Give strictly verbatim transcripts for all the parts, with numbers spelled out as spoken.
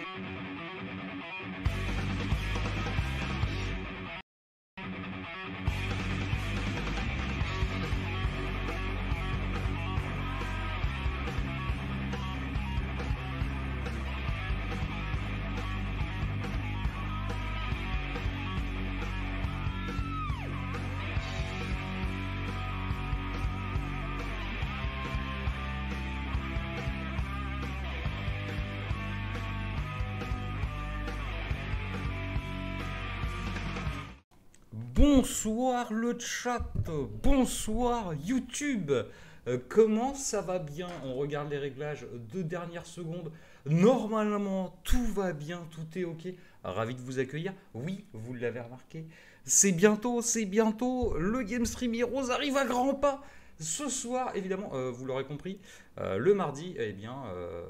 Bonsoir le chat, bonsoir YouTube. Euh, comment ça va bien? On regarde les réglages de dernière seconde. Normalement, tout va bien, tout est ok. Ravi de vous accueillir. Oui, vous l'avez remarqué. C'est bientôt, c'est bientôt. Le Game Stream Heroes arrive à grands pas. Ce soir, évidemment, euh, vous l'aurez compris, euh, le mardi, eh bien, euh,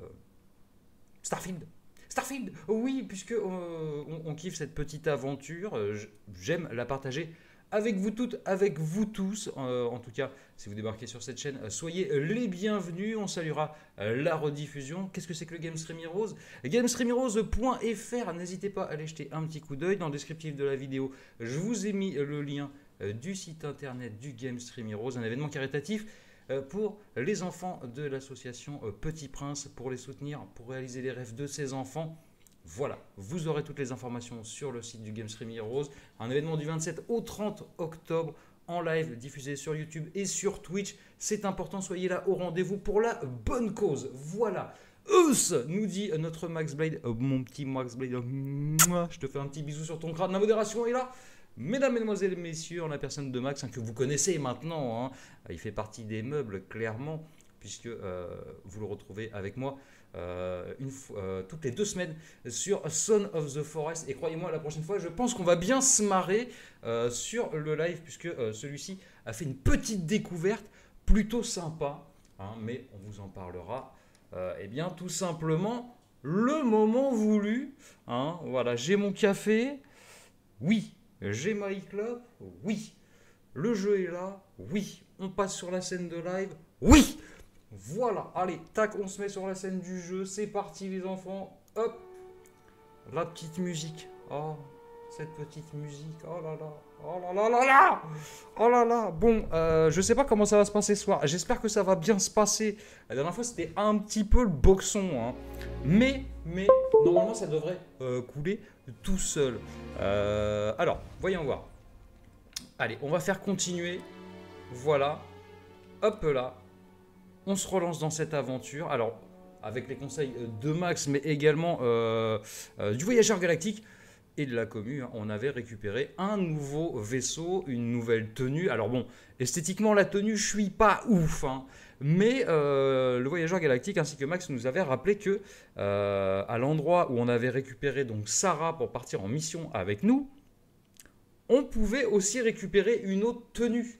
Starfield. Starfield, oui, puisque euh, on, on kiffe cette petite aventure. Euh, J'aime la partager avec vous toutes, avec vous tous. Euh, en tout cas, si vous débarquez sur cette chaîne, euh, soyez les bienvenus. On saluera euh, la rediffusion. Qu'est-ce que c'est que le Game Stream Heroes? Game Stream Heroes point F R. N'hésitez pas à aller jeter un petit coup d'œil. Dans le descriptif de la vidéo, je vous ai mis le lien euh, du site internet du Game Stream Heroes, un événement caritatif pour les enfants de l'association Petit Prince, pour les soutenir, pour réaliser les rêves de ces enfants. Voilà, vous aurez toutes les informations sur le site du Game Stream Heroes. Un événement du vingt-sept au trente octobre en live diffusé sur YouTube et sur Twitch. C'est important, soyez là au rendez-vous pour la bonne cause. Voilà. Us, nous dit notre Max Blade. Oh, mon petit Max Blade, je te fais un petit bisou sur ton crâne. La modération est là. Mesdames, Mesdemoiselles et Messieurs, en la personne de Max, hein, que vous connaissez maintenant, hein, il fait partie des meubles, clairement, puisque euh, vous le retrouvez avec moi euh, une fois, euh, toutes les deux semaines sur Son of the Forest. Et croyez-moi, la prochaine fois, je pense qu'on va bien se marrer euh, sur le live, puisque euh, celui-ci a fait une petite découverte plutôt sympa, hein, mais on vous en parlera. Euh, eh bien, tout simplement, le moment voulu. Hein, voilà, j'ai mon café. Oui. J'ai ma e-club? Oui. Le jeu est là? Oui. On passe sur la scène de live? Oui. Voilà. Allez, tac, on se met sur la scène du jeu. C'est parti les enfants. Hop. La petite musique. Oh, cette petite musique. Oh là là. Oh là là là là. Oh là là. Bon, euh, je sais pas comment ça va se passer ce soir. J'espère que ça va bien se passer. La dernière fois, c'était un petit peu le boxon. Hein. Mais, mais, normalement, ça devrait euh, couler tout seul. Euh, alors, voyons voir. Allez, on va faire continuer. Voilà. Hop là. On se relance dans cette aventure. Alors, avec les conseils de Max, mais également euh, euh, du Voyageur Galactique et de la commu, hein, on avait récupéré un nouveau vaisseau, une nouvelle tenue. Alors bon, esthétiquement, la tenue, je suis pas ouf, hein, mais euh, le Voyageur Galactique ainsi que Max nous avait rappelé que euh, à l'endroit où on avait récupéré donc Sarah pour partir en mission avec nous, on pouvait aussi récupérer une autre tenue.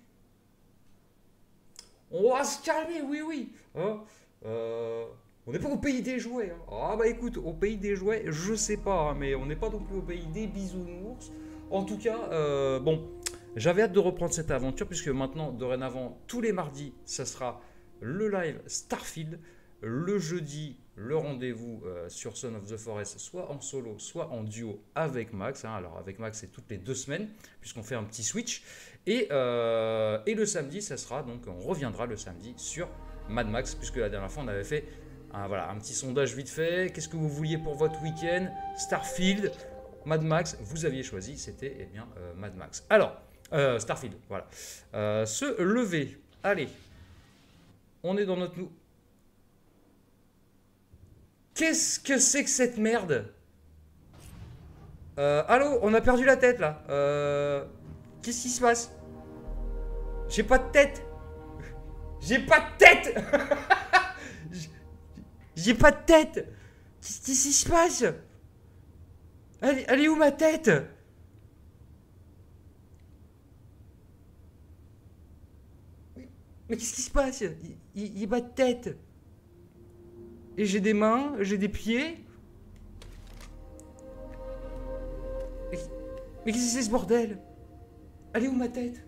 On va se calmer, oui, oui. Hein, euh, on n'est pas au pays des jouets. Hein. Ah bah écoute, au pays des jouets, je sais pas, hein, mais on n'est pas non plus au pays des bisounours. En tout cas, euh, bon, j'avais hâte de reprendre cette aventure puisque maintenant, dorénavant, tous les mardis, ça sera le live Starfield. Le jeudi, le rendez-vous euh, sur Son of the Forest, soit en solo, soit en duo avec Max. Hein. Alors avec Max, c'est toutes les deux semaines puisqu'on fait un petit switch. Et, euh, et le samedi, ça sera donc, on reviendra le samedi sur Mad Max puisque la dernière fois, on avait fait un, voilà, un petit sondage vite fait. Qu'est-ce que vous vouliez pour votre week-end? Starfield, Mad Max, vous aviez choisi, c'était eh bien euh, Mad Max. Alors, euh, Starfield, voilà. Euh, se lever. Allez, on est dans notre... nou- Qu'est-ce que c'est que cette merde? euh, Allô, on a perdu la tête là. Euh, Qu'est-ce qui se passe? J'ai pas de tête. J'ai pas de tête. J'ai pas de tête. Qu'est-ce qui se passe? Elle, elle est où ma tête? Mais qu'est-ce qui se passe? Il n'y a pas de tête. Et j'ai des mains, j'ai des pieds. Mais, mais qu'est-ce que c'est ce bordel? Elle est où ma tête?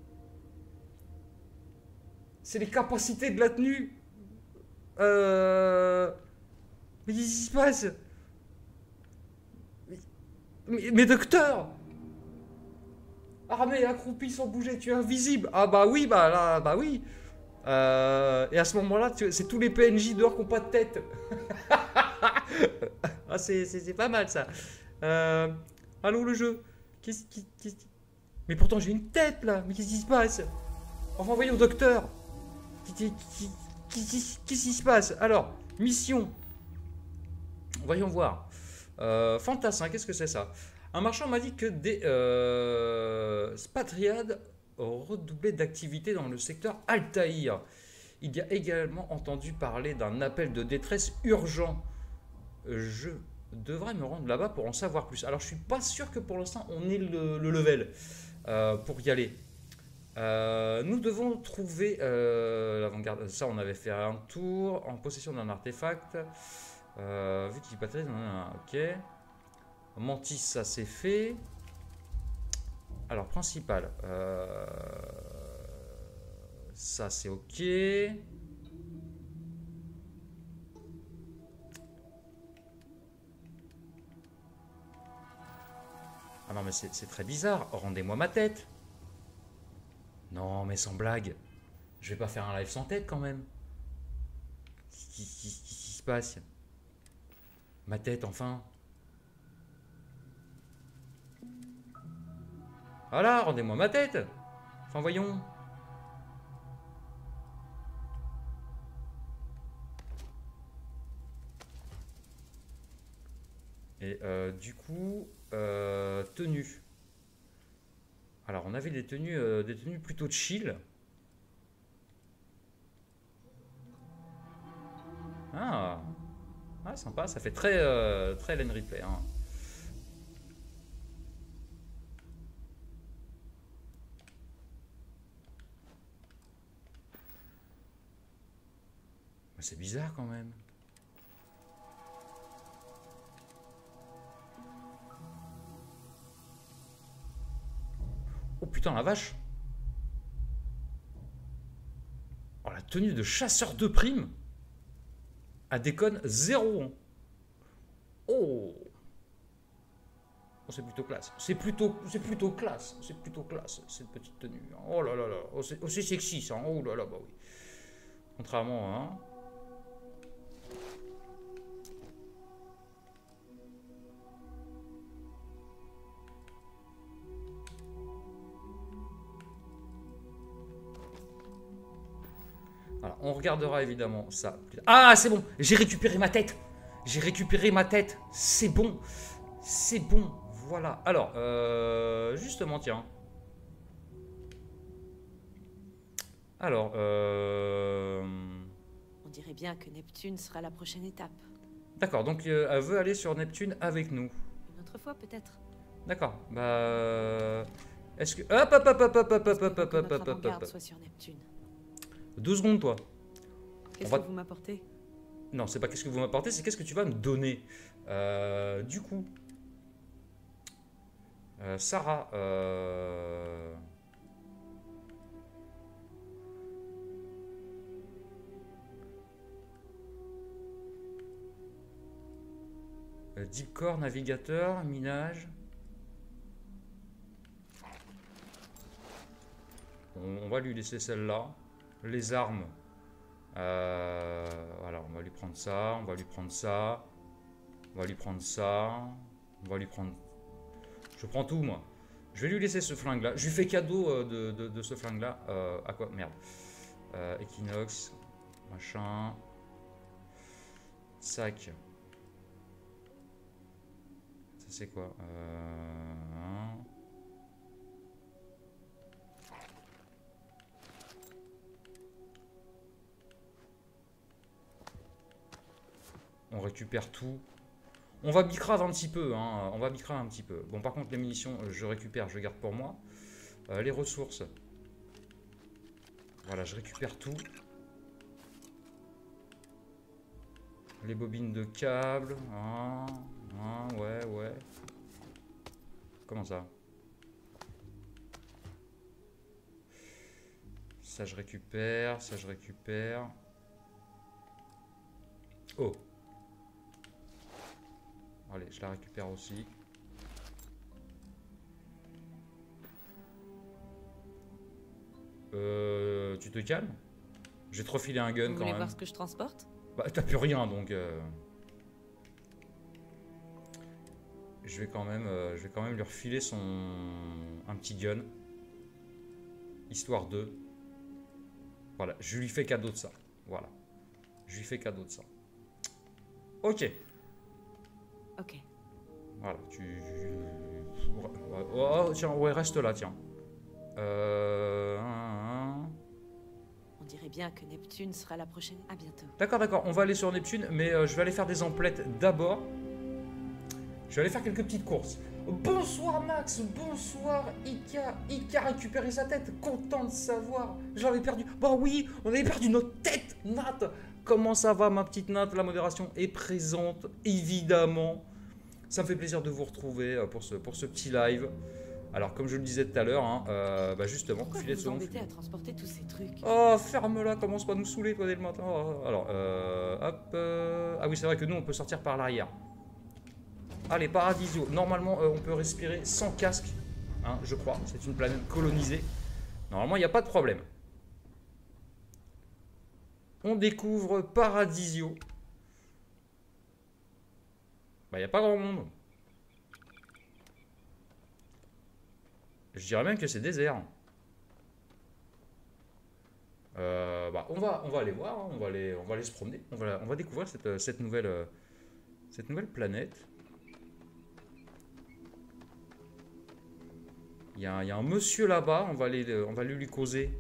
C'est les capacités de la tenue. Euh... Mais qu'est-ce qui se passe? Mais, mais docteur! Armé, accroupi sans bouger, tu es invisible. Ah bah oui, bah là, bah oui. Euh, et à ce moment-là, c'est tous les P N J dehors qui n'ont pas de tête. Ah, c'est pas mal ça. Euh, allô le jeu. Qu'est-ce qui... Qu'est-ce... Mais pourtant j'ai une tête là. Mais qu'est-ce qui se passe? Enfin voyons docteur. Qu'est-ce qui se passe? Alors, mission. Voyons voir. Euh, Fantassin, qu'est-ce que c'est ça? Un marchand m'a dit que des euh, Spatriades redoublaient d'activité dans le secteur Altaïr. Il y a également entendu parler d'un appel de détresse urgent. Je devrais me rendre là-bas pour en savoir plus. Alors je suis pas sûr que pour l'instant on ait le, le level euh, pour y aller. Euh, nous devons trouver euh, l'avant-garde. Ça on avait fait un tour en possession d'un artefact. Euh, vu qu'il patrie, ok. Mantis, ça c'est fait. Alors principal. Euh, ça c'est ok. Ah non mais c'est très bizarre. Rendez-moi ma tête. Non mais sans blague. Je vais pas faire un live sans tête quand même. Qu'est-ce qui, qui, qui, qui se passe? Ma tête enfin. Voilà, rendez-moi ma tête. Enfin voyons. Et euh, du coup, euh, tenue. Alors on avait des tenues, euh, des tenues plutôt chill. Ah, ah sympa, ça fait très, euh, très Ellen Ripley. Hein. C'est bizarre quand même. Oh putain la vache. Oh la tenue de chasseur de primes. À déconne zéro. Oh. Oh, c'est plutôt classe. C'est plutôt, c'est plutôt classe. C'est plutôt classe, cette petite tenue. Oh là là là. Oh, c'est sexy, ça. Oh là là, bah oui. Contrairement, hein. Voilà, on regardera évidemment ça. Ah, c'est bon. J'ai récupéré ma tête. J'ai récupéré ma tête. C'est bon. C'est bon. Voilà. Alors, euh, justement, tiens. Alors, euh... on dirait bien que Neptune sera la prochaine étape. D'accord, donc euh, elle veut aller sur Neptune avec nous. Une autre fois peut-être. D'accord, bah... Est-ce que... Hop, hop, hop, hop, hop, hop, hop, hop, hop, hop, hop, hop. Soit sur Neptune. Deux secondes, toi. Qu'est-ce va... que vous m'apportez? Non, c'est pas qu'est-ce que vous m'apportez, c'est qu'est-ce que tu vas me donner. Euh, du coup... Euh, Sarah... Euh... Deep Core, navigateur, minage. On, on va lui laisser celle-là. Les armes. Euh, voilà, on va lui prendre ça. On va lui prendre ça. On va lui prendre ça. On va lui prendre... Je prends tout, moi. Je vais lui laisser ce flingue-là. Je lui fais cadeau euh, de, de, de ce flingue-là. Euh, à quoi? Merde. Euh, Equinox. Machin. Sac. C'est quoi euh... On récupère tout. On va bicrave un petit peu. Hein. On va bicrave un petit peu. Bon, par contre, les munitions, je récupère, je garde pour moi. Euh, les ressources. Voilà, je récupère tout. Les bobines de câbles. Hein. Hein, ouais, ouais. Comment ça? Ça je récupère, ça je récupère. Oh. Allez, je la récupère aussi. Euh, tu te calmes? Je vais te refiler un gun Vous quand voulez même. voir ce que je transporte? Bah, t'as plus rien donc. Euh... Je vais quand même, euh, je vais quand même lui refiler son un petit gun, histoire de. Voilà, je lui fais cadeau de ça. Voilà, je lui fais cadeau de ça. Ok. Ok. Voilà, tu. Oh, tiens, ouais, reste là, tiens. Euh... On dirait bien que Neptune sera la prochaine. À bientôt. D'accord, d'accord, on va aller sur Neptune, mais euh, je vais aller faire des emplettes d'abord. Je vais aller faire quelques petites courses. Bonsoir Max, bonsoir Ika. Ika a récupéré sa tête, content de savoir. Je l'avais perdu. Bah oui, on avait perdu notre tête, Nat. Comment ça va ma petite Nat? La modération est présente, évidemment. Ça me fait plaisir de vous retrouver pour ce, pour ce petit live. Alors comme je le disais tout à l'heure, hein, euh, bah justement, Pourquoi filet vous de vous saumon. embêtez à transporter tous ces trucs? Oh, ferme-la, commence pas à nous saouler toi dès le matin. Alors, euh, hop. Euh... Ah oui, c'est vrai que nous on peut sortir par l'arrière. Allez, Paradisio. Normalement, euh, on peut respirer sans casque, hein, je crois. C'est une planète colonisée. Normalement, il n'y a pas de problème. On découvre Paradisio. Bah, il n'y a pas grand monde. Je dirais même que c'est désert. Euh, bah, on va, on va aller voir, hein, on va aller, on va aller se promener. On va, on va découvrir cette, cette nouvelle, euh, cette nouvelle planète. Il y, y a un monsieur là-bas, on va aller, on va aller lui causer.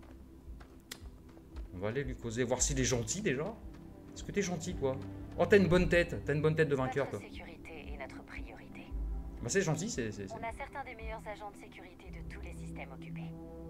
On va aller lui causer, voir s'il est gentil déjà. Est-ce que t'es gentil toi? Oh, t'as une bonne tête, t'as une bonne tête de vainqueur toi. Notre sécurité est notre priorité. Bah c'est gentil, c'est... On a certains des meilleurs agents de sécurité de tous les systèmes occupés.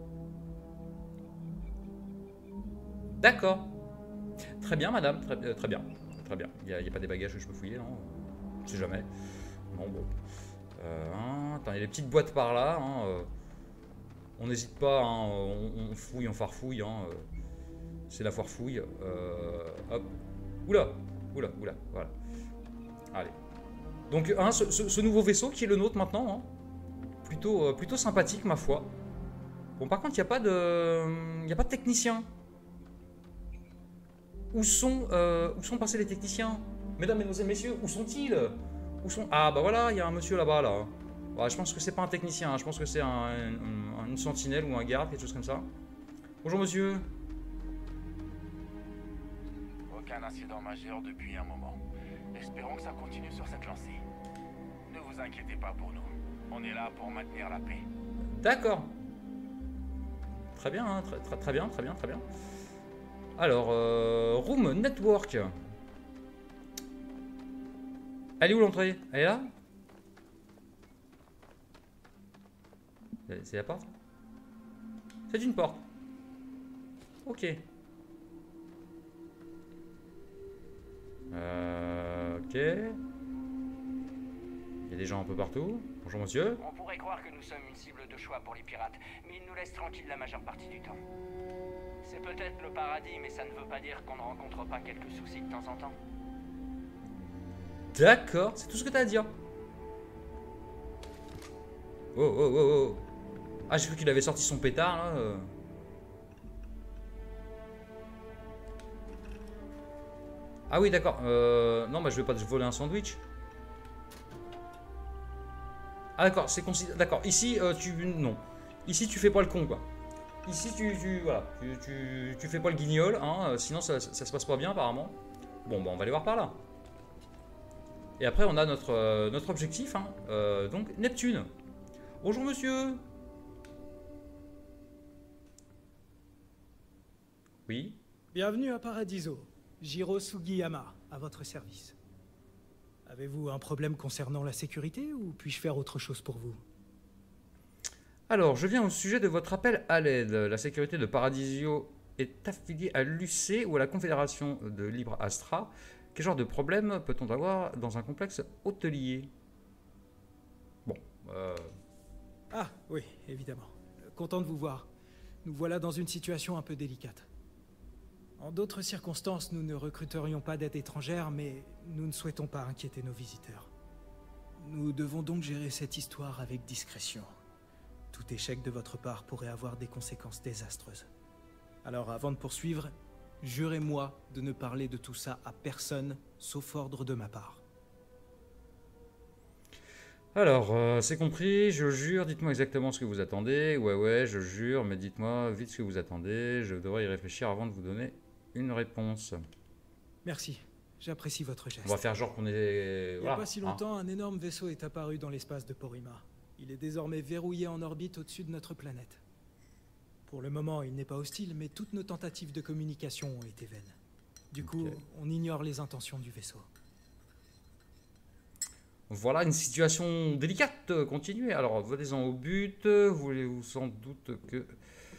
D'accord. Très bien madame, très, euh, très bien. Très bien. Il n'y a, a pas des bagages que je peux fouiller, non? Je sais jamais. Non, bon. Euh, hein, attends, il y a des petites boîtes par là. Hein, euh, on n'hésite pas, hein, on, on fouille, on farfouille. Hein, euh, c'est la foire fouille. Euh, hop. Oula, oula, oula. Voilà. Allez. Donc, hein, ce, ce, ce nouveau vaisseau qui est le nôtre maintenant, hein, plutôt, euh, plutôt sympathique, ma foi. Bon, par contre, il n'y a pas de, il n'y a pas de technicien. Où sont, euh, où sont passés les techniciens? Mesdames, mesdemoiselles, messieurs, où sont-ils? Où sont... Ah bah voilà, il y a un monsieur là-bas là. Ouais, je pense que c'est pas un technicien, hein. Je pense que c'est un, un, une sentinelle ou un garde, quelque chose comme ça. Bonjour monsieur. Aucun incident majeur depuis un moment. Espérons que ça continue sur cette lancée. Ne vous inquiétez pas pour nous. On est là pour maintenir la paix. D'accord. Très bien, hein, très, très, très bien, très bien, très bien. Alors, euh, Room Network. Elle est où l'entrée? Elle est là? C'est la porte? C'est une porte. Ok. Euh, ok. Il y a des gens un peu partout. Bonjour monsieur. On pourrait croire que nous sommes une cible de choix pour les pirates, mais ils nous laissent tranquilles la majeure partie du temps. C'est peut-être le paradis, mais ça ne veut pas dire qu'on ne rencontre pas quelques soucis de temps en temps. D'accord, c'est tout ce que t'as à dire. Oh, oh, oh, oh. Ah, j'ai cru qu'il avait sorti son pétard, là. Ah oui, d'accord. Euh, non, bah je vais pas te voler un sandwich. Ah d'accord, c'est considéré... D'accord, ici, euh, tu... Non. Ici, tu fais pas le con, quoi. Ici, tu... tu voilà. Tu, tu, tu fais pas le guignol, hein. Sinon, ça, ça, ça se passe pas bien, apparemment. Bon, bah on va aller voir par là. Et après, on a notre, euh, notre objectif, hein. Euh, donc, Neptune. Bonjour, monsieur. Oui. Bienvenue à Paradiso. Jiro Sugiyama, à votre service. Avez-vous un problème concernant la sécurité ou puis-je faire autre chose pour vous? Alors, je viens au sujet de votre appel à l'aide. La sécurité de Paradisio est affiliée à l'U C ou à la Confédération de Libre Astra. Quel genre de problème peut-on avoir dans un complexe hôtelier? Bon. Euh... Ah, oui, évidemment. Content de vous voir. Nous voilà dans une situation un peu délicate. En d'autres circonstances, nous ne recruterions pas d'aide étrangère, mais nous ne souhaitons pas inquiéter nos visiteurs. Nous devons donc gérer cette histoire avec discrétion. Tout échec de votre part pourrait avoir des conséquences désastreuses. Alors avant de poursuivre, jurez-moi de ne parler de tout ça à personne, sauf ordre de ma part. Alors, euh, c'est compris, je jure, dites-moi exactement ce que vous attendez. Ouais, ouais, je jure, mais dites-moi vite ce que vous attendez. Je devrais y réfléchir avant de vous donner une réponse. Merci, j'apprécie votre geste. On va faire genre qu'on est... Il n'y a Voilà, pas si hein. longtemps, un énorme vaisseau est apparu dans l'espace de Porrima. Il est désormais verrouillé en orbite au-dessus de notre planète. Pour le moment, il n'est pas hostile, mais toutes nos tentatives de communication ont été vaines. Du coup, Ok. on ignore les intentions du vaisseau. Voilà une situation délicate. euh, Continuez. Alors, venez-en au but. Voulez-vous sans doute que...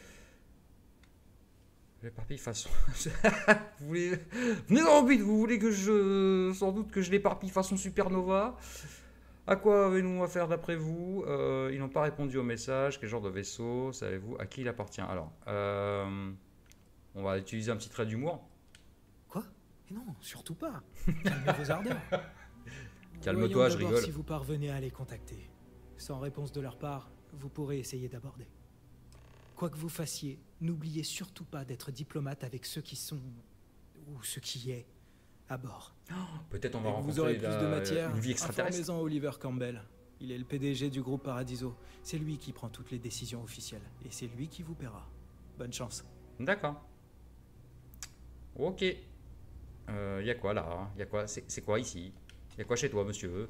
Je l'éparpille façon... vous voulez... Venez-en au but. Vous voulez que je... Sans doute que je l'éparpille façon supernova. À quoi avez-nous affaire d'après vous? Euh, Ils n'ont pas répondu au message. Quel genre de vaisseau? Savez-vous à qui il appartient? Alors, euh, on va utiliser un petit trait d'humour. Quoi? Mais non, surtout pas. Calmez vos ardeurs. Calme-toi, Voyons je d'abord rigole. si vous parvenez à les contacter. Sans réponse de leur part, vous pourrez essayer d'aborder. Quoi que vous fassiez, n'oubliez surtout pas d'être diplomate avec ceux qui sont... ou ce qui est à bord. Peut-être on va Et rencontrer vous aurez plus la- de matière, une vie extraterrestre. informez-en Oliver Campbell. Il est le P D G du groupe Paradiso. C'est lui qui prend toutes les décisions officielles. Et c'est lui qui vous paiera. Bonne chance. D'accord. Ok. Il euh, y a quoi là? Il y a quoi? C'est c'est quoi ici? Il y a quoi chez toi, monsieur?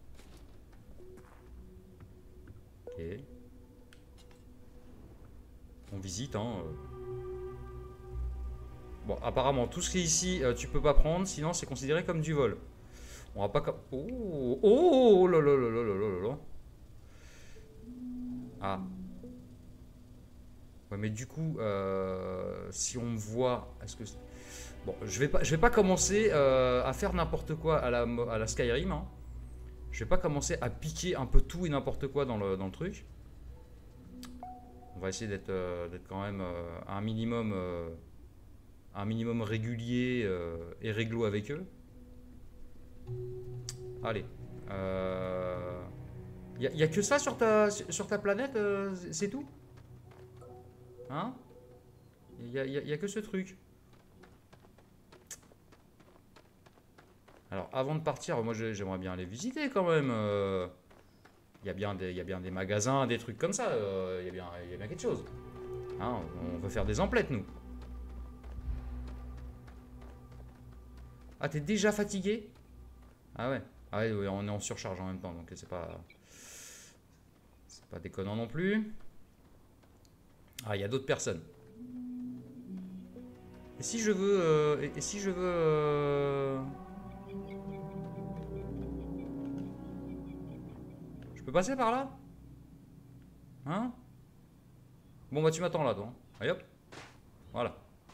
Ok. On visite, hein. euh. Bon, apparemment, tout ce qui est ici, euh, tu peux pas prendre, sinon c'est considéré comme du vol. On va pas... comme- Oh, oh là là là là là là là. Ah. Ouais, mais du coup, euh, si on me voit, est-ce que... Bon, je vais pas, je vais pas commencer euh, à faire n'importe quoi à la, mo- à la Skyrim. Hein. Je vais pas commencer à piquer un peu tout et n'importe quoi dans le, dans le truc. On va essayer d'être euh, d'être quand même euh, un minimum, euh, un minimum régulier euh, et réglo avec eux. Allez. Il euh, y, a- y a que ça sur ta, sur ta planète, euh, c'est tout? Hein? Il y a, y a- y a que ce truc. Alors, avant de partir, moi j'ai- j'aimerais bien aller visiter quand même. euh, Il y a bien des, il y a bien des magasins, des trucs comme ça. euh, Il y a bien, il y a bien quelque chose. Hein, on veut faire des emplettes, nous. Ah, t'es déjà fatigué? Ah ouais. Ah ouais, ouais, on est en surcharge en même temps, donc c'est pas, c'est pas déconnant non plus. Ah, il y a d'autres personnes. Et si je veux, euh, et, et si je veux. euh, Je peux passer par là? Hein? Bon bah tu m'attends là, toi. Allez hop. Voilà.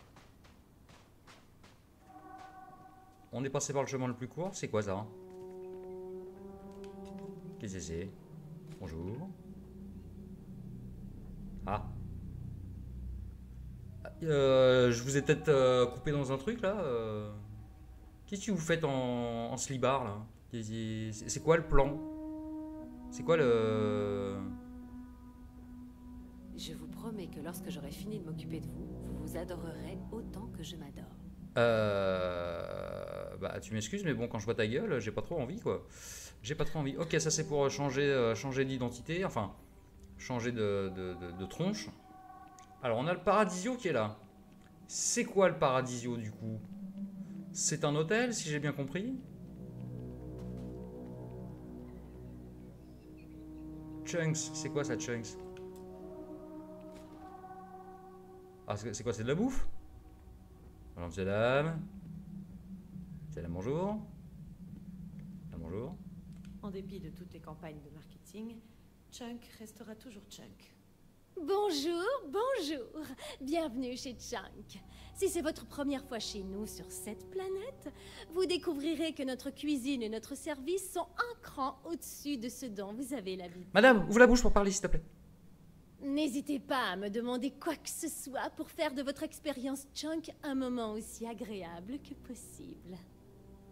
On est passé par le chemin le plus court. C'est quoi ça? Hein? Qu'est-ce que c'est? Bonjour. Ah. Euh, je vous ai peut-être euh, coupé dans un truc là. euh. Qu'est-ce que vous faites en, en slibard là? C'est c'est quoi le plan? C'est quoi le... Je vous promets que lorsque j'aurai fini de m'occuper de vous, vous vous adorerez autant que je m'adore. Euh... Bah tu m'excuses mais bon quand je vois ta gueule j'ai pas trop envie quoi. J'ai pas trop envie. Ok ça c'est pour changer, euh, changer d'identité, enfin changer de, de, de, de tronche. Alors on a le Paradisio qui est là. C'est quoi le Paradisio du coup? C'est un hôtel si j'ai bien compris. Chunks, c'est quoi ça Chunks? Ah c'est c'est quoi, c'est de la bouffe? Alors monsieur dame. Monsieur dame bonjour. Ah, bonjour. En dépit de toutes les campagnes de marketing, Chunk restera toujours Chunk. Bonjour, bonjour. Bienvenue chez Chunk. Si c'est votre première fois chez nous sur cette planète, vous découvrirez que notre cuisine et notre service sont un cran au-dessus de ce dont vous avez l'habitude. Madame, ouvre la bouche pour parler s'il te plaît. N'hésitez pas à me demander quoi que ce soit pour faire de votre expérience Chunk un moment aussi agréable que possible.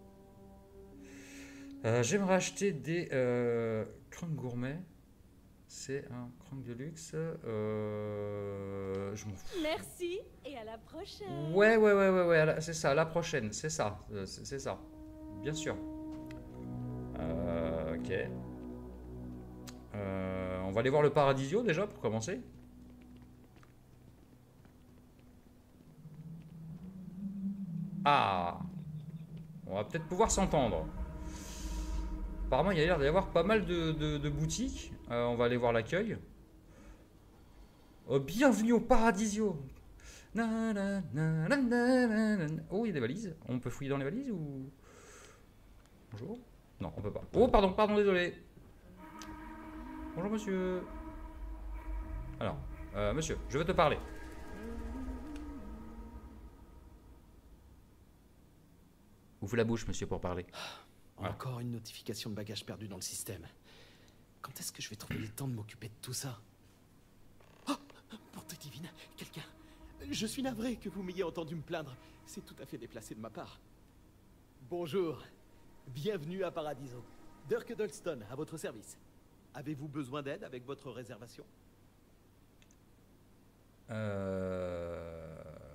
Euh, J'aimerais acheter des euh, crèmes gourmets. C'est un crank de luxe. Euh, je m'en fous. Merci et à la prochaine. Ouais, ouais, ouais, ouais, ouais, à la- c'est ça, la prochaine, c'est ça, euh, c'est c'est ça, bien sûr. Euh, ok. Euh, on va aller voir le Paradisio déjà pour commencer. Ah, on va peut-être pouvoir s'entendre. Apparemment, il y a l'air d'y avoir pas mal de, de- de boutiques. Euh, on va aller voir l'accueil. Oh, bienvenue au Paradisio. Na, na, na, na, na, na, na. Oh, il y a des valises. On peut fouiller dans les valises ou... Bonjour. Non, on peut pas. Oh, pardon, pardon, désolé. Bonjour, monsieur. Alors, euh, monsieur, je veux te parler. Ouvrez la bouche, monsieur, pour parler. Voilà. Encore une notification de bagages perdus dans le système. Quand est-ce que je vais trouver le temps de m'occuper de tout ça? Oh, bonté divine, quelqu'un. Je suis navré que vous m'ayez entendu me plaindre. C'est tout à fait déplacé de ma part. Bonjour. Bienvenue à Paradiso. Dirk Dolston, à votre service. Avez-vous besoin d'aide avec votre réservation? Euh...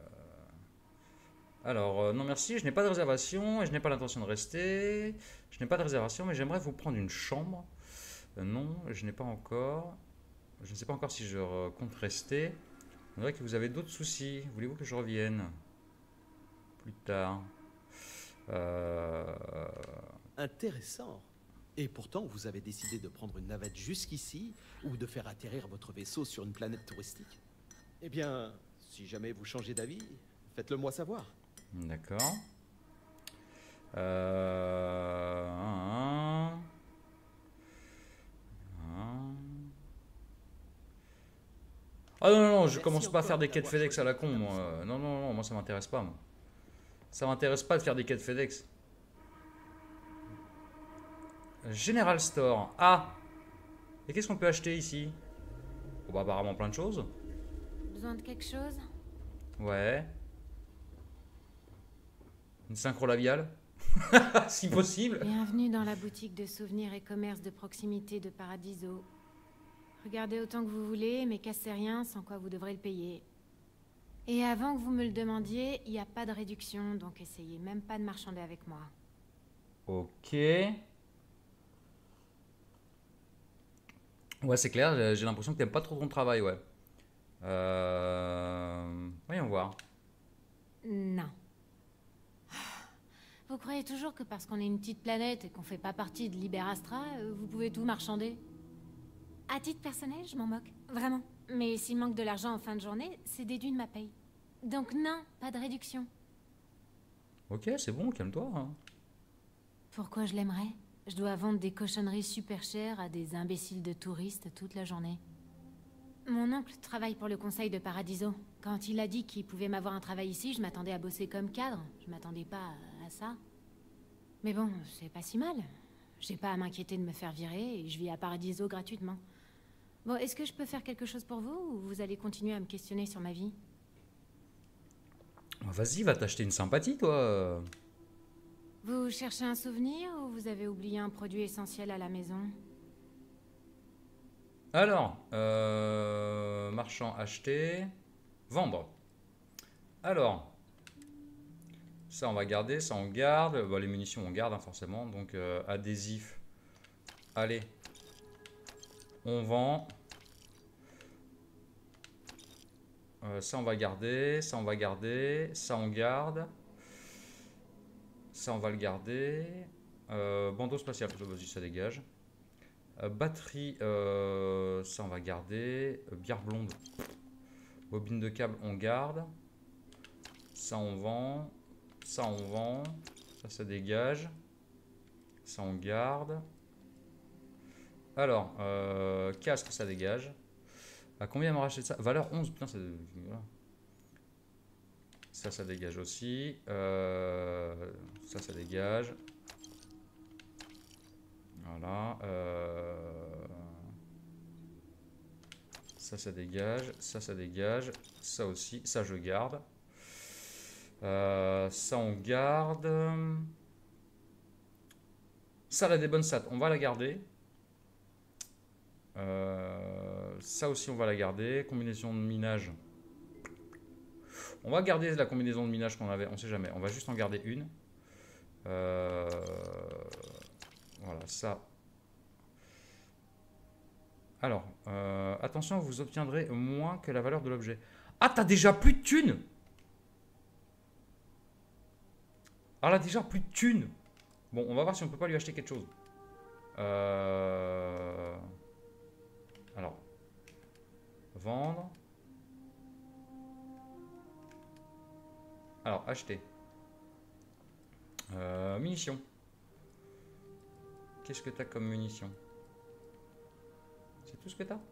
Alors, euh, non merci, je n'ai pas de réservation et je n'ai pas l'intention de rester. Je n'ai pas de réservation, mais j'aimerais vous prendre une chambre. Euh, non, je n'ai pas encore. Je ne sais pas encore si je euh, compte rester. On dirait que vous avez d'autres soucis. Voulez-vous que je revienne plus tard? euh... Intéressant. Et pourtant, vous avez décidé de prendre une navette jusqu'ici ou de faire atterrir votre vaisseau sur une planète touristique. Eh bien, si jamais vous changez d'avis, faites-le moi savoir. D'accord. Euh... un, un. Ah non, non, non, je Merci commence pas à encore faire des d'avoir quêtes FedEx à la choisi con. notre Moi. Non, non, non, moi ça m'intéresse pas. Moi. Ça m'intéresse pas de faire des quêtes FedEx. General Store. Ah! Et qu'est-ce qu'on peut acheter ici? Oh, bah, apparemment plein de choses. Besoin de quelque chose? Ouais. Une synchro labiale. Si possible. Bienvenue dans la boutique de souvenirs et commerce de proximité de Paradiso. Regardez autant que vous voulez, mais cassez rien, sans quoi vous devrez le payer. Et avant que vous me le demandiez, il n'y a pas de réduction, donc essayez même pas de marchander avec moi. Ok. Ouais, c'est clair, j'ai l'impression que t'aimes pas trop ton travail, ouais. Euh... Voyons voir. Non. Vous croyez toujours que parce qu'on est une petite planète et qu'on fait pas partie de Liberastra, euh, vous pouvez tout marchander? À titre personnel, je m'en moque. Vraiment. Mais s'il manque de l'argent en fin de journée, c'est déduit de ma paye. Donc non, pas de réduction. Ok, c'est bon, calme-toi. Hein. Pourquoi je l'aimerais? Je dois vendre des cochonneries super chères à des imbéciles de touristes toute la journée. Mon oncle travaille pour le conseil de Paradiso. Quand il a dit qu'il pouvait m'avoir un travail ici, je m'attendais à bosser comme cadre. Je m'attendais pas à ça. Mais bon, c'est pas si mal. J'ai pas à m'inquiéter de me faire virer et je vis à Paradiso gratuitement. Bon, est-ce que je peux faire quelque chose pour vous ou vous allez continuer à me questionner sur ma vie? Vas-y, va t'acheter une sympathie, toi. Vous cherchez un souvenir ou vous avez oublié un produit essentiel à la maison? Alors, euh, marchand acheter, vendre. Alors, ça on va garder, ça on garde. Bah, les munitions on garde hein, forcément. Donc euh, adhésif. Allez, on vend. Euh, ça on va garder, ça on va garder, ça on garde. Ça on va le garder. Euh, bandeau spatial, vas-y ça dégage. Euh, batterie, euh, ça on va garder. Euh, bière blonde. Bobine de câble, on garde. Ça on vend. Ça on vend. Ça ça dégage. Ça on garde. Alors, euh, casque, ça dégage. À combien m'a racheté ça? Valeur onze, putain, ça, ça, ça dégage aussi. Euh, ça, ça dégage. Voilà. Euh, ça, ça dégage. Ça, ça dégage. Ça aussi. Ça, je garde. Euh, ça, on garde. Ça, elle a des bonnes stats. On va la garder. Euh, ça aussi, on va la garder. Combinaison de minage. On va garder la combinaison de minage qu'on avait. On sait jamais. On va juste en garder une. Euh, voilà, ça. Alors, euh, attention, vous obtiendrez moins que la valeur de l'objet. Ah, t'as déjà plus de thunes? Ah, là, déjà plus de thunes. Bon, on va voir si on peut pas lui acheter quelque chose. Euh... Alors, vendre. Alors, acheter. Euh, munitions. Qu'est-ce que tu as comme munitions? C'est tout ce que tu as?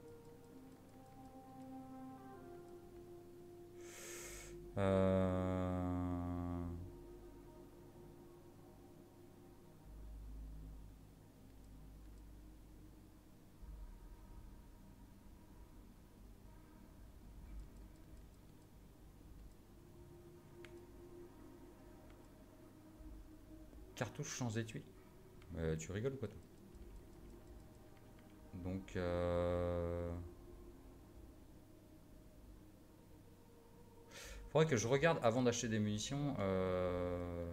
Euh... Cartouche sans étui. Euh, tu rigoles ou quoi toi? Donc euh... faudrait que je regarde avant d'acheter des munitions. Euh...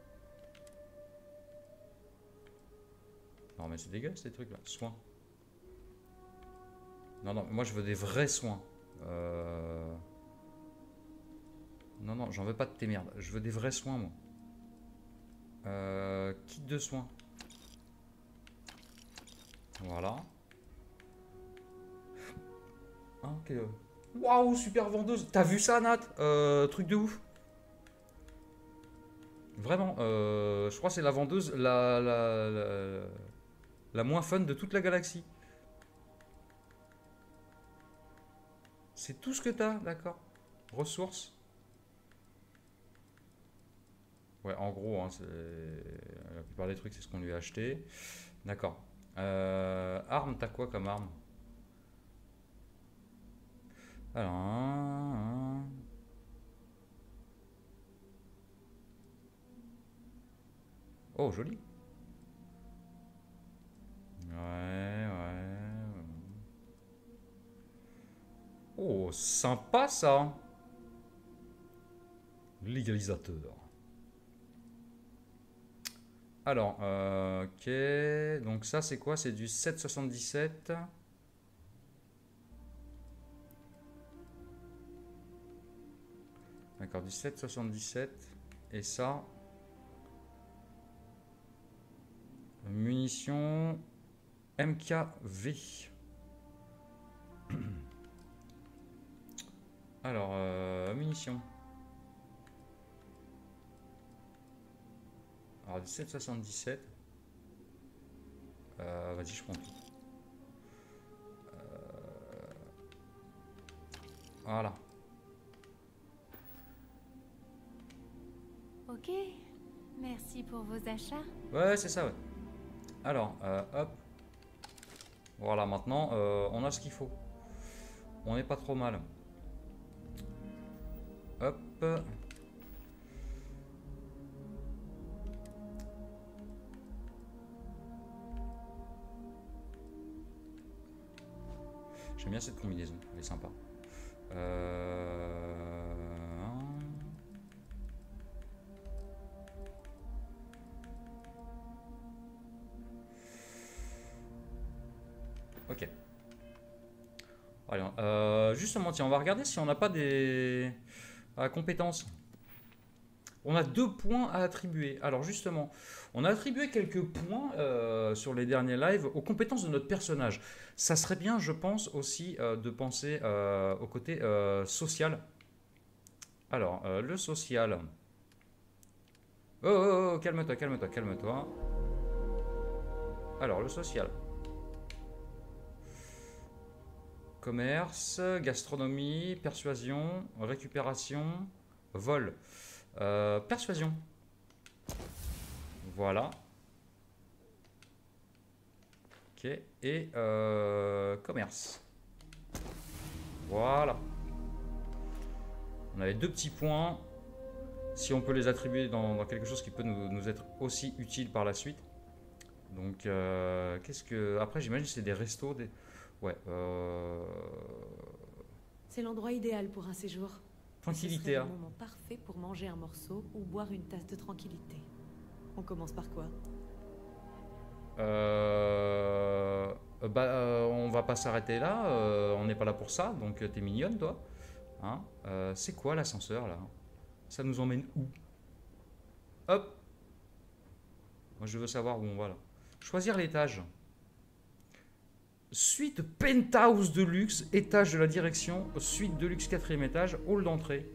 Non mais c'est dégueulasse ces trucs là. Soins. Non non, moi je veux des vrais soins. Euh... Non non, j'en veux pas de tes merdes. Je veux des vrais soins moi. Euh, kit de soins. Voilà. Hein, okay. Waouh, super vendeuse. T'as vu ça, Nat? euh, Truc de ouf. Vraiment. Euh, je crois que c'est la vendeuse la, la, la, la moins fun de toute la galaxie. C'est tout ce que t'as, d'accord. Ressources. Ouais, en gros, hein, la plupart des trucs, c'est ce qu'on lui a acheté. D'accord. Euh, arme, t'as quoi comme arme? Alors, un, un. Oh, joli. Ouais, ouais. Oh, sympa ça. Légalisateur. Alors, euh, ok, donc ça c'est quoi? C'est du sept soixante-dix-sept. D'accord, du sept soixante-dix-sept. Et ça, munitions M K V. Alors, euh, munitions. Alors, du sept soixante-dix-sept. Euh, Vas-y, je prends tout. Euh, voilà. Ok. Merci pour vos achats. Ouais, c'est ça, ouais. Alors, euh, hop. Voilà, maintenant, euh, on a ce qu'il faut. On n'est pas trop mal. Hop. J'aime bien cette combinaison, elle est sympa. Euh... Ok. Allez, euh, justement, tiens, on va regarder si on n'a pas des ah, compétences. On a deux points à attribuer. Alors justement, on a attribué quelques points euh, sur les derniers lives aux compétences de notre personnage. Ça serait bien, je pense, aussi euh, de penser euh, au côté euh, social. Alors, euh, le social. Oh, oh, oh, calme-toi, calme-toi, calme-toi. Alors, le social. Commerce, gastronomie, persuasion, récupération, vol. Euh, persuasion. Voilà. Ok. Et euh, commerce. Voilà. On avait deux petits points. Si on peut les attribuer dans, dans quelque chose qui peut nous, nous être aussi utile par la suite. Donc, euh, qu'est-ce que... Après, j'imagine que c'est des restos. Des... Ouais. Euh... C'est l'endroit idéal pour un séjour. Tranquillité. Ce serait Hein. le moment parfait pour manger un morceau ou boire une tasse de tranquillité. On commence par quoi? Euh... Bah, euh, on va pas s'arrêter là. euh, on n'est pas là pour ça. Donc, euh, t'es mignonne, toi. Hein euh, c'est quoi l'ascenseur, là? Ça nous emmène où? Hop. Moi, je veux savoir où on va, là. Choisir l'étage. Suite penthouse de luxe, étage de la direction, suite de luxe, quatrième étage, hall d'entrée.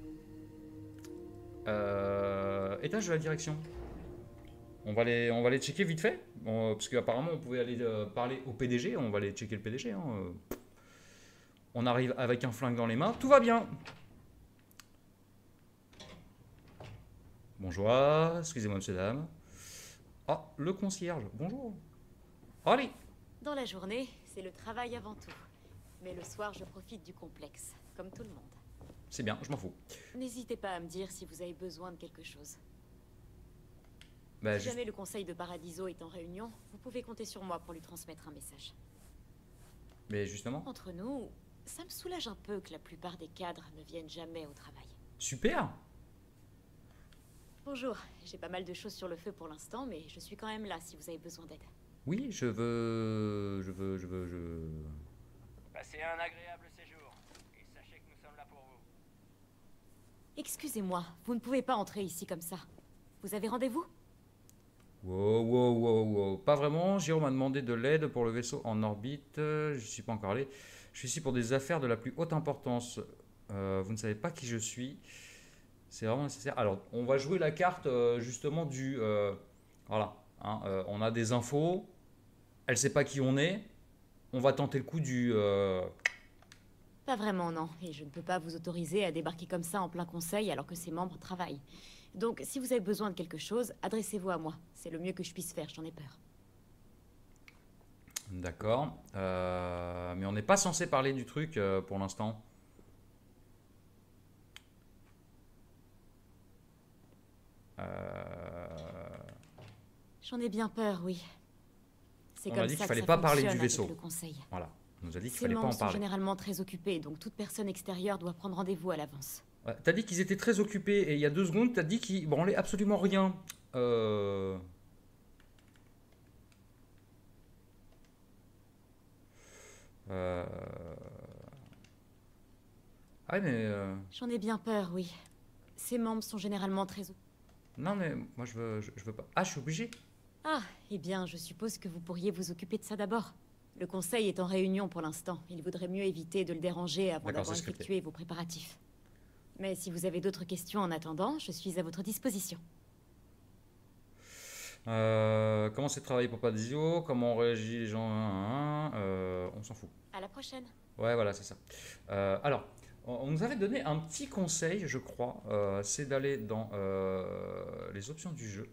Euh, étage de la direction. On va les, on va les checker vite fait, bon, parce qu'apparemment on pouvait aller euh, parler au P D G, on va aller checker le P D G. Hein. On arrive avec un flingue dans les mains, tout va bien. Bonjour, excusez-moi monsieur, dame. Ah, le concierge, bonjour. Allez. Dans la journée, c'est le travail avant tout. Mais le soir, je profite du complexe, comme tout le monde. C'est bien, je m'en fous. N'hésitez pas à me dire si vous avez besoin de quelque chose. Bah, Si juste... jamais le conseil de Paradiso est en réunion, vous pouvez compter sur moi pour lui transmettre un message. Mais justement. Entre nous, ça me soulage un peu que la plupart des cadres ne viennent jamais au travail. Super. Bonjour, j'ai pas mal de choses sur le feu pour l'instant, mais je suis quand même là si vous avez besoin d'aide. Oui, je veux... Je veux... Je veux... Je... Passez un agréable séjour. Et sachez que nous sommes là pour vous. Excusez-moi, vous ne pouvez pas entrer ici comme ça. Vous avez rendez-vous? Wow, wow, wow, wow. Pas vraiment. Jérôme m'a demandé de l'aide pour le vaisseau en orbite. Je ne suis pas encore allé. Je suis ici pour des affaires de la plus haute importance. Euh, vous ne savez pas qui je suis. C'est vraiment nécessaire. Alors, on va jouer la carte euh, justement du... Euh, voilà. Hein, euh, on a des infos. Elle ne sait pas qui on est. On va tenter le coup du... Euh... Pas vraiment, non. Et je ne peux pas vous autoriser à débarquer comme ça en plein conseil alors que ses membres travaillent. Donc, si vous avez besoin de quelque chose, adressez-vous à moi. C'est le mieux que je puisse faire, j'en ai peur. D'accord. Euh, mais on n'est pas censé parler du truc euh, pour l'instant. Euh... J'en ai bien peur, oui. C'est On comme a dit ça qu'il que fallait ça pas parler du fonctionne avec vaisseau. le conseil. Voilà. On nous a dit qu'il Ces fallait pas en membres sont parler. généralement très occupés, donc toute personne extérieure doit prendre rendez-vous à l'avance. Ouais, t'as dit qu'ils étaient très occupés et il y a deux secondes, t'as dit qu'ils branlaient absolument rien. Euh... Euh... Ah mais... Euh... J'en ai bien peur, oui. Ces membres sont généralement très... Non mais moi je veux, je, je veux pas... Ah, je suis obligé. Ah, eh bien, je suppose que vous pourriez vous occuper de ça d'abord. Le conseil est en réunion pour l'instant. Il vaudrait mieux éviter de le déranger avant D'accord, d'avoir c'est scripté. effectué vos préparatifs. Mais si vous avez d'autres questions en attendant, je suis à votre disposition. Euh, comment c'est de travailler pour Paradiso? Comment on réagit les gens? hein, hein, euh, On s'en fout. À la prochaine. Ouais, voilà, c'est ça. Euh, alors, on on nous avait donné un petit conseil, je crois. Euh, c'est d'aller dans euh, les options du jeu.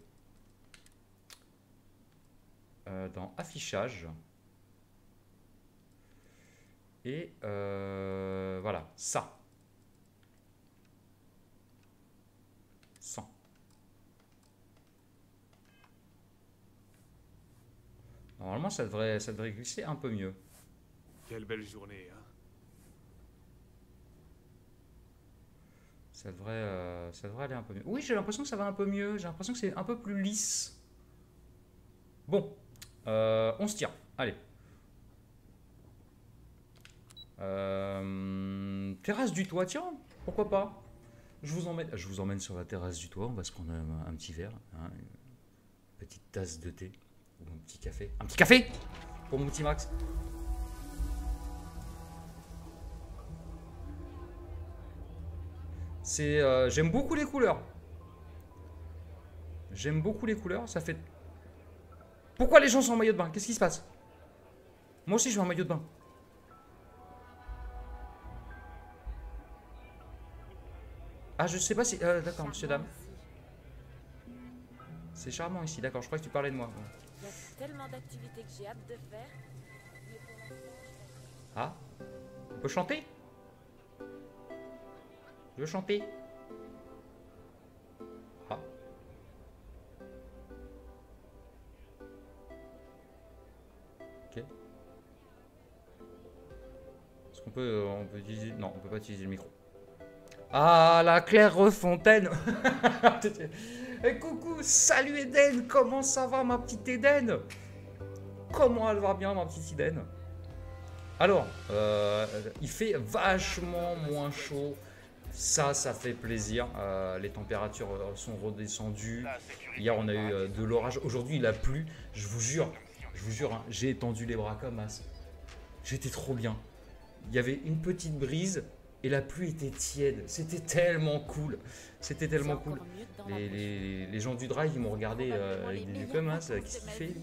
Euh, dans affichage. Et euh, voilà, ça. cent. Normalement, ça devrait, ça devrait glisser un peu mieux. Quelle belle journée, hein. Ça devrait, euh, ça devrait aller un peu mieux. Oui, j'ai l'impression que ça va un peu mieux. J'ai l'impression que c'est un peu plus lisse. Bon, euh, on se tire. Allez. Euh, terrasse du toit, tiens, pourquoi pas. Je vous emmène, je vous emmène sur la terrasse du toit. On va se prendre un, un petit verre, hein, une petite tasse de thé ou un petit café. Un petit café pour mon petit Max. C'est, euh, j'aime beaucoup les couleurs. J'aime beaucoup les couleurs. Ça fait. Pourquoi les gens sont en maillot de bain? Qu'est-ce qui se passe? Moi aussi, je suis en maillot de bain. Ah, je sais pas si. Euh, d'accord, monsieur, dame. C'est charmant ici, d'accord. Je crois que tu parlais de moi. Il y a tellement d'activités que j'ai hâte de faire. Mais pour l'instant, je- Ah, on peut chanter? Je veux chanter. Ah. Ok. qu'on peut, on peut utiliser... Non, on peut pas utiliser le micro. Ah, la Clairefontaine. Et coucou, salut Eden, comment ça va ma petite Eden? Comment elle va bien ma petite Eden? Alors, euh, il fait vachement moins chaud. Ça, ça fait plaisir. Euh, les températures sont redescendues. Hier, on a eu euh, de l'orage. Aujourd'hui, il a plu. Je vous jure, je vous jure, hein, j'ai étendu les bras comme as. J'étais trop bien. Il y avait une petite brise et la pluie était tiède. C'était tellement cool. C'était tellement cool. Les, les, les gens du drive, ils m'ont regardé euh, avec des yeux comme as. Qu'est-ce qu'il fait?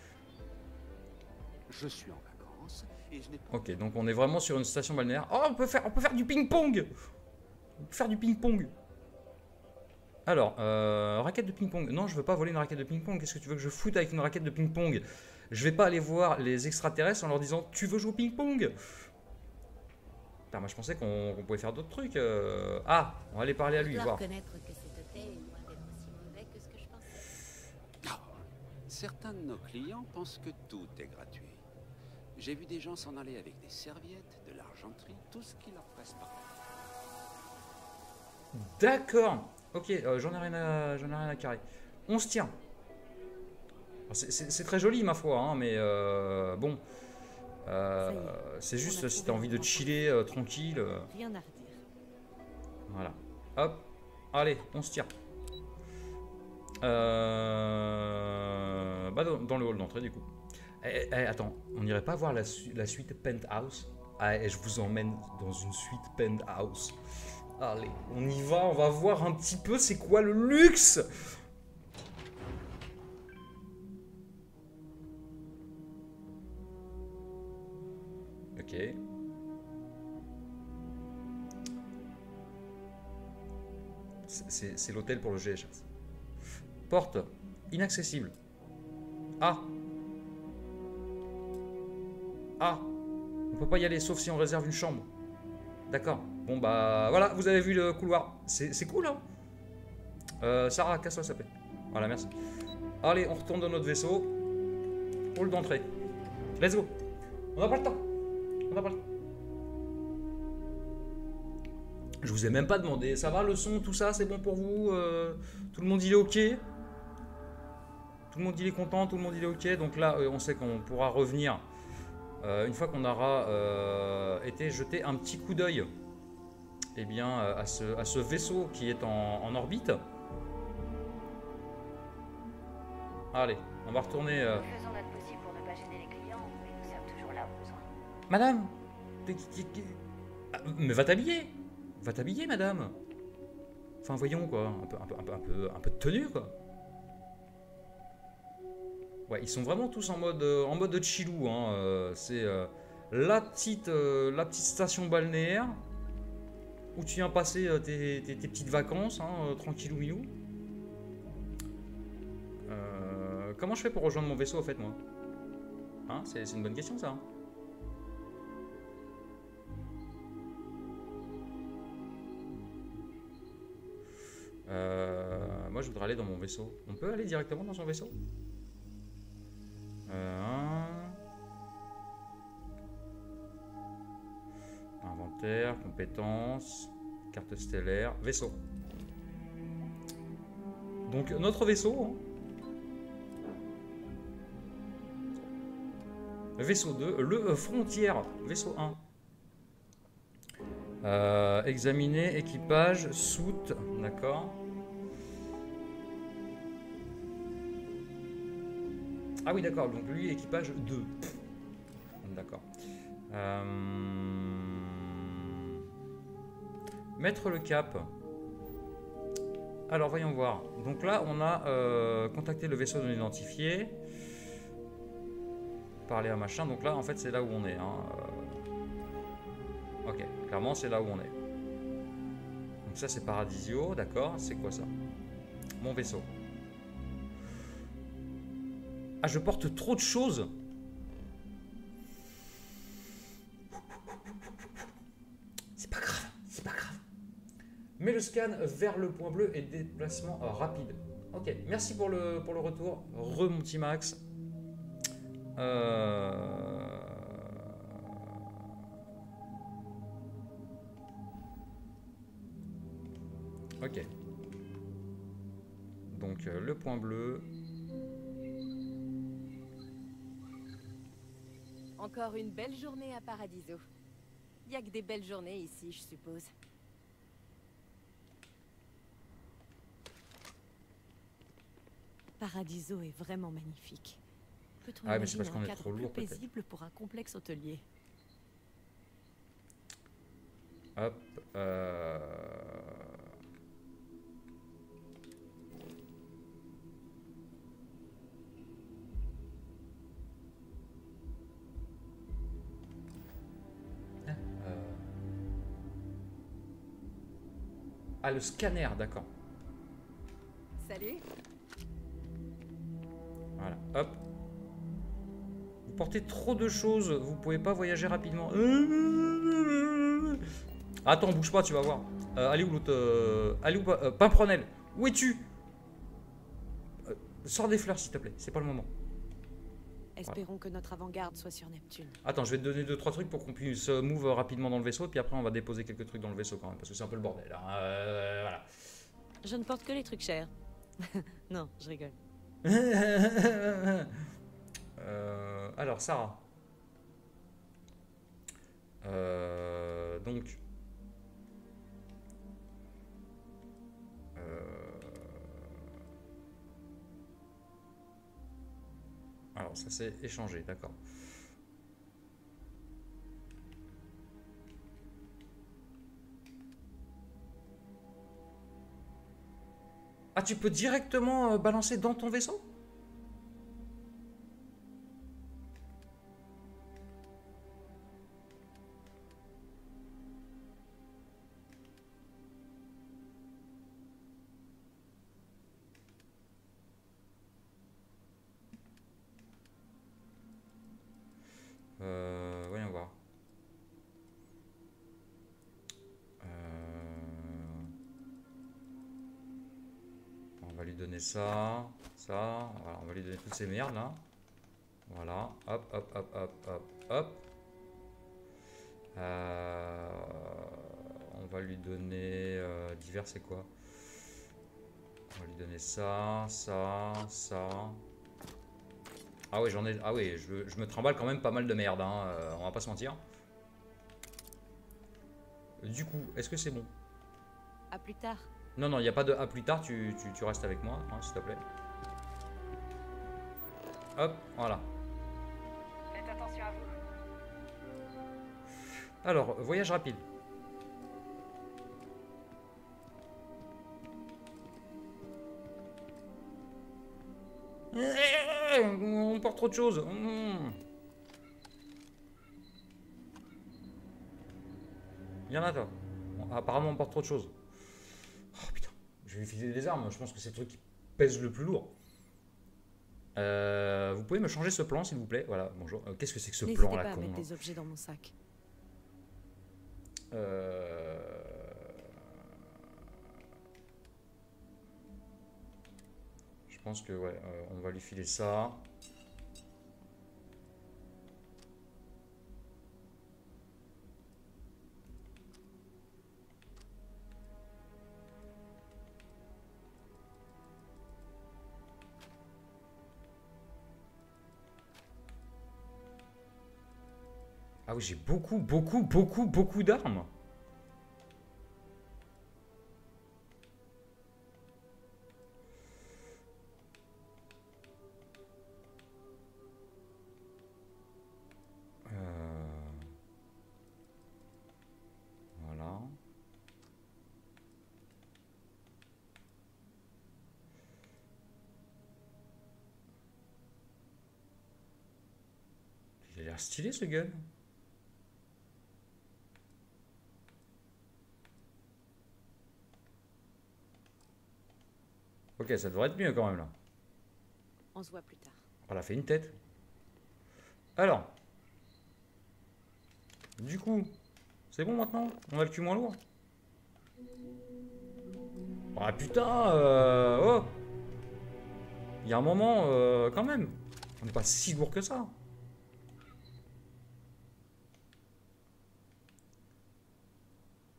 Je suis en vacances et je n'ai pas... Ok, donc on est vraiment sur une station balnéaire. Oh, on peut faire, on peut faire du ping-pong. On peut faire du ping-pong. Alors, euh, raquette de ping-pong. Non, je veux pas voler une raquette de ping-pong. Qu'est-ce que tu veux que je foute avec une raquette de ping-pong? Je vais pas aller voir les extraterrestres en leur disant tu veux jouer au ping-pong? Putain, moi je pensais qu'on qu'on pouvait faire d'autres trucs. euh. Ah, on va aller parler à lui, voir. Ah, certains de nos clients pensent que tout est gratuit. J'ai vu des gens s'en aller avec des serviettes, de l'argenterie, tout ce qui leur passe par là. D'accord. Ok, euh, j'en ai rien à, j'en ai rien à carrer. On se tient. C'est très joli ma foi, hein, mais euh, bon. Euh, c'est juste si t'as envie de chiller euh, tranquille. Euh, Rien à redire. Voilà. Hop. Allez, on se tire. Euh, bah dans, dans le hall d'entrée du coup. Eh, eh, attends, on n'irait pas voir la, su la suite Penthouse? Ah, eh, je vous emmène dans une suite Penthouse. Allez, on y va, on va voir un petit peu c'est quoi le luxe. Ok. C'est l'hôtel pour le G H S. Porte inaccessible. Ah. Ah. On peut pas y aller sauf si on réserve une chambre. D'accord. Bon bah voilà, vous avez vu le couloir. C'est cool hein. euh, Sarah, casse-toi ça plaît. Voilà, merci. Allez, on retourne dans notre vaisseau. Hall d'entrée. Let's go. On n'a pas le temps. On n'a pas le temps. Je vous ai même pas demandé. Ça va le son, tout ça, c'est bon pour vous? euh, Tout le monde il est ok? Tout le monde il est content, tout le monde il est ok. Donc là, euh, on sait qu'on pourra revenir euh, une fois qu'on aura euh, été jeter un petit coup d'œil eh bien, à, ce, à ce vaisseau qui est en, en orbite. Allez, on va retourner. Euh... Nous faisons notre possible pour ne pas gêner les clients, mais nous sommes toujours là au besoin. Madame, mais va t'habiller. Va t'habiller, madame. Enfin, voyons quoi, un peu, un peu, un peu, un peu, un peu de tenue quoi. Ouais, ils sont vraiment tous en mode, en mode de chillou. Hein. Euh, C'est euh, la petite, euh, la petite station balnéaire où tu viens passer euh, tes, tes, tes petites vacances, hein, euh, tranquillou minou. Euh, comment je fais pour rejoindre mon vaisseau en fait moi? Hein, c'est une bonne question ça. Hein. Euh, moi je voudrais aller dans mon vaisseau. On peut aller directement dans son vaisseau? euh, Inventaire, compétences, carte stellaire, vaisseau. Donc notre vaisseau, hein. Vaisseau deux, le frontière, vaisseau un. Euh, examiner, équipage, soute, d'accord. Ah oui, d'accord, donc lui, équipage deux. D'accord. Euh... Mettre le cap. Alors, voyons voir. Donc là, on a euh, contacté le vaisseau non identifié. Parler à machin. Donc là, en fait, c'est là où on est. Hein. Ok, clairement, c'est là où on est. Donc ça, c'est Paradisio, d'accord. C'est quoi ça? Mon vaisseau. Ah, je porte trop de choses. C'est pas grave, c'est pas grave. Mets le scan vers le point bleu et déplacement euh, rapide. Ok, merci pour le, pour le retour. Re mon petit Max. Euh... Ok. Donc euh, le point bleu. Encore une belle journée à Paradiso. Y a que des belles journées ici, je suppose. Paradiso est vraiment magnifique. Peut-on Ah mais c'est imaginer parce un qu'on est cadre trop plus lourd peut-être. paisible pour un complexe hôtelier? Hop. Euh... Ah, euh... ah, le scanner, d'accord. Salut. Voilà, hop. Vous portez trop de choses, vous pouvez pas voyager rapidement. Attends, bouge pas, tu vas voir. Euh, allez où l'autre euh, Allez où euh, Pimprenel, où es-tu? euh, Sors des fleurs s'il te plaît, c'est pas le moment. Espérons Voilà. que notre avant-garde soit sur Neptune. Attends, je vais te donner deux trois trucs pour qu'on puisse euh, move rapidement dans le vaisseau, et puis après on va déposer quelques trucs dans le vaisseau quand même, parce que c'est un peu le bordel. Hein. Euh, voilà. Je ne porte que les trucs chers. Non, je rigole. euh, alors, Sarah. Euh, donc. Euh, alors, ça c'est échangé, d'accord. Ah, tu peux directement euh, balancer dans ton vaisseau? Euh, voyons voir. Euh... On va lui donner ça, ça, voilà, on va lui donner toutes ces merdes là. Voilà, hop, hop, hop, hop, hop, hop. Euh... On va lui donner euh, divers, c'est quoi? On va lui donner ça, ça, ça. Ah oui, j'en ai. Ah oui, je, je me trimballe quand même pas mal de merde, hein, euh, on va pas se mentir. Du coup, est-ce que c'est bon? À plus tard. Non, non, il n'y a pas de à plus tard, tu, tu, tu restes avec moi, hein, s'il te plaît. Hop, voilà. Faites attention à vous. Alors, voyage rapide. On porte trop de choses. Il y en a, toi. Bon, apparemment, on porte trop de choses. Oh putain, je vais lui filer des armes. Je pense que c'est le truc qui pèse le plus lourd. Euh, vous pouvez me changer ce plan, s'il vous plaît? Voilà, bonjour. Euh, Qu'est-ce que c'est que ce plan N'hésitez là, pas à con mettre hein. des objets dans mon sac. Euh... Je pense que ouais, euh, on va lui filer ça. Ah oui, j'ai beaucoup, beaucoup, beaucoup, beaucoup d'armes. Euh... Voilà. Il a l'air stylé ce gun. Ok, ça devrait être mieux quand même là. On se voit plus tard. On a fait une tête. Alors. Du coup, c'est bon maintenant? On a le cul moins lourd? Ah putain euh... Oh. Il y a un moment, euh, quand même. On n'est pas si lourd que ça.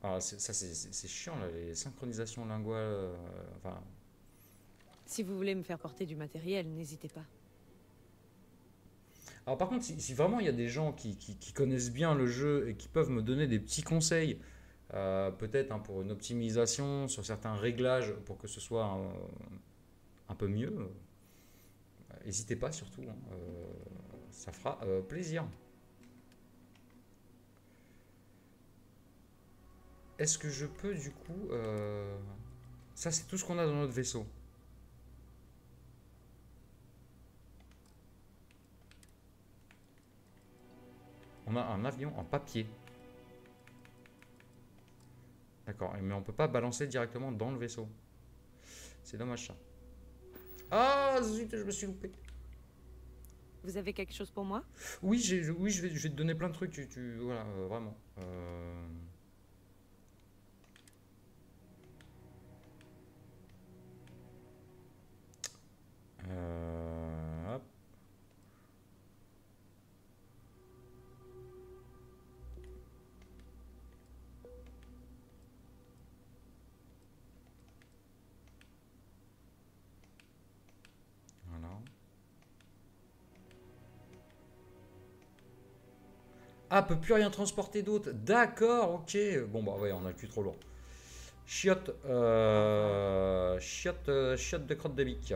Ah, ça, c'est chiant, là, les synchronisations linguales. Euh, enfin... Si vous voulez me faire porter du matériel, n'hésitez pas. Alors par contre, si, si vraiment il y a des gens qui, qui, qui connaissent bien le jeu et qui peuvent me donner des petits conseils, euh, peut-être hein, pour une optimisation sur certains réglages pour que ce soit un, un peu mieux, euh, n'hésitez pas surtout, hein, euh, ça fera euh, plaisir. Est-ce que je peux du coup... Euh... Ça c'est tout ce qu'on a dans notre vaisseau. On a un avion en papier. D'accord, mais on peut pas balancer directement dans le vaisseau. C'est dommage ça. Ah zut, je me suis loupé. Vous avez quelque chose pour moi? Oui, j'ai, oui je, vais, je vais te donner plein de trucs. Tu, tu, voilà, euh, vraiment. Euh... Euh... Hop. Voilà. Ah, peut plus rien transporter d'autre. D'accord, ok. Bon, bah ouais, on a le cul trop lourd. Chiotte, euh, chiotte, euh, chiotte de crotte de bique.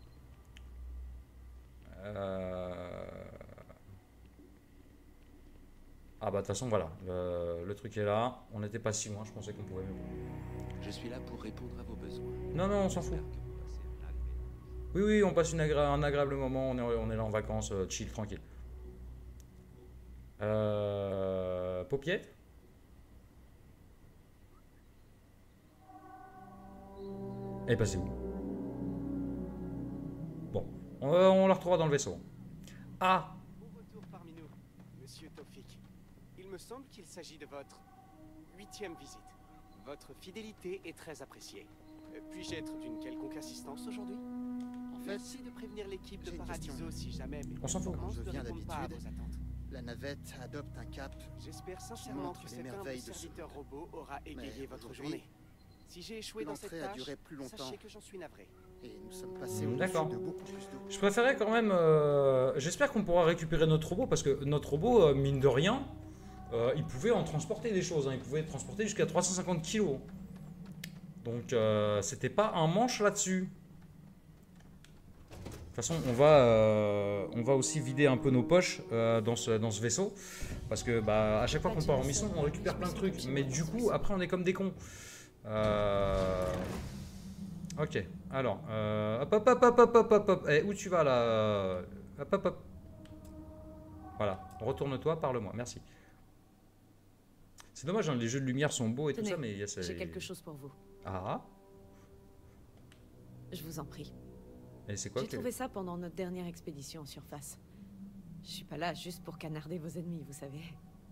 Euh... Ah bah de toute façon voilà, le, le truc est là, on n'était pas si loin, je pensais qu'on pouvait mieux. Je suis là pour répondre à vos besoins. Non non, on s'en fout. Oui oui, on passe une agra un agréable moment, on est, on est là en vacances, euh, chill, tranquille. Euh... Paupiette. Elle est passée où? Bon, on, on la retrouvera dans le vaisseau. Ah! Bon retour parmi nous, monsieur Tofik. Il me semble qu'il s'agit de votre huitième visite. Votre fidélité est très appréciée. Euh, Puis-je être d'une quelconque assistance aujourd'hui? En fait, merci de prévenir l'équipe de Paradiso si jamais mes on s'en fout. performances Je ne viens répondent pas à d'habitude. vos attentes. La navette adopte un cap. J'espère sincèrement montre que les cet humble merveilles de ce serviteur robot aura égayé Mais votre aujourd'hui, journée. Si j'ai échoué dans cette l'entrée a tâche, duré plus longtemps. sachez que j'en suis navré. Et nous sommes passés au D'accord. de beaucoup plus d'eau. Je préférais quand même... Euh, J'espère qu'on pourra récupérer notre robot, parce que notre robot, euh, mine de rien, euh, il pouvait en transporter des choses. Hein, il pouvait transporter jusqu'à trois cent cinquante kilos. Donc, euh, c'était pas un manche là-dessus. De toute façon, on va, euh, on va aussi vider un peu nos poches euh, dans, ce, dans ce vaisseau. Parce que bah, à chaque fois qu'on part en mission, on récupère plein de trucs. Mais du coup, après, on est comme des cons. Euh... Ok, alors, euh... hop, hop, hop, hop, hop, hop, hop, hop. Eh, où tu vas là? Hop, hop, hop. Voilà, retourne-toi, parle-moi, merci. C'est dommage, hein, les jeux de lumière sont beaux et Tenez, tout ça, mais il y a ça. J'ai quelque chose pour vous. Ah. Je vous en prie. Et c'est quoi? J'ai trouvé ça pendant notre dernière expédition en surface. Je suis pas là juste pour canarder vos ennemis, vous savez.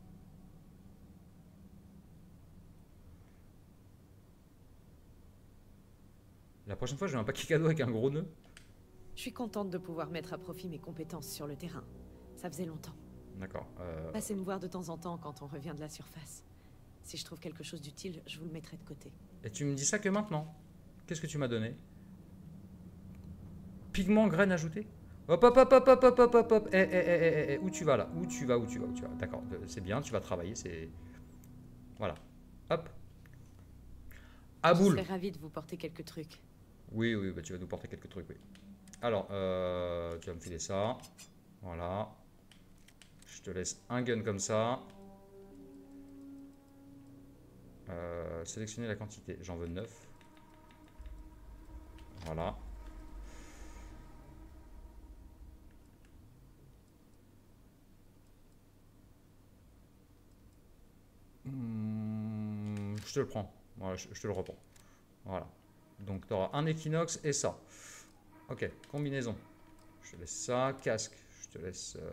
La prochaine fois, je veux un paquet cadeau avec un gros nœud. Je suis contente de pouvoir mettre à profit mes compétences sur le terrain. Ça faisait longtemps. D'accord. Euh... Passez me voir de temps en temps quand on revient de la surface. Si je trouve quelque chose d'utile, je vous le mettrai de côté. Et tu me dis ça que maintenant? Qu'est-ce que tu m'as donné? Pigment, graine ajoutée? Hop, hop, hop, hop, hop, hop, hop, hop, hop. Eh, eh, eh, eh, eh, où tu vas là? Où tu vas? Où tu vas? Où tu vas? D'accord, c'est bien, tu vas travailler, c'est... Voilà. Hop. À boule. Je serais ravie de vous porter quelques trucs. Oui, oui, bah, tu vas nous porter quelques trucs, oui. Alors, euh, tu vas me filer ça. Voilà. Je te laisse un gun comme ça. Euh, sélectionner la quantité. J'en veux neuf. Voilà. Mmh, je te le prends. Voilà, je, je te le reprends. Voilà. Donc tu auras un équinoxe et ça. Ok, combinaison. Je te laisse ça. Casque. Je te laisse... Euh...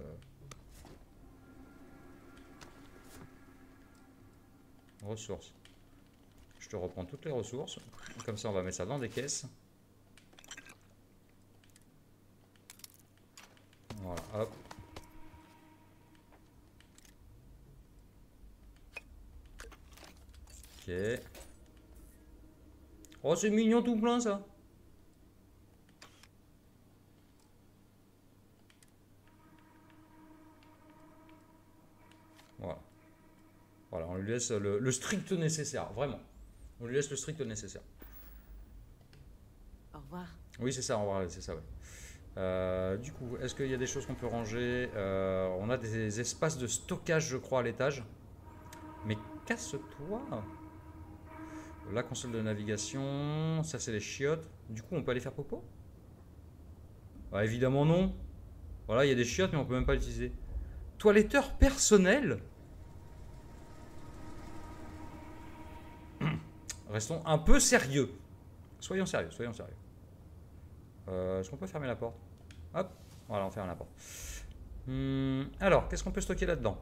Ressources. Je te reprends toutes les ressources. Comme ça, on va mettre ça dans des caisses. Voilà, hop. Ok. Oh, c'est mignon tout plein ça. Voilà. Voilà, on lui laisse le, le strict nécessaire, vraiment. On lui laisse le strict nécessaire. Au revoir. Oui, c'est ça, au revoir, c'est ça, ouais. Euh, du coup, est-ce qu'il y a des choses qu'on peut ranger? euh, On a des espaces de stockage, je crois, à l'étage. Mais casse-toi. La console de navigation, ça c'est les chiottes. Du coup, on peut aller faire popo? Bah, évidemment non. Voilà, il y a des chiottes, mais on peut même pas l'utiliser. Toiletteur personnel. Restons un peu sérieux. Soyons sérieux, soyons sérieux. Euh, Est-ce qu'on peut fermer la porte? Hop, voilà, on ferme la porte. Hum, alors, qu'est-ce qu'on peut stocker là-dedans?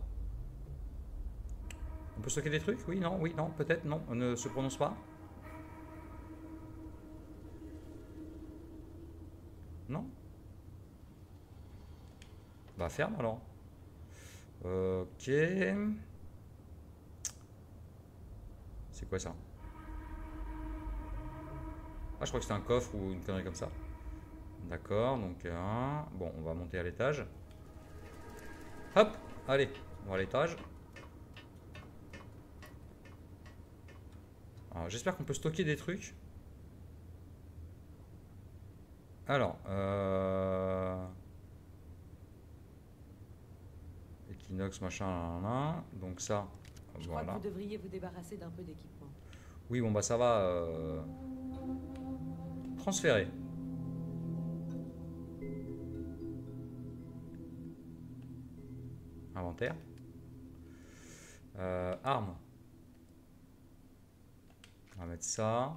On peut stocker des trucs? Oui, non, oui, non, peut-être, non, on ne se prononce pas. Non? Bah, ferme alors. Ok. C'est quoi ça? Ah, je crois que c'était un coffre ou une connerie comme ça. D'accord, donc un. Bon, on va monter à l'étage. Hop, allez, on va à l'étage. Alors, j'espère qu'on peut stocker des trucs. Alors, euh... Equinox, machin, là, là. Donc ça, Je voilà. crois que vous devriez vous débarrasser d'un peu d'équipement. Oui, bon, bah ça va. Euh... Transférer. Inventaire. Euh, armes. On va mettre ça.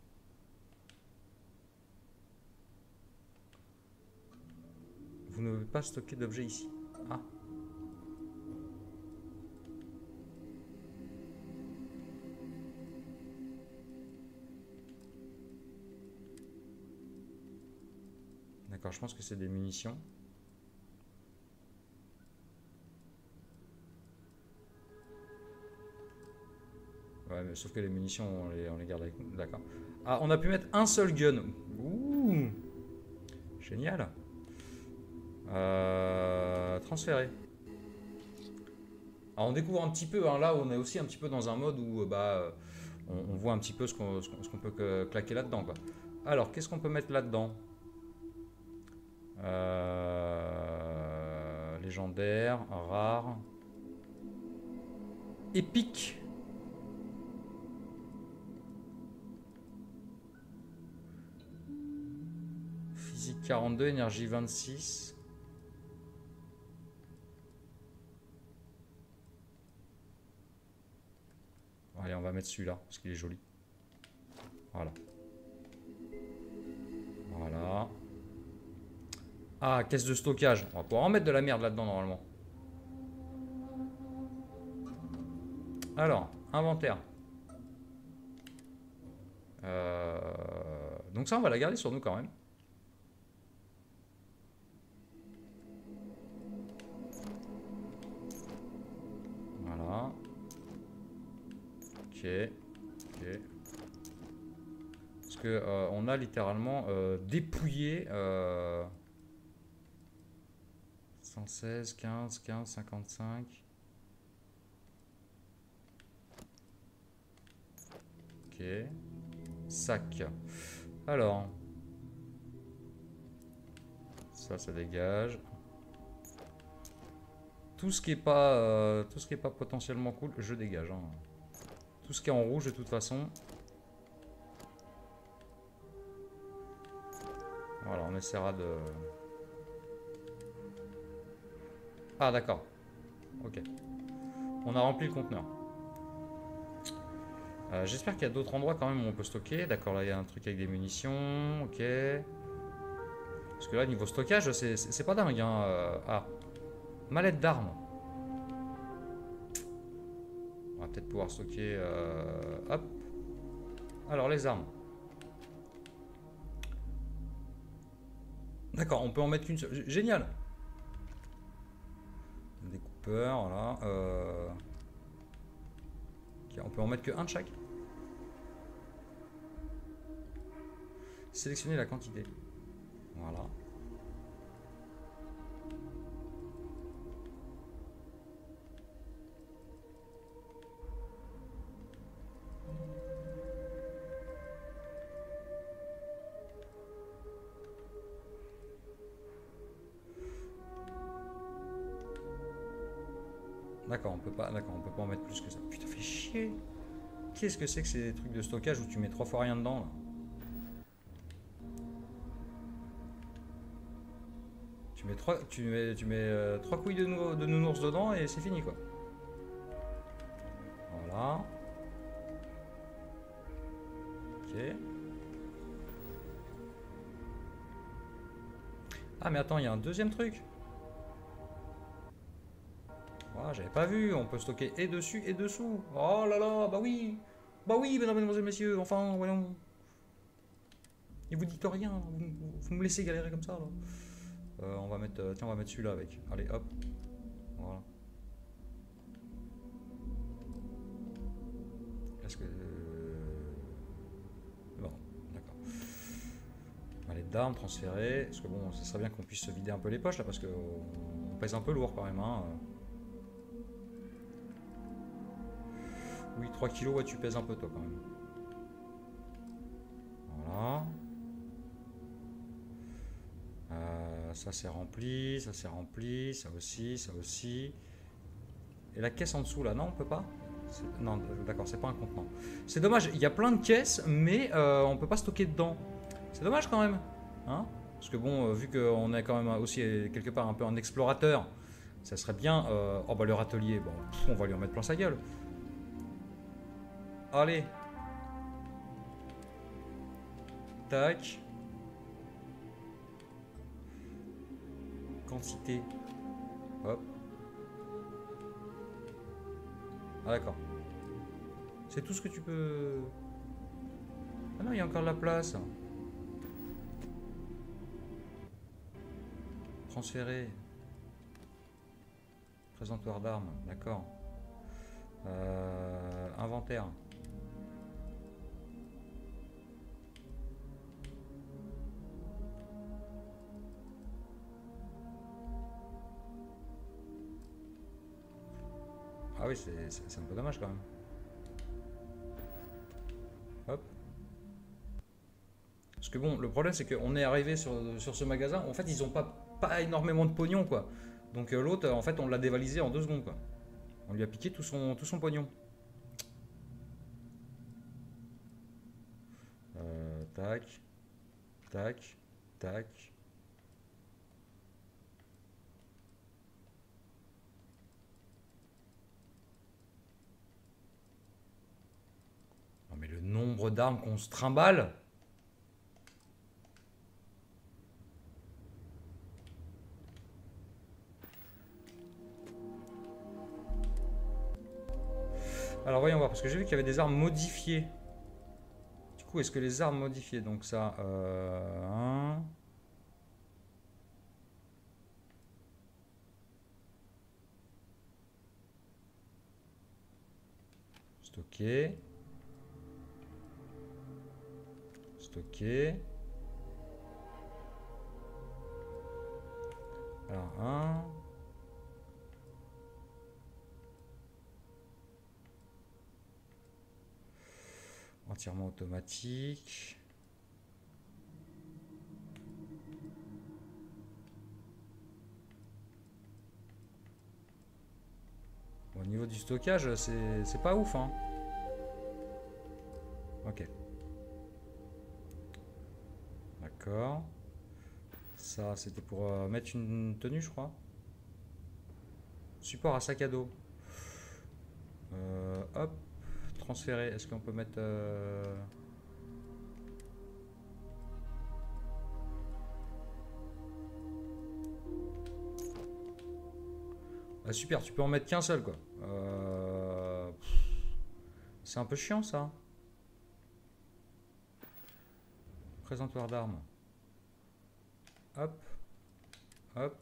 Vous ne pouvez pas stocker d'objets ici. Ah. D'accord, je pense que c'est des munitions. Ouais, mais sauf que les munitions, on les, on les garde avec nous. D'accord. Ah, on a pu mettre un seul gun. Ouh. Génial. Euh, transférer. Alors, on découvre un petit peu, hein, là, on est aussi un petit peu dans un mode où bah, on, on voit un petit peu ce qu'on ce qu'on peut que, claquer là-dedans, quoi. Alors, qu'est-ce qu'on peut mettre là-dedans? euh, Légendaire, rare, épique. Physique quarante-deux, énergie vingt-six. Allez, on va mettre celui-là, parce qu'il est joli. Voilà. Voilà. Ah, caisse de stockage. On va pouvoir en mettre de la merde là-dedans, normalement. Alors, inventaire. Euh... Donc ça, on va la garder sur nous quand même. Voilà. Ok. Ok. Parce que euh, on a littéralement euh, dépouillé euh, cent seize, quinze, quinze, cinquante-cinq. Ok. Sac. Alors. Ça, ça dégage. Tout ce qui est pas, euh, tout ce qui est pas potentiellement cool, je dégage. Hein. Tout ce qui est en rouge, de toute façon. Voilà, on essaiera de... Ah, d'accord. Ok. On a rempli le conteneur. Euh, J'espère qu'il y a d'autres endroits quand même où on peut stocker. D'accord, là, il y a un truc avec des munitions. Ok. Parce que là, niveau stockage, c'est pas dingue. Hein. Euh, ah. Mallette d'armes. On va peut-être pouvoir stocker... Euh, hop. Alors, les armes. D'accord, on peut en mettre qu'une seule. Génial. Découpeur, voilà. Euh... Okay, on peut en mettre que un de chaque. Sélectionner la quantité. Voilà. D'accord, on peut pas, d'accord, on peut pas en mettre plus que ça. Putain, fais chier. Qu'est-ce que c'est que ces trucs de stockage où tu mets trois fois rien dedans là? Tu mets trois, tu mets, tu mets euh, trois couilles de, nou de nounours dedans et c'est fini quoi. Voilà. Ok. Ah mais attends, il y a un deuxième truc. Voilà, j'avais pas vu, on peut stocker et dessus et dessous. Oh là là, bah oui. Bah oui, mesdames, mesdemoiselles, messieurs, enfin, voyons. Et vous dites rien, vous, vous me laissez galérer comme ça là. Euh, on va mettre, euh, tiens, on va mettre celui-là avec. Allez, hop. Voilà. Est-ce que... Bon, d'accord. Allez, d'armes transférées. Parce que bon, ça serait bien qu'on puisse se vider un peu les poches là, parce que on pèse un peu lourd quand même. Hein. Oui, trois kilos, ouais, tu pèses un peu toi quand même. Voilà. Euh, ça c'est rempli, ça c'est rempli, ça aussi, ça aussi. Et la caisse en dessous là, non, on peut pas? Non, d'accord, c'est pas un contenant. C'est dommage, il y a plein de caisses, mais euh, on peut pas stocker dedans. C'est dommage quand même. Hein, parce que bon, euh, vu qu'on est quand même aussi quelque part un peu un explorateur, ça serait bien... Euh... Oh bah le râtelier, bon, pff, on va lui en mettre plein sa gueule. Allez. Tac. Quantité. Hop. Ah d'accord. C'est tout ce que tu peux... Ah non, il y a encore de la place. Transférer. Présentoir d'armes, d'accord. Euh, inventaire. Ah oui, c'est un peu dommage quand même. Hop. Parce que bon, le problème c'est qu'on est arrivé sur, sur ce magasin. En fait, ils ont pas, pas énormément de pognon quoi. Donc euh, l'autre, en fait, on l'a dévalisé en deux secondes quoi. On lui a piqué tout son, tout son pognon. Euh, tac. Tac. Tac. Non mais le nombre d'armes qu'on se trimballe. Alors voyons voir, parce que j'ai vu qu'il y avait des armes modifiées. Du coup, est-ce que les armes modifiées, donc ça, euh, un... Stocker. Stocker. Alors, un... Entièrement automatique. Bon, au niveau du stockage, c'est pas ouf, hein. Ok. D'accord. Ça, c'était pour euh, mettre une tenue, je crois. Support à sac à dos. Euh, hop. Transférer, est-ce qu'on peut mettre... Euh... Ah, super, tu peux en mettre qu'un seul quoi. Euh... C'est un peu chiant ça. Présentoir d'armes. Hop. Hop.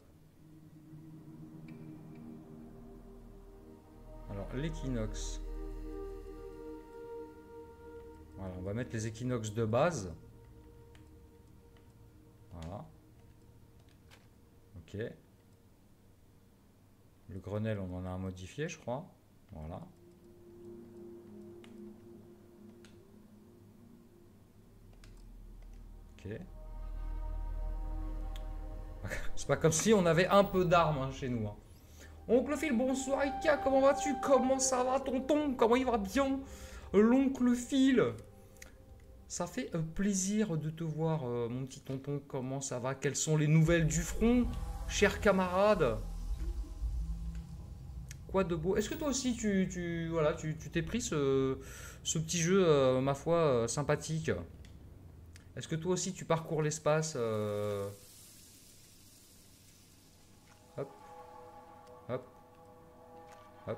Alors, l'équinoxe. Voilà, on va mettre les équinoxes de base. Voilà. Ok. Le Grenelle, on en a un modifié, je crois. Voilà. Ok. C'est pas comme si on avait un peu d'armes hein, chez nous. Hein. Oncle Phil, bonsoir Ika, comment vas-tu? Comment ça va tonton? Comment il va bien? L'oncle Phil. Ça fait euh, plaisir de te voir euh, mon petit tonton, comment ça va? Quelles sont les nouvelles du front, chers camarades? Quoi de beau? Est-ce que toi aussi tu tu voilà, tu t'es pris ce, ce petit jeu, euh, ma foi, euh, sympathique? Est-ce que toi aussi tu parcours l'espace euh... Hop. Hop. Hop.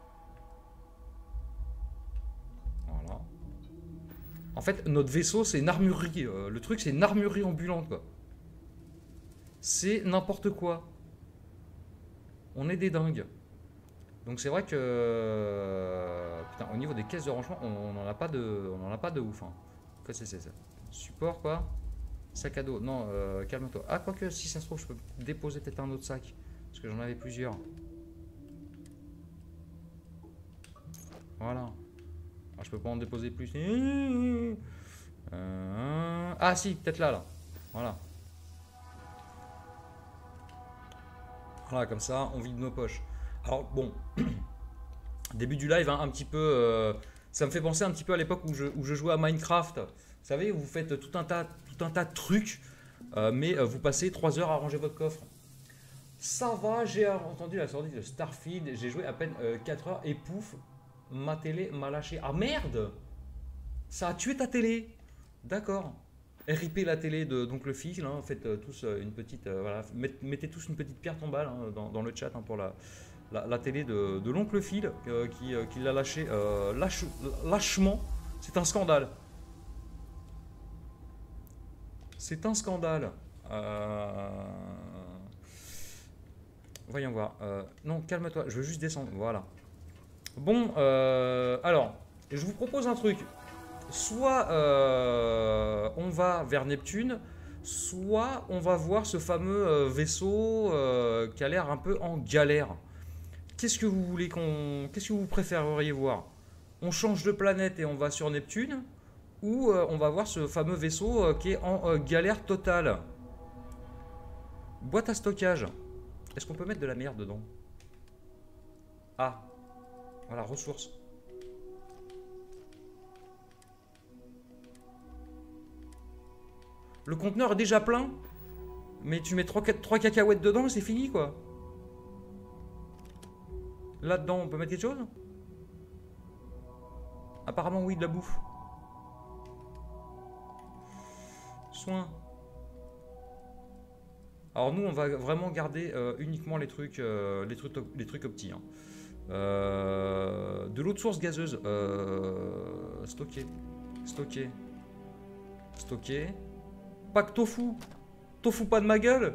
Voilà. En fait, notre vaisseau, c'est une armurerie. Euh, le truc, c'est une armurerie ambulante, quoi. C'est n'importe quoi. On est des dingues. Donc c'est vrai que... Putain, au niveau des caisses de rangement, on n'en a pas de... On en a pas de ouf, hein. Quoi c'est ça? Support, quoi. Sac à dos. Non, euh, calme-toi. Ah, quoique, si ça se trouve, je peux déposer peut-être un autre sac. Parce que j'en avais plusieurs. Voilà. Ah, je peux pas en déposer plus. Euh... Ah, si, peut-être là, là. Voilà. Voilà, comme ça, on vide nos poches. Alors, bon. Début du live, hein, un petit peu... Euh, ça me fait penser un petit peu à l'époque où je, où je jouais à Minecraft. Vous savez, vous faites tout un tas, tout un tas de trucs, euh, mais euh, vous passez trois heures à ranger votre coffre. Ça va, j'ai entendu la sortie de Starfield, j'ai joué à peine euh, quatre heures et pouf, ma télé m'a lâché. Ah merde! Ça a tué ta télé. D'accord. R I P la télé de d'Oncle Phil, hein, faites euh, tous euh, une petite... Euh, voilà, met, mettez tous une petite pierre tombale hein, dans, dans le chat hein, pour la, la, la télé de, de l'Oncle Phil euh, qui, euh, qui l'a lâché euh, lâche, lâchement. C'est un scandale. C'est un scandale. Euh... Voyons voir. Euh, non, calme-toi. Je veux juste descendre. Voilà. Bon, euh, alors, je vous propose un truc. Soit euh, on va vers Neptune, soit on va voir ce fameux euh, vaisseau euh, qui a l'air un peu en galère. Qu'est-ce que vous voulez qu'on... Qu'est-ce que vous préféreriez voir? On change de planète et on va sur Neptune, ou euh, on va voir ce fameux vaisseau euh, qui est en euh, galère totale? Boîte à stockage. Est-ce qu'on peut mettre de la merde dedans? Ah. Voilà, ressources. Le conteneur est déjà plein, mais tu mets trois cacahuètes dedans et c'est fini, quoi. Là-dedans, on peut mettre quelque chose? Apparemment, oui, de la bouffe. Soins. Alors nous, on va vraiment garder euh, uniquement les trucs, euh, les trucs, les trucs opti. Hein. Euh, de l'eau de source gazeuse. Euh, stocker. Stocker. Stocker. Pas que tofu. Tofu pas de ma gueule.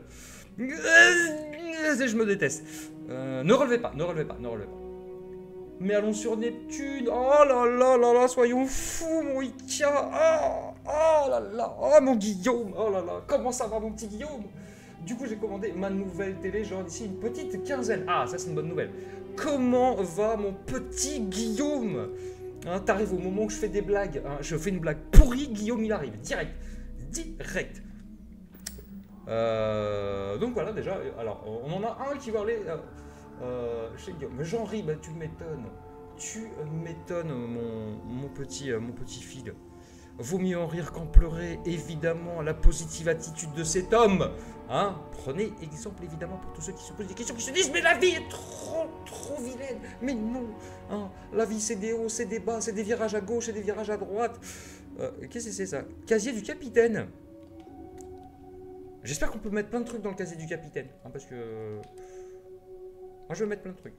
Je me déteste. Euh, ne relevez pas, ne relevez pas, ne relevez pas. Mais allons sur Neptune. Oh là là là là, soyons fous, mon Ika. Oh, oh là là. Oh mon Guillaume. Oh là là. Comment ça va, mon petit Guillaume? Du coup, j'ai commandé ma nouvelle télé, genre d'ici une petite quinzaine. Ah, ça, c'est une bonne nouvelle. Comment va mon petit Guillaume? Hein, t'arrives au moment où je fais des blagues. Hein, je fais une blague pourrie, Guillaume, il arrive. Direct. Direct. Euh, donc voilà, déjà. Alors, on en a un qui va aller euh, euh, chez Guillaume. Mais Jean-Ri, bah, tu m'étonnes. Tu m'étonnes, mon, mon, petit, euh, mon petit Phil. Vaut mieux en rire qu'en pleurer, évidemment, la positive attitude de cet homme. Hein, prenez exemple, évidemment, pour tous ceux qui se posent des questions, qui se disent « Mais la vie est trop, trop vilaine !» Mais non, hein, la vie, c'est des hauts, c'est des bas, c'est des virages à gauche et des virages à droite. Euh, Qu'est-ce que c'est ça? Casier du capitaine. J'espère qu'on peut mettre plein de trucs dans le casier du capitaine. Hein, parce que... Moi, je veux mettre plein de trucs.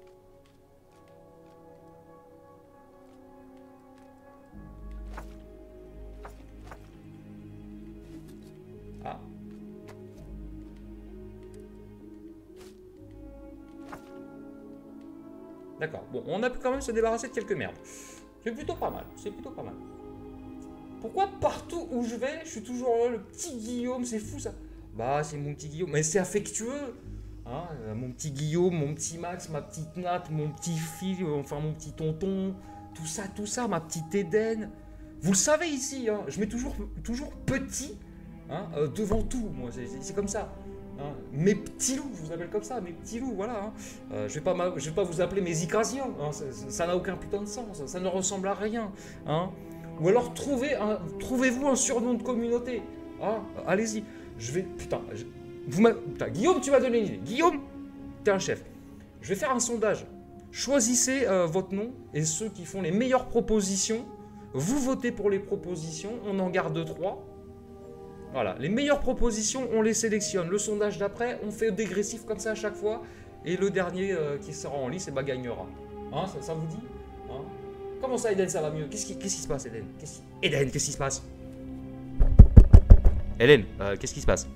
Ah. D'accord. Bon, on a pu quand même se débarrasser de quelques merdes. C'est plutôt pas mal. C'est plutôt pas mal. Pourquoi partout où je vais, je suis toujours là, le petit Guillaume, c'est fou ça. Bah, c'est mon petit Guillaume, mais c'est affectueux. Hein, euh, mon petit Guillaume, mon petit Max, ma petite Nat, mon petit fils, euh, enfin mon petit tonton, tout ça, tout ça, ma petite Eden. Vous le savez ici, hein, je mets toujours, toujours petit hein, euh, devant tout, moi, c'est comme ça. Hein. Mes petits loups, je vous appelle comme ça, mes petits loups, voilà. Hein. Euh, je vais pas, je vais pas vous appeler mes Icrasiens, hein, ça n'a aucun putain de sens, ça, ça ne ressemble à rien. Hein. Ou alors trouvez un, trouvez-vous un surnom de communauté. Hein. Allez-y, je vais, putain, je, vous putain, Guillaume, tu m'as donné une idée. Guillaume, t'es un chef. Je vais faire un sondage. Choisissez euh, votre nom et ceux qui font les meilleures propositions. Vous votez pour les propositions, on en garde trois. Voilà, les meilleures propositions, on les sélectionne. Le sondage d'après, on fait dégressif comme ça à chaque fois. Et le dernier euh, qui sera en lice, eh ben, gagnera. Hein, ça, ça vous dit hein? Comment ça, Eden, ça va mieux? Qu'est-ce qui, qu'est-ce qui se passe, Eden? Qu'est-ce qui... Eden, qu'est-ce qui se passe? Eden, euh, qu'est-ce qui se passe?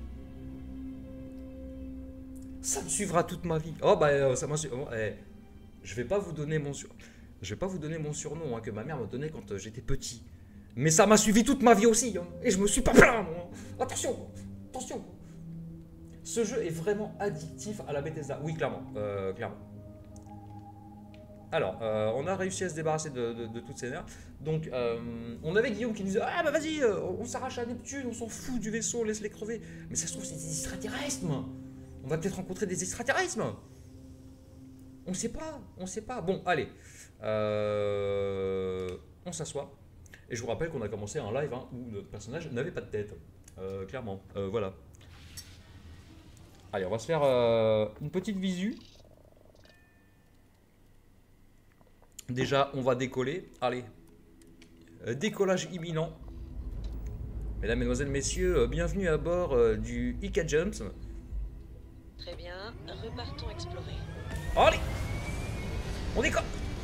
Ça me suivra toute ma vie. Oh, bah, euh, ça m'a su... oh, eh, je vais pas vous donner mon sur... Je vais pas vous donner mon surnom hein, que ma mère me donnait quand euh, j'étais petit. Mais ça m'a suivi toute ma vie aussi. Hein, et je me suis pas plaint. Moi. Attention, attention. Ce jeu est vraiment addictif à la Bethesda. Oui, clairement, euh, clairement. Alors, euh, on a réussi à se débarrasser de, de, de toutes ces nerfs. Donc, euh, on avait Guillaume qui nous disait « Ah bah vas-y, euh, on s'arrache à Neptune, on s'en fout du vaisseau, laisse-les crever. » Mais ça se trouve, c'est des extraterrestres. On va peut-être rencontrer des extraterrestres. On sait pas, on sait pas. Bon, allez. Euh, on s'assoit. Et je vous rappelle qu'on a commencé un live hein, où notre personnage n'avait pas de tête. Euh, clairement. Euh, voilà. Allez, on va se faire euh, une petite visu. Déjà, on va décoller. Allez. Euh, décollage imminent. Mesdames, Mesdemoiselles, Messieurs, euh, bienvenue à bord euh, du Ika Jumps. Très bien, repartons explorer. Allez, on décolle.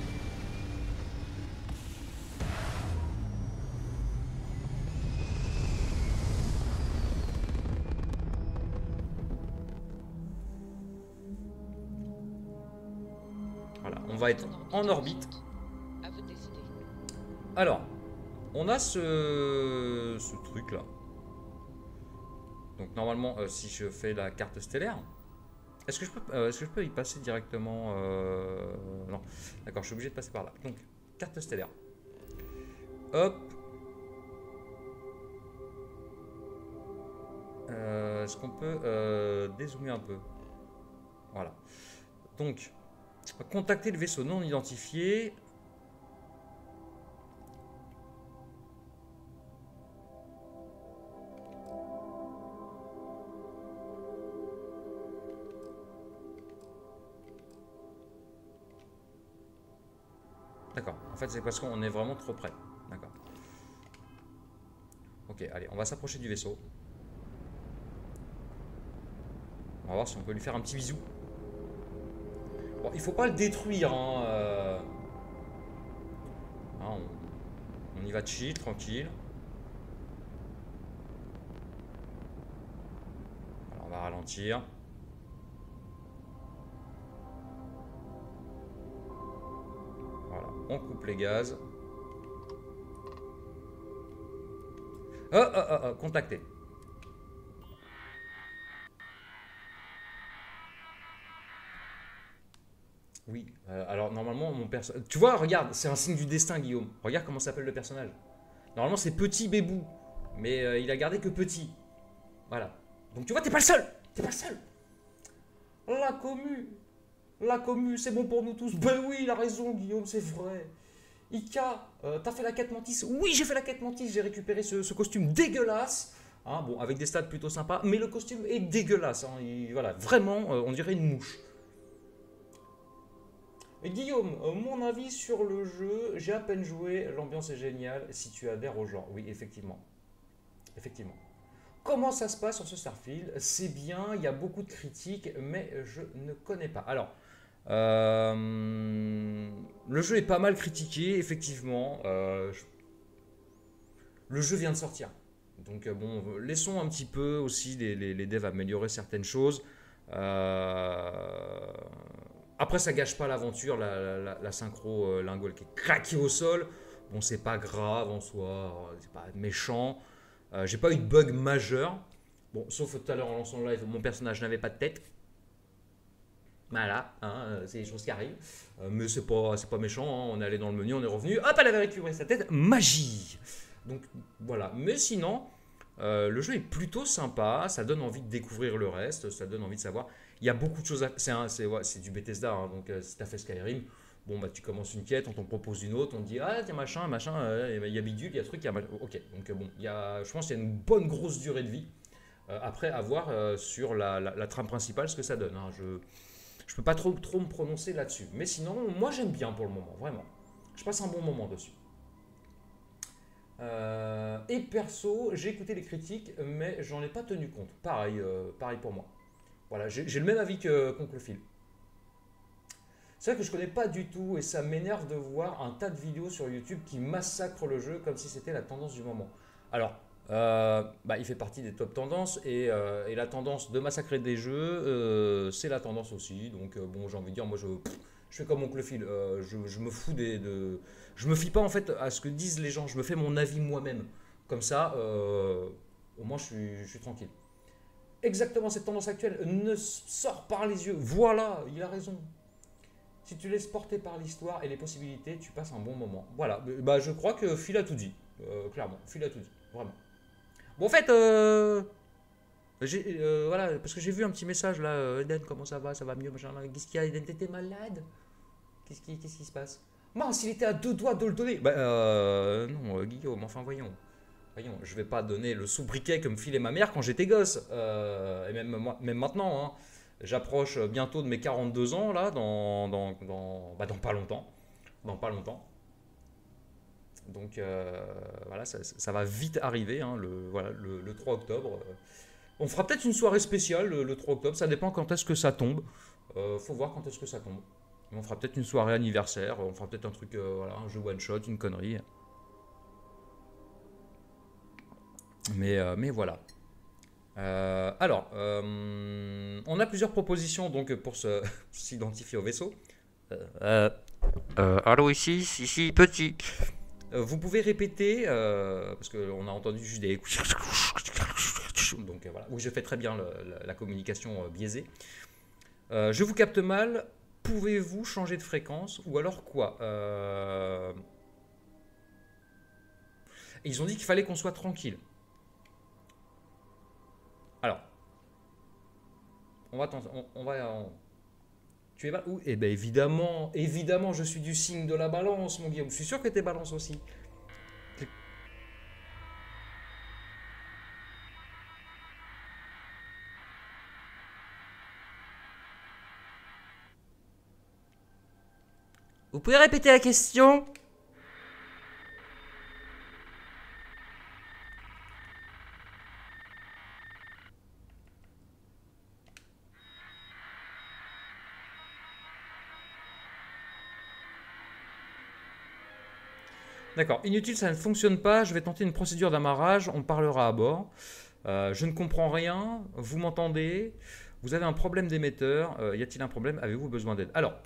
Voilà, on va être en orbite. À vous de décider. Alors, on a ce, ce truc là. Donc normalement, euh, si je fais la carte stellaire, est-ce que je peux, euh, est-ce que je peux y passer directement euh... Non, d'accord, je suis obligé de passer par là. Donc, carte stellaire. Hop. Euh, est-ce qu'on peut euh, dézoomer un peu? Voilà. Donc, contacter le vaisseau non identifié. D'accord, en fait c'est parce qu'on est vraiment trop près. D'accord. Ok, allez, on va s'approcher du vaisseau. On va voir si on peut lui faire un petit bisou. Bon, il faut pas le détruire, hein. Euh... Ah, on... on y va de chill, tranquille. Alors, on va ralentir. Voilà, on coupe les gaz. Oh, oh, oh, oh, contacté. Oui, euh, alors normalement mon personnage... Tu vois, regarde, c'est un signe du destin, Guillaume. Regarde comment s'appelle le personnage. Normalement c'est Petit Bébou. Mais euh, il a gardé que Petit. Voilà. Donc tu vois, t'es pas le seul. T'es pas le seul. La commu. La commu, c'est bon pour nous tous. Ben oui, il a raison, Guillaume, c'est vrai. Ika, euh, t'as fait la quête Mantis? Oui, j'ai fait la quête Mantis. J'ai récupéré ce, ce costume dégueulasse. Hein, bon, avec des stats plutôt sympas. Mais le costume est dégueulasse. Hein, il, voilà, vraiment, euh, on dirait une mouche. Et Guillaume, euh, mon avis sur le jeu, j'ai à peine joué, l'ambiance est géniale, si tu adhères au genre. Oui, effectivement. Effectivement. Comment ça se passe sur ce Starfield? C'est bien, il y a beaucoup de critiques, mais je ne connais pas. Alors, euh, le jeu est pas mal critiqué, effectivement. Euh, je... Le jeu vient de sortir. Donc, bon, laissons un petit peu aussi les, les, les devs améliorer certaines choses. Euh... Après, ça gâche pas l'aventure, la, la, la synchro euh, lingual qui est craquée au sol. Bon, c'est pas grave en soi, c'est pas méchant. Euh, j'ai pas eu de bug majeur. Bon, sauf tout à l'heure en lançant le live, mon personnage n'avait pas de tête. Voilà, hein, c'est des choses qui arrivent. Euh, mais c'est pas, c'est pas méchant, hein. On est allé dans le menu, on est revenu. Hop, elle avait récupéré sa tête. Magie! Donc voilà. Mais sinon, euh, le jeu est plutôt sympa. Ça donne envie de découvrir le reste. Ça donne envie de savoir. Il y a beaucoup de choses à... C'est un, c'est, ouais, c'est du Bethesda, hein. Donc euh, si t'as fait Skyrim, bon, bah tu commences une quête, on t'en propose une autre, on te dit, ah, tiens, machin, machin, euh, il y a bidule, il y a truc, il y a machin. Ok, donc euh, bon, il y a, je pense qu'il y a une bonne grosse durée de vie. Euh, après, à voir euh, sur la, la, la trame principale ce que ça donne. Hein. Je ne peux pas trop, trop me prononcer là-dessus. Mais sinon, moi j'aime bien pour le moment, vraiment. Je passe un bon moment dessus. Euh, et perso, j'ai écouté les critiques, mais j'en ai pas tenu compte. Pareil, euh, pareil pour moi. Voilà, j'ai, j'ai le même avis que Conclefil. C'est vrai que je connais pas du tout et ça m'énerve de voir un tas de vidéos sur YouTube qui massacrent le jeu comme si c'était la tendance du moment. Alors, euh, bah, il fait partie des top tendances et, euh, et la tendance de massacrer des jeux, euh, c'est la tendance aussi. Donc euh, bon, j'ai envie de dire, moi je, pff, je fais comme mon Clefil, euh, je, je me fous des, de, je me fie pas en fait à ce que disent les gens, je me fais mon avis moi-même. Comme ça, euh, au moins je suis, je suis tranquille. Exactement, cette tendance actuelle ne sort par les yeux. Voilà, il a raison. Si tu laisses porter par l'histoire et les possibilités, tu passes un bon moment. Voilà, bah, je crois que Phil a tout dit. Euh, clairement, Phil a tout dit. Vraiment. Bon, en fait, euh, j'ai, euh, voilà, parce que j'ai vu un petit message là. Euh, Eden, comment ça va? Ça va mieux, machin. Qu'est-ce qu'il y a, Eden? T'étais malade? Qu'est-ce qui, qu'est-ce qui se passe? Mince, il était à deux doigts de le donner. Bah, euh, non, euh, Guillaume, enfin, voyons. Voyons, je vais pas donner le sobriquet que me filait ma mère quand j'étais gosse. Euh, et même, moi, même maintenant, hein. J'approche bientôt de mes quarante-deux ans, là, dans, dans, dans, bah, dans pas longtemps. Dans pas longtemps. Donc, euh, voilà, ça, ça va vite arriver, hein, le, voilà, le, le trois octobre. On fera peut-être une soirée spéciale le, le trois octobre, ça dépend quand est-ce que ça tombe. Euh, faut voir quand est-ce que ça tombe. On fera peut-être une soirée anniversaire, on fera peut-être un truc, euh, voilà, un jeu one-shot, une connerie. Mais, euh, mais voilà. Euh, alors, euh, on a plusieurs propositions donc pour se, s'identifier au vaisseau. Euh, euh, euh, allô, ici, ici, petit. Euh, vous pouvez répéter, euh, parce qu'on a entendu juste des... Donc euh, voilà, oui, je fais très bien le, la, la communication euh, biaisée. Euh, je vous capte mal, pouvez-vous changer de fréquence ou alors quoi? euh... Ils ont dit qu'il fallait qu'on soit tranquille. Alors, on va tenter, on, on va, on, tu es balance? Eh bien évidemment, évidemment, je suis du signe de la balance, mon Guillaume. Je suis sûr que tu es balance aussi. Vous pouvez répéter la question? D'accord, inutile, ça ne fonctionne pas, je vais tenter une procédure d'amarrage, on parlera à bord. Euh, je ne comprends rien, vous m'entendez? Vous avez un problème d'émetteur, euh, y a-t-il un problème? Avez-vous besoin d'aide? Alors,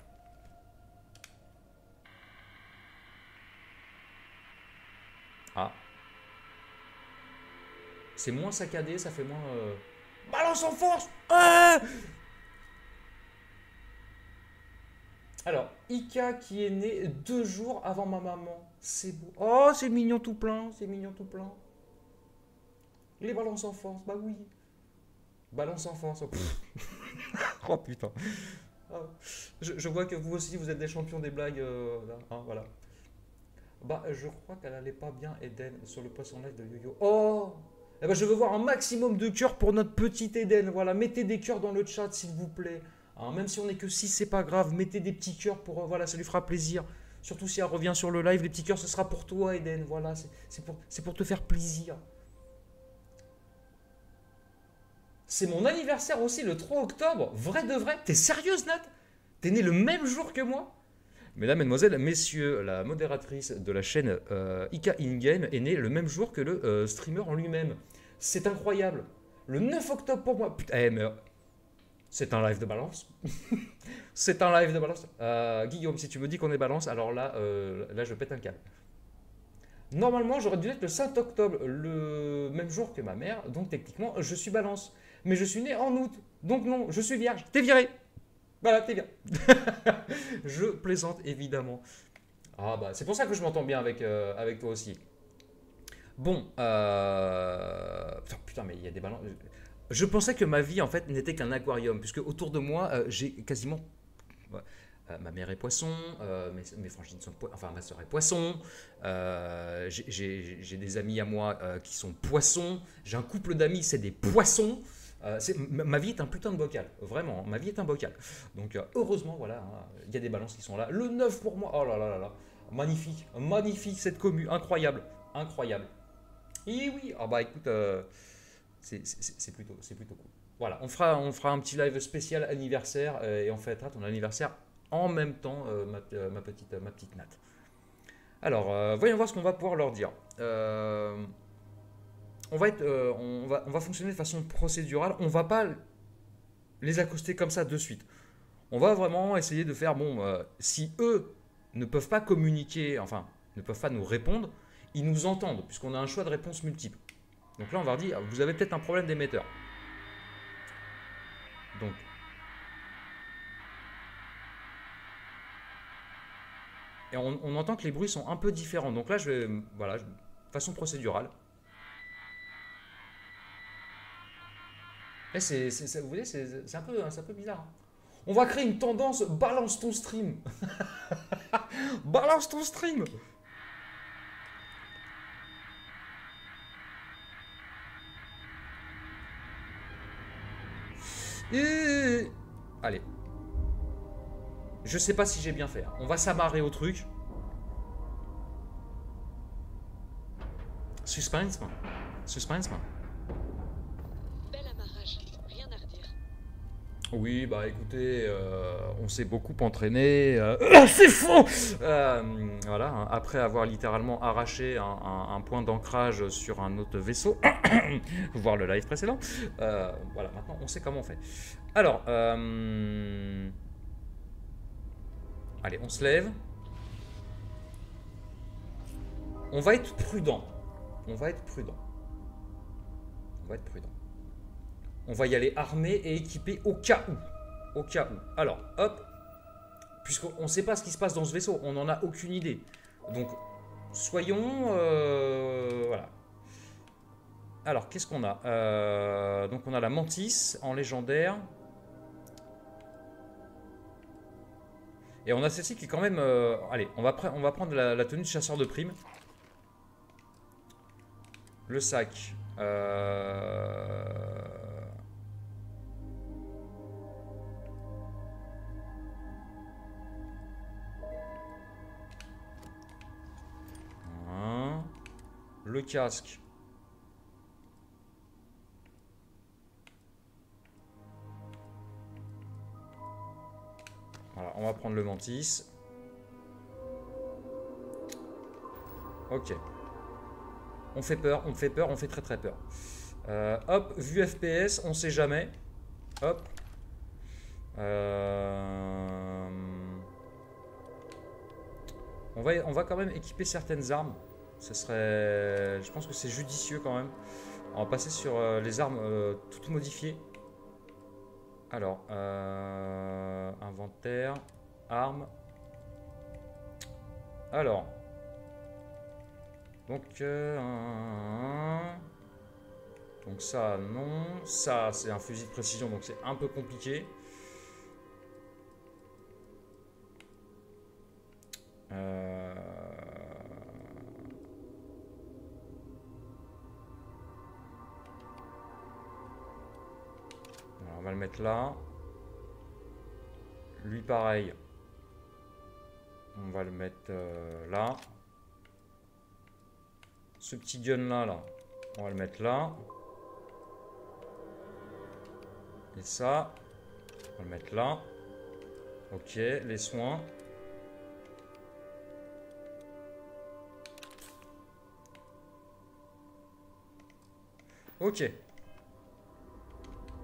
ah, c'est moins saccadé, ça fait moins... Euh... Balance en force! Ah, alors, Ika qui est né deux jours avant ma maman. C'est beau. Oh, c'est mignon tout plein. C'est mignon tout plein. Les balances en force. Bah oui. Balance en force. Oh, oh putain. Oh. Je, je vois que vous aussi, vous êtes des champions des blagues. Euh, là, hein, voilà. Bah, je crois qu'elle allait pas bien, Eden, sur le poisson live de Yo-Yo. Oh, eh ben, je veux voir un maximum de cœurs pour notre petite Eden. Voilà, mettez des cœurs dans le chat, s'il vous plaît. Hein, même si on n'est que six, c'est pas grave. Mettez des petits cœurs pour... Euh, voilà, ça lui fera plaisir. Surtout si elle revient sur le live, les petits cœurs, ce sera pour toi, Eden. Voilà, c'est pour, c'est pour te faire plaisir. C'est mon anniversaire aussi, le trois octobre. Vrai de vrai. T'es sérieuse, Nat? T'es né le même jour que moi? Mesdames, Mesdemoiselles, Messieurs, la modératrice de la chaîne euh, Ika In-Game est née le même jour que le euh, streamer en lui-même. C'est incroyable. Le neuf octobre pour moi. Putain, eh, mais... C'est un live de balance. C'est un live de balance. Euh, Guillaume, si tu me dis qu'on est balance, alors là, euh, là je pète un câble. Normalement, j'aurais dû être le cinq octobre, le même jour que ma mère, donc techniquement, je suis balance. Mais je suis né en août, donc non, je suis vierge. T'es viré. Voilà, t'es viré. Je plaisante, évidemment. Ah bah, c'est pour ça que je m'entends bien avec, euh, avec toi aussi. Bon, euh... putain, mais il y a des balances. Je pensais que ma vie, en fait, n'était qu'un aquarium, puisque autour de moi, euh, j'ai quasiment... Ouais. Euh, ma mère est poisson, euh, mes, mes frangines sont poissons, enfin ma soeur est poisson, euh, j'ai des amis à moi euh, qui sont poissons, j'ai un couple d'amis, c'est des poissons. Euh, ma vie est un putain de bocal, vraiment, ma vie est un bocal. Donc euh, heureusement, voilà, il hein, y a des balances qui sont là. Le neuf pour moi, oh là là là là, magnifique, magnifique cette commu, incroyable, incroyable. Et oui, ah bah écoute, euh, c'est plutôt, plutôt cool. Voilà, on fera, on fera un petit live spécial anniversaire euh, et on fêtera ton anniversaire en même temps, euh, ma, euh, ma, petite, euh, ma petite Nat. Alors, euh, voyons voir ce qu'on va pouvoir leur dire. Euh, on, va être, euh, on, va, on va fonctionner de façon procédurale. On ne va pas les accoster comme ça de suite. On va vraiment essayer de faire, bon, euh, si eux ne peuvent pas communiquer, enfin, ne peuvent pas nous répondre, ils nous entendent, puisqu'on a un choix de réponse multiple. Donc là, on va leur dire, vous avez peut-être un problème d'émetteur. Donc, et on, on entend que les bruits sont un peu différents. Donc là, je vais, voilà, je, façon procédurale. Et c'est, c'est, vous voyez, c'est un peu, c'est un peu bizarre. On va créer une tendance, balance ton stream. Balance ton stream. Et... Allez. Je sais pas si j'ai bien fait. On va s'amarrer au truc. Suspense, man. Suspense, man. Bel amarrage, rien à redire. Oui, bah écoutez, euh, on s'est beaucoup entraîné. Euh... Ah, c'est faux euh, Voilà, hein, après avoir littéralement arraché un, un, un point d'ancrage sur un autre vaisseau, voir le live précédent. Euh, voilà, maintenant on sait comment on fait. Alors, euh... allez, on se lève. On va être prudent. On va être prudent. On va être prudent. On va y aller armé et équipé au cas où. Au cas où. Alors, hop. Puisqu'on ne sait pas ce qui se passe dans ce vaisseau. On n'en a aucune idée. Donc, soyons... Euh, voilà. Alors, qu'est-ce qu'on a euh, donc, on a la Mantis en légendaire. Et on a celle-ci qui est quand même... Euh, allez, on va, on va prendre la, la tenue de chasseur de primes. Le sac. Euh... Un. Le casque. Voilà, on va prendre le mantis. Ok. On fait peur, on fait peur, on fait très très peur. Euh, hop, vue F P S, on sait jamais. Hop. Euh... On va, on va quand même équiper certaines armes. Ce serait... Je pense que c'est judicieux quand même. On va passer sur euh, les armes euh, toutes modifiées. Alors, euh, inventaire, armes. Alors, donc, euh, donc ça, non. Ça, c'est un fusil de précision, donc c'est un peu compliqué. Euh... Alors, on va le mettre là. Lui, pareil. On va le mettre euh, là. Ce petit gun là, là, on va le mettre là. Et ça, on va le mettre là. Ok, les soins. Ok.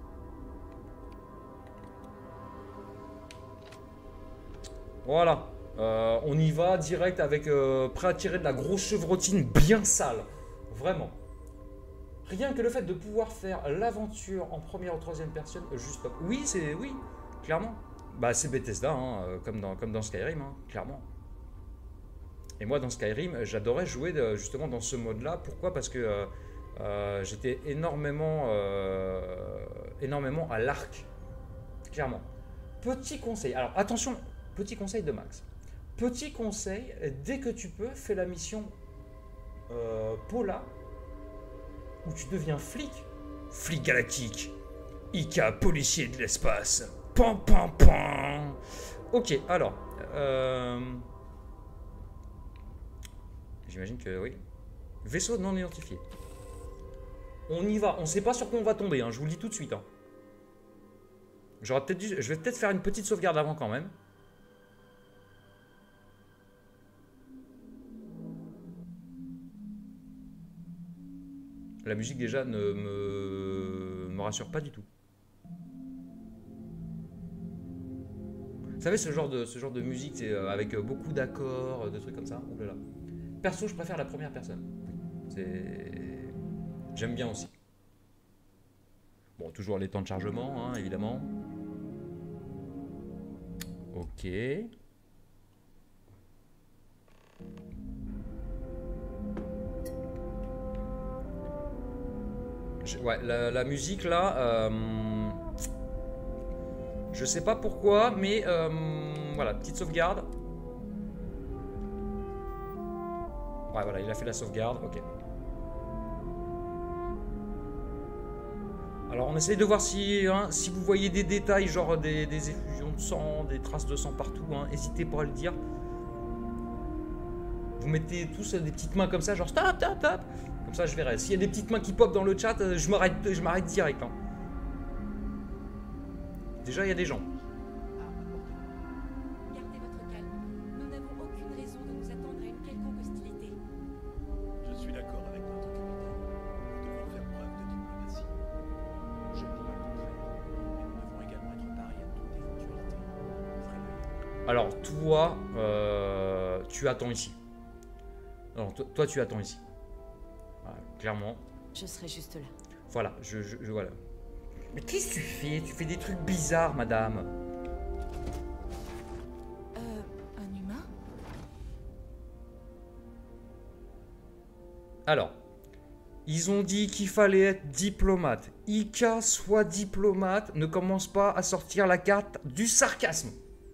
Voilà. Euh, on y va direct avec euh, prêt à tirer de la grosse chevrotine bien sale. Vraiment. Rien que le fait de pouvoir faire l'aventure en première ou troisième personne, juste top. Oui, c'est oui, clairement. Bah c'est Bethesda, hein, comme, dans, comme dans Skyrim, hein, clairement. Et moi dans Skyrim, j'adorais jouer de, justement dans ce mode-là. Pourquoi? Parce que euh, euh, j'étais énormément, euh, énormément à l'arc. Clairement. Petit conseil. Alors attention, petit conseil de Max. Petit conseil, dès que tu peux, fais la mission euh, Paula, où tu deviens flic. Flic galactique. Ika, policier de l'espace. Pam, pam, pam. Ok, alors. Euh... J'imagine que oui. Vaisseau non identifié. On y va. On ne sait pas sur quoi on va tomber, hein, je vous le dis tout de suite. Hein. J'aurais peut-être dû... Je vais peut-être faire une petite sauvegarde avant quand même. La musique déjà ne me, me rassure pas du tout. Vous savez ce genre de, ce genre de musique, c'est avec beaucoup d'accords, de trucs comme ça. Ouh là là. Perso, je préfère la première personne. C'est... J'aime bien aussi. Bon, toujours les temps de chargement, hein, évidemment. Ok. Je, ouais, la, la musique là, euh, je sais pas pourquoi, mais euh, voilà, petite sauvegarde. Ouais, voilà, il a fait la sauvegarde, ok. Alors on essaye de voir si, hein, si vous voyez des détails, genre des, des effusions de sang, des traces de sang partout, hein, n'hésitez pas à le dire. Vous mettez tous des petites mains comme ça, genre stop, stop, stop. Comme ça je verrai. S'il y a des petites mains qui pop dans le chat, je m'arrête, je m'arrête direct. Hein. Déjà il y a des gens. Gardez votre calme. Nous n'avons aucune raison de nous attendre à une quelconque hostilité. Je suis d'accord avec notre capitaine. Nous devons faire preuve de diplomatie. Je ne dis pas le contraire. Mais nous devons également être parés à toute éventualité. Alors toi, euh, tu attends ici. Alors toi, toi tu attends ici. Voilà, clairement. Je serai juste là. Voilà, je, je, je voilà. Mais qu'est-ce que tu fais? Tu fais des trucs bizarres, madame. Euh, un humain? Alors, ils ont dit qu'il fallait être diplomate. Ika, soit diplomate, ne commence pas à sortir la carte du sarcasme.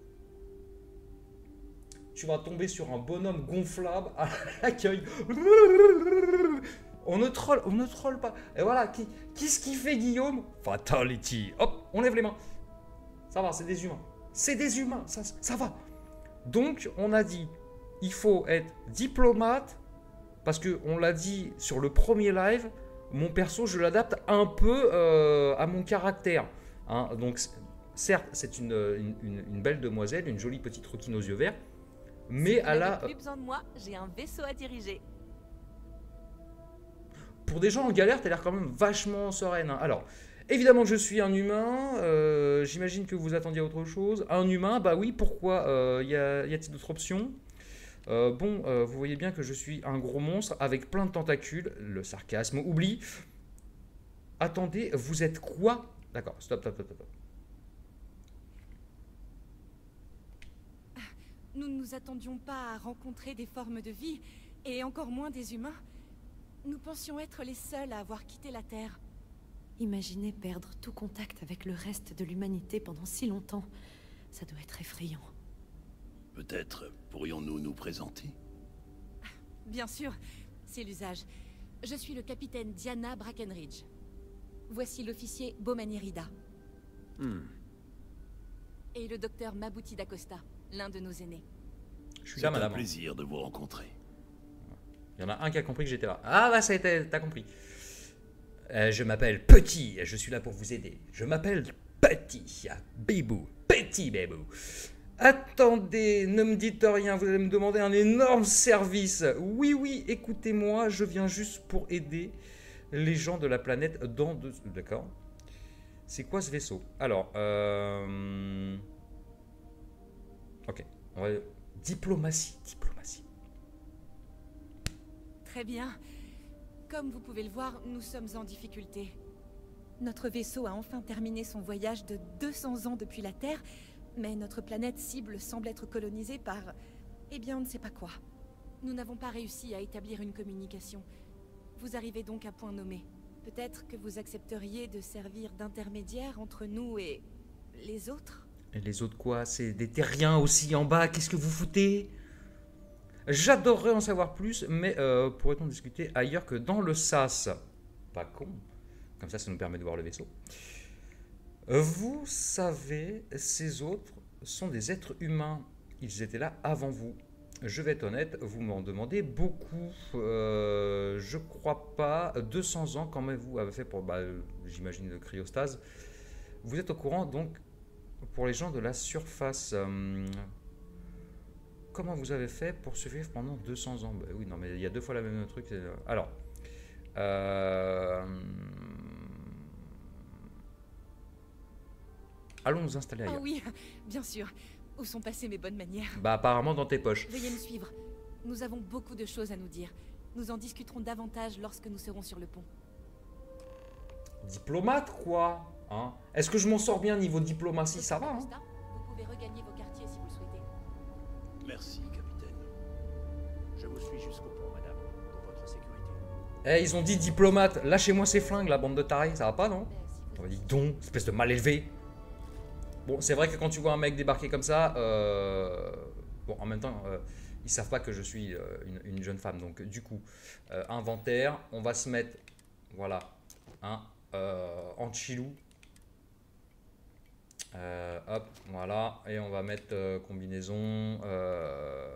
Tu vas tomber sur un bonhomme gonflable à l'accueil. On ne troll, on ne troll pas. Et voilà, qui, qu'est-ce qu'il fait Guillaume? Fatality. Hop, on lève les mains. Ça va, c'est des humains. C'est des humains, ça, ça va. Donc, on a dit, il faut être diplomate, parce qu'on l'a dit sur le premier live, mon perso, je l'adapte un peu euh, à mon caractère. Hein. Donc, certes, c'est une, une, une, une belle demoiselle, une jolie petite requine aux yeux verts, mais si elle a... plus besoin de moi, j'ai un vaisseau à diriger. Pour des gens en galère, t'as l'air quand même vachement sereine. Hein. Alors, évidemment, je suis un humain. Euh, J'imagine que vous attendiez à autre chose. Un humain, bah oui, pourquoi euh, y a, y a-t-il d'autres options? euh, Bon, euh, vous voyez bien que je suis un gros monstre avec plein de tentacules. Le sarcasme, oublie. Attendez, vous êtes quoi? D'accord, stop, stop, stop, stop. Nous ne nous attendions pas à rencontrer des formes de vie, et encore moins des humains. Nous pensions être les seuls à avoir quitté la Terre. Imaginez perdre tout contact avec le reste de l'humanité pendant si longtemps. Ça doit être effrayant. Peut-être pourrions-nous nous présenter? Bien sûr, c'est l'usage. Je suis le capitaine Diana Brackenridge. Voici l'officier Bowmanirida. Hmm. Et le docteur Mabouti d'Acosta, l'un de nos aînés. Je suis là, madame. C'est un plaisir de vous rencontrer. Il y en a un qui a compris que j'étais là. Ah bah ça a été, t'as compris. Euh, je m'appelle Petit, je suis là pour vous aider. Je m'appelle Petit, Bibou, Petit Bibou. Attendez, ne me dites rien, vous allez me demander un énorme service. Oui, oui, écoutez-moi, je viens juste pour aider les gens de la planète dans deux... D'accord. C'est quoi ce vaisseau? Alors, euh... ok, on va Diplomatie, diplomatie. Très bien. Comme vous pouvez le voir, nous sommes en difficulté. Notre vaisseau a enfin terminé son voyage de deux cents ans depuis la Terre, mais notre planète cible semble être colonisée par... eh bien, on ne sait pas quoi. Nous n'avons pas réussi à établir une communication. Vous arrivez donc à point nommé. Peut-être que vous accepteriez de servir d'intermédiaire entre nous et... les autres? Et les autres quoi? C'est des terriens aussi en bas, qu'est-ce que vous foutez? J'adorerais en savoir plus, mais euh, pourrait-on discuter ailleurs que dans le sas? Pas con. Comme ça, ça nous permet de voir le vaisseau. Vous savez, ces autres sont des êtres humains. Ils étaient là avant vous. Je vais être honnête, vous m'en demandez beaucoup. Euh, je crois pas. deux cents ans, quand même, vous avez fait pour, bah, j'imagine, le cryostase. Vous êtes au courant, donc, pour les gens de la surface. Euh, comment vous avez fait pour survivre pendant deux cents ans? Bah, oui, non, mais il y a deux fois la même truc. Alors, euh, allons nous installer ailleurs. Ah oui, bien sûr. Où sont passées mes bonnes manières? Bah apparemment dans tes poches. Veuillez me suivre. Nous avons beaucoup de choses à nous dire. Nous en discuterons davantage lorsque nous serons sur le pont. Diplomate quoi, hein? Est-ce que je m'en sors bien niveau diplomatie? Ça va, hein? Vous pouvez regagner vos quartiers si vous le souhaitez. Merci, capitaine. Je vous suis jusqu'au pont, madame, pour votre sécurité. Eh, ils ont dit diplomate. Lâchez-moi ces flingues, la bande de tarés. Ça va pas, non? On va dire donc, espèce de mal élevé. Bon, c'est vrai que quand tu vois un mec débarquer comme ça, euh, bon, en même temps, euh, ils savent pas que je suis euh, une, une jeune femme. Donc, du coup, euh, inventaire, on va se mettre, voilà, hein, euh, en chilou. Euh, hop, voilà, et on va mettre euh, combinaison. Euh...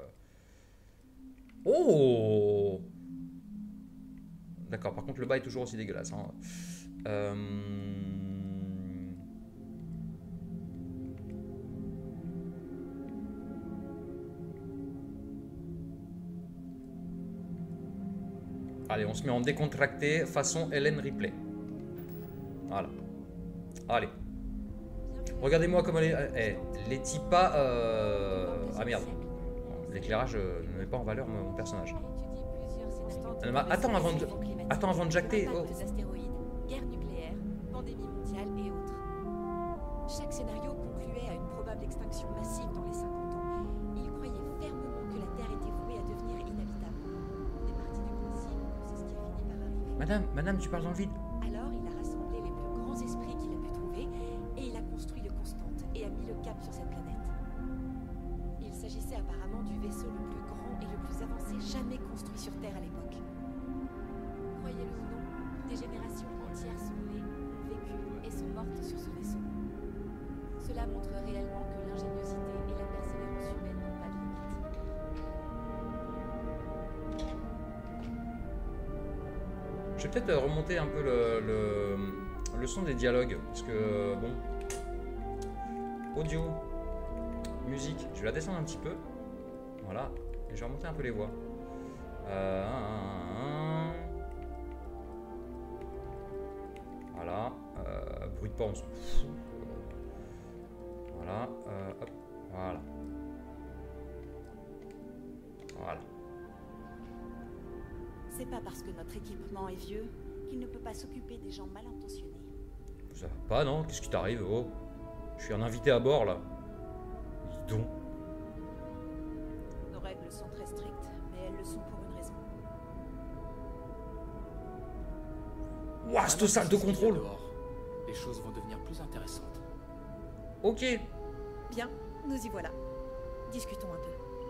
Oh! D'accord, par contre, le bas est toujours aussi dégueulasse. Hein. Euh... Allez, on se met en décontracté façon Hélène Ripley. Voilà. Allez. Regardez-moi comme elle est. Eh, les Tipa. Euh... Ah merde. L'éclairage euh, ne met pas en valeur mon personnage. Euh, bah, attends avant de. Attends avant de jacter. Oh. Guerre nucléaire, pandémie mondiale et autres. Chaque scénario concluait à une probable extinction massive dans les cinquante ans. Il croyait fermement que la Terre était vouée à devenir inhabitable. On est parti du principe que c'est ce qui a fini par arriver. Madame, madame, tu parles dans le vide. Alors il a rassemblé les plus grands esprits qu'il a pu trouver et il a construit le Constante et a mis le cap sur cette planète. Il s'agissait apparemment du vaisseau le plus grand et le plus avancé jamais construit sur Terre à l'époque. Croyez-le ou non, des générations entières sont nées, ont vécu et sont mortes sur ce vaisseau. Cela montre réellement que l'ingéniosité et la persévérance humaine n'ont pas de limite. Je vais peut-être remonter un peu le, le, le son des dialogues. Parce que, bon. Audio. Musique. Je vais la descendre un petit peu. Voilà. Et je vais remonter un peu les voix. Euh, un, un, un. Voilà. Euh, bruit de pas, on s'en fout. Voilà. Euh, hop. Voilà. Voilà. C'est pas parce que notre équipement est vieux qu'il ne peut pas s'occuper des gens mal intentionnés. Ça va pas, non? Qu'est-ce qui t'arrive? Oh. Je suis un invité à bord, là. Dis donc. Nos règles sont très strictes, mais elles le sont pour une raison. Ouah, cette salle de contrôle! Les choses vont devenir plus intéressantes. Ok. Bien, nous y voilà. Discutons un peu.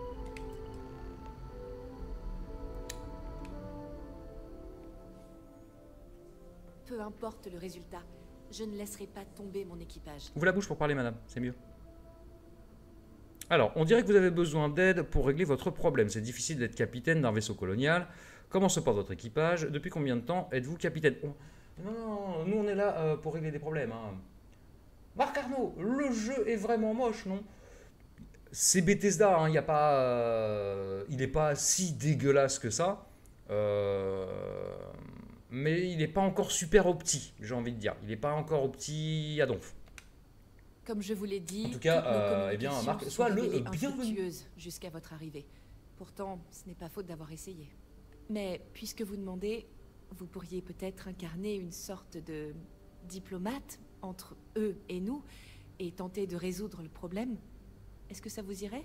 Peu importe le résultat, je ne laisserai pas tomber mon équipage. Ouvrez la bouche pour parler, madame, c'est mieux. Alors, on dirait que vous avez besoin d'aide pour régler votre problème. C'est difficile d'être capitaine d'un vaisseau colonial. Comment se porte votre équipage? Depuis combien de temps êtes-vous capitaine? Oh, non, non, nous on est là euh, pour régler des problèmes. Hein. Marc Arnaud, le jeu est vraiment moche, non? C'est Bethesda, hein, y a pas, euh, il n'est pas si dégueulasse que ça. Euh, mais il n'est pas encore super opti, j'ai envie de dire. Il n'est pas encore opti à donf. Comme je vous l'ai dit, En tout cas, toutes nos euh, eh bien, communications Marc, sont sois le révélées bienvenu. infructueuses jusqu'à votre arrivée. Pourtant, ce n'est pas faute d'avoir essayé. Mais puisque vous demandez, vous pourriez peut-être incarner une sorte de diplomate entre eux et nous et tenter de résoudre le problème. Est-ce que ça vous irait?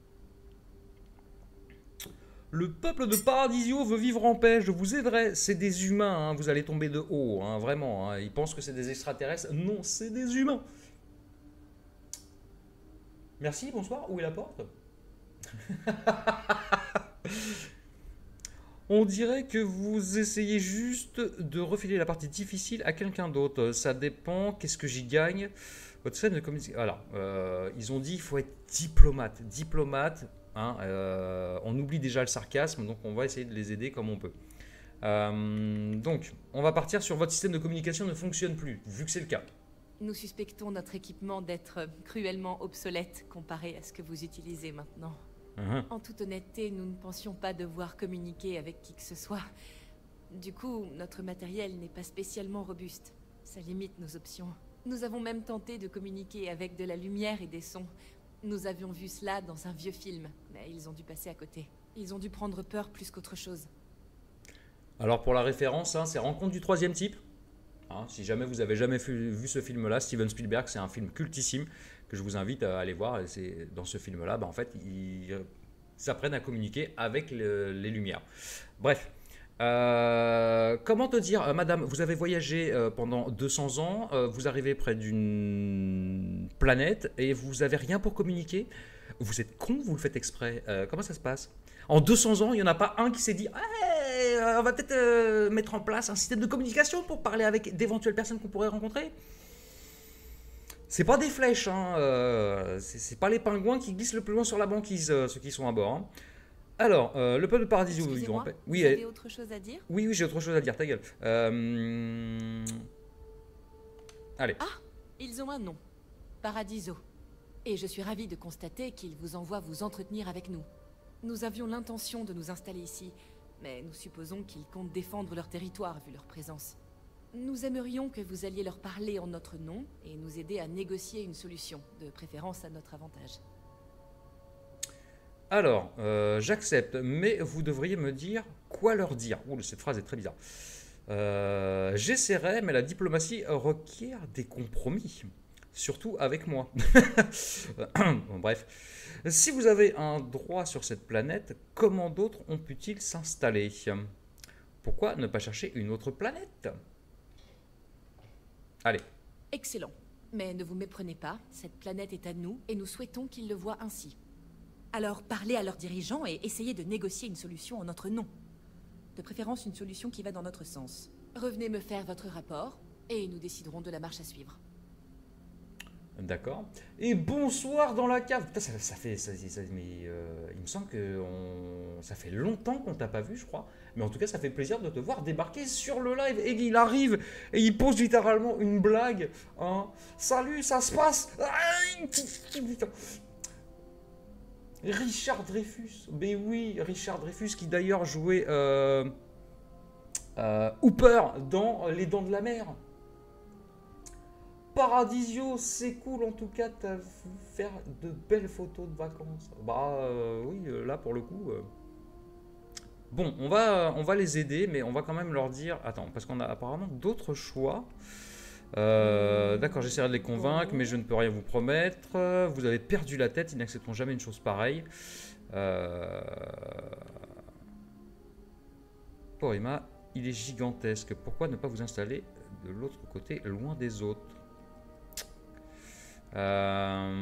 Le peuple de Paradisio veut vivre en paix, je vous aiderai. C'est des humains, hein, vous allez tomber de haut, hein, vraiment. Hein. Ils pensent que c'est des extraterrestres. Non, c'est des humains. Merci, bonsoir. Où est la porte? On dirait que vous essayez juste de refiler la partie difficile à quelqu'un d'autre. Ça dépend, qu'est-ce que j'y gagne. Votre scène de communication. Voilà, euh, ils ont dit qu'il faut être diplomate. Diplomate. Hein, euh, on oublie déjà le sarcasme, donc on va essayer de les aider comme on peut. Euh, donc, on va partir sur votre système de communication ne fonctionne plus, vu que c'est le cas. Nous suspectons notre équipement d'être cruellement obsolète comparé à ce que vous utilisez maintenant. Uh-huh. En toute honnêteté, nous ne pensions pas devoir communiquer avec qui que ce soit. Du coup, notre matériel n'est pas spécialement robuste. Ça limite nos options. Nous avons même tenté de communiquer avec de la lumière et des sons. Nous avions vu cela dans un vieux film, mais ils ont dû passer à côté. Ils ont dû prendre peur plus qu'autre chose. Alors pour la référence, hein, c'est Rencontre du troisième type. Hein, si jamais vous avez jamais vu, vu ce film-là, Steven Spielberg, c'est un film cultissime que je vous invite à aller voir. Et c'est dans ce film-là, bah, en fait, ils s'apprennent à communiquer avec le, les lumières. Bref. Euh, comment te dire, euh, madame, vous avez voyagé euh, pendant deux cents ans, euh, vous arrivez près d'une planète et vous n'avez rien pour communiquer. Vous êtes con, vous le faites exprès. Euh, comment ça se passe? En deux cents ans, il n'y en a pas un qui s'est dit hey, euh, on va peut-être euh, mettre en place un système de communication pour parler avec d'éventuelles personnes qu'on pourrait rencontrer. C'est pas des flèches, hein, euh, c'est pas les pingouins qui glissent le plus loin sur la banquise, euh, ceux qui sont à bord. Hein. Alors, euh, le peuple de Paradisio veut vivre en paix. Oui, vous avez autre chose à dire? Oui, oui, j'ai autre chose à dire, ta gueule. Euh... Allez. Ah, ils ont un nom. Paradiso. Et je suis ravie de constater qu'ils vous envoient vous entretenir avec nous. Nous avions l'intention de nous installer ici, mais nous supposons qu'ils comptent défendre leur territoire vu leur présence. Nous aimerions que vous alliez leur parler en notre nom et nous aider à négocier une solution, de préférence à notre avantage. Alors, euh, j'accepte, mais vous devriez me dire quoi leur dire. Ouh, cette phrase est très bizarre. Euh, J'essaierai, mais la diplomatie requiert des compromis. Surtout avec moi. Bon, bref. Si vous avez un droit sur cette planète, comment d'autres ont pu-ils s'installer? Pourquoi ne pas chercher une autre planète? Allez. Excellent. Mais ne vous méprenez pas, cette planète est à nous et nous souhaitons qu'ils le voient ainsi. Alors parlez à leurs dirigeants et essayez de négocier une solution en notre nom. De préférence une solution qui va dans notre sens. Revenez me faire votre rapport et nous déciderons de la marche à suivre. D'accord. Et bonsoir dans la cave. Putain, ça, ça fait... Ça, ça, mais, euh, il me semble que on, ça fait longtemps qu'on t'a pas vu, je crois. Mais en tout cas, ça fait plaisir de te voir débarquer sur le live. Et il arrive et il pose littéralement une blague. Hein. Salut, ça se passe. Richard Dreyfus. Mais oui, Richard Dreyfus qui d'ailleurs jouait euh, euh, Hooper dans Les Dents de la Mer. Paradisio, c'est cool en tout cas, t'as vu faire de belles photos de vacances. Bah euh, oui, là pour le coup. Euh... Bon, on va, on va les aider, mais on va quand même leur dire. Attends, parce qu'on a apparemment d'autres choix. Euh, D'accord, j'essaierai de les convaincre, mais je ne peux rien vous promettre. Vous avez perdu la tête, ils n'accepteront jamais une chose pareille. Euh... Porrima, il est gigantesque. Pourquoi ne pas vous installer de l'autre côté, loin des autres? Euh...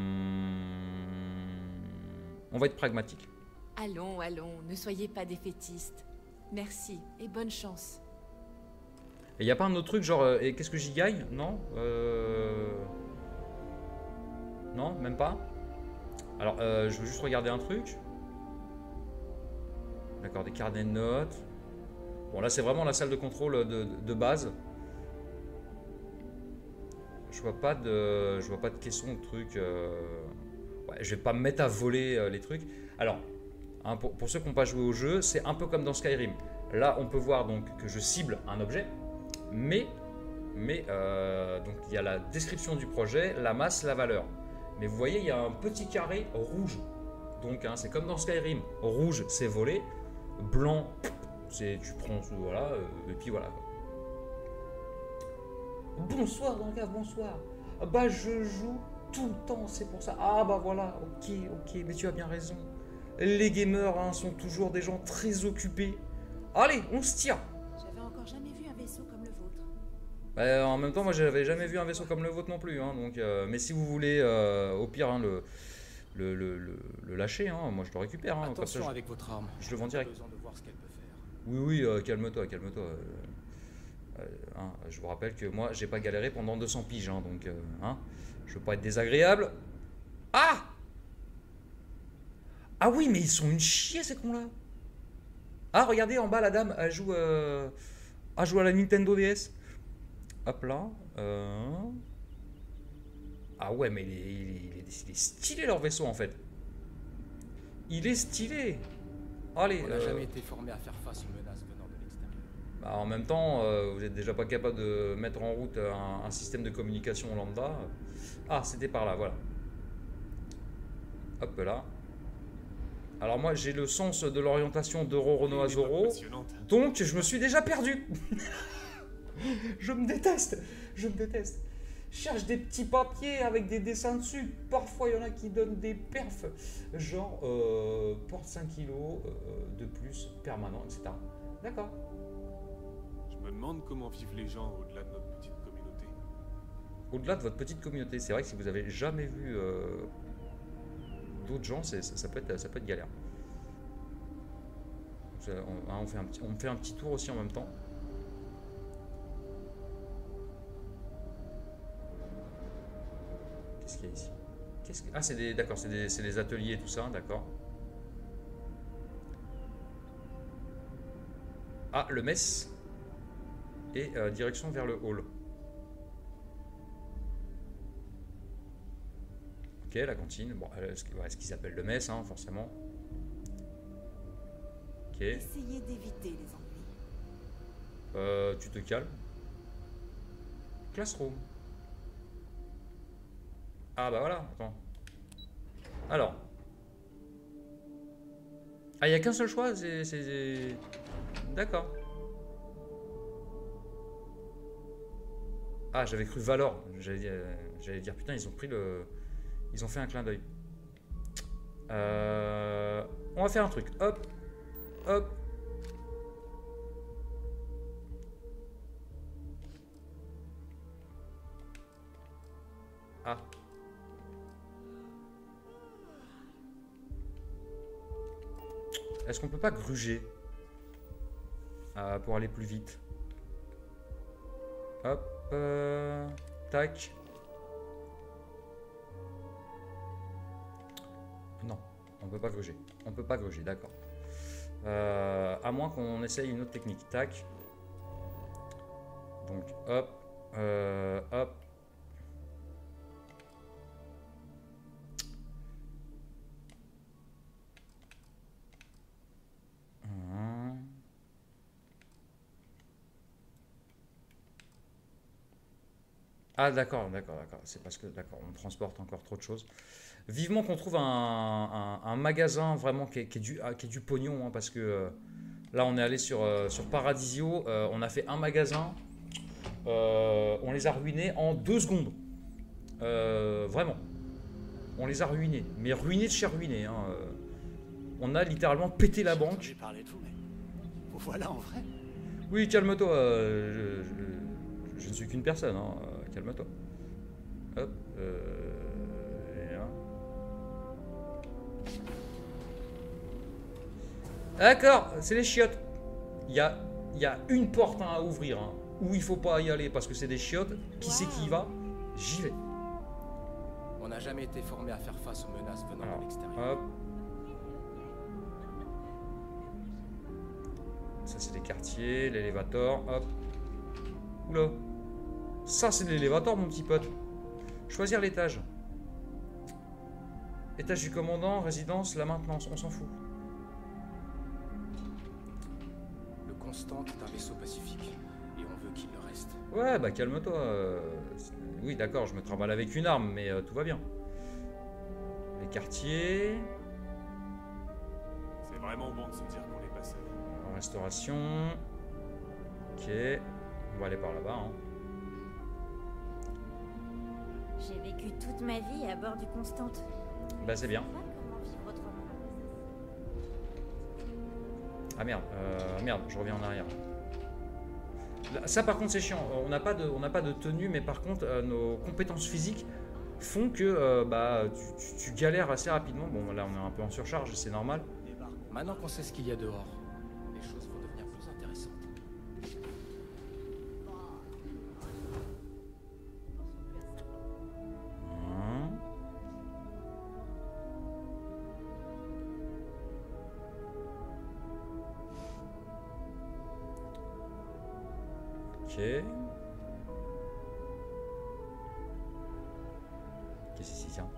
On va être pragmatique. Allons, allons, ne soyez pas défaitistes. Merci et bonne chance. Il n'y a pas un autre truc genre, euh, et qu'est-ce que j'y gagne? Non euh... Non, même pas. Alors, euh, je veux juste regarder un truc. D'accord, des carnets de notes. Bon, là, c'est vraiment la salle de contrôle de, de base. Je vois pas de, je vois pas de questions de trucs. Euh... Ouais, je vais pas me mettre à voler euh, les trucs. Alors, hein, pour, pour ceux qui n'ont pas joué au jeu, c'est un peu comme dans Skyrim. Là, on peut voir donc que je cible un objet, mais Mais euh, donc il y a la description du projet, la masse, la valeur. Mais vous voyez, il y a un petit carré rouge. Donc hein, c'est comme dans Skyrim. Rouge, c'est voler. Blanc, c'est tu prends, voilà, et puis voilà. Bonsoir Danka, bonsoir. Bah je joue tout le temps, c'est pour ça. Ah bah voilà, ok, ok, mais tu as bien raison. Les gamers hein, sont toujours des gens très occupés. Allez, on se tire. J'avais encore jamais vu un vaisseau comme le vôtre. Bah, en même temps, moi j'avais jamais vu un vaisseau comme le vôtre non plus. Hein, donc, euh, mais si vous voulez, euh, au pire, hein, le, le, le, le, le lâcher, hein, moi je le récupère. Hein, Attention comme ça, avec je, votre arme. Je le vends direct. Besoin de voir ce qu'elle peut faire. Oui, oui, euh, calme-toi, calme-toi. Euh, euh, hein, je vous rappelle que moi j'ai pas galéré pendant deux cents piges, hein, donc euh, hein, je veux pas être désagréable. Ah Ah oui, mais ils sont une chier ces cons-là. Ah, regardez en bas, la dame, elle joue, euh, elle joue à la Nintendo D S. Hop là. Euh... Ah ouais, mais il est, il, est, il, est, il est stylé leur vaisseau en fait. Il est stylé. Allez. On n'a euh... jamais été formé à faire face aux menaces venant de l'extérieur. Bah, en même temps, euh, vous n'êtes déjà pas capable de mettre en route un, un système de communication lambda. Ah, c'était par là, voilà. Hop là. Alors moi, j'ai le sens de l'orientation d'Euro Renault Azoro. Donc, je me suis déjà perdu. Je me déteste. Je me déteste. Je cherche des petits papiers avec des dessins dessus. Parfois, il y en a qui donnent des perfs. Genre, euh, porte cinq kilos euh, de plus, permanent, et cetera. D'accord. Je me demande comment vivent les gens au-delà de notre petite communauté. Au-delà de votre petite communauté, c'est vrai que si vous avez jamais vu euh, d'autres gens, ça, ça, peut être, ça peut être galère. On, on, fait un petit, on fait un petit tour aussi en même temps. Qu'est-ce qu'il y a ici? Qu'est-ce que... Ah, c'est des, d'accord, c'est des, c'est des ateliers et tout ça, d'accord. Ah, le mess. Et euh, direction vers le hall. Ok, la cantine. Bon, ce qu'ils appellent le mess, hein, forcément. Ok. Essayez d'éviter les ennuis. Euh, tu te calmes. Classroom. Ah bah voilà, attends. Alors. Ah, il n'y a qu'un seul choix, c'est... D'accord. Ah, j'avais cru Valor. J'allais dire, j'allais dire, putain, ils ont pris le... Ils ont fait un clin d'œil. Euh... On va faire un truc. Hop. Hop. Ah. Est-ce qu'on peut pas gruger euh, pour aller plus vite? Hop. Euh, tac. Non, on peut pas gruger. On peut pas gruger, d'accord. Euh, à moins qu'on essaye une autre technique. Tac. Donc, hop. Euh, hop. Ah d'accord, d'accord, d'accord. C'est parce que d'accord, on transporte encore trop de choses. Vivement qu'on trouve un, un, un magasin vraiment qui est, qui est, du, qui est du pognon, hein, parce que euh, là on est allé sur, euh, sur Paradisio, euh, on a fait un magasin, euh, on les a ruinés en deux secondes. Euh, vraiment. On les a ruinés, mais ruinés de chez ruinés. Hein. On a littéralement pété la banque. J'ai parlé de vous, mais vous voilà en vrai. Oui, calme-toi. Euh, je, je, je ne suis qu'une personne. Hein. Calme-toi. Hop. Euh, et là. D'accord, c'est les chiottes. Il y a, il y a une porte hein, à ouvrir hein, où il faut pas y aller parce que c'est des chiottes. Qui c'est qui y va? J'y vais. On n'a jamais été formé à faire face aux menaces venant Alors, de l'extérieur. Hop. Ça c'est des quartiers, l'élévateur. Hop. Oula. Ça, c'est de l'élévateur, mon petit pote. Choisir l'étage. Étage du commandant, résidence, la maintenance. On s'en fout. Le Constant est un vaisseau pacifique. Et on veut qu'il le reste. Ouais, bah calme-toi. euh, Oui, d'accord, je me travaille avec une arme, mais euh, tout va bien. Les quartiers. C'est vraiment bon de se dire qu'on est pas seul. En restauration. Ok. On va aller par là-bas. Hein. J'ai vécu toute ma vie à bord du Constante. Bah c'est bien. Comment vivre autrement? Ah merde, euh, merde, je reviens en arrière. Là, ça par contre c'est chiant, on n'a pas, de- on n'a pas de tenue, mais par contre euh, nos compétences physiques font que euh, bah, tu, tu- tu galères assez rapidement. Bon là on est un peu en surcharge, c'est normal. Maintenant qu'on sait ce qu'il y a dehors, les choses vont devenir plus intéressantes. Hein. Ok. Qu'est-ce que c'est ça?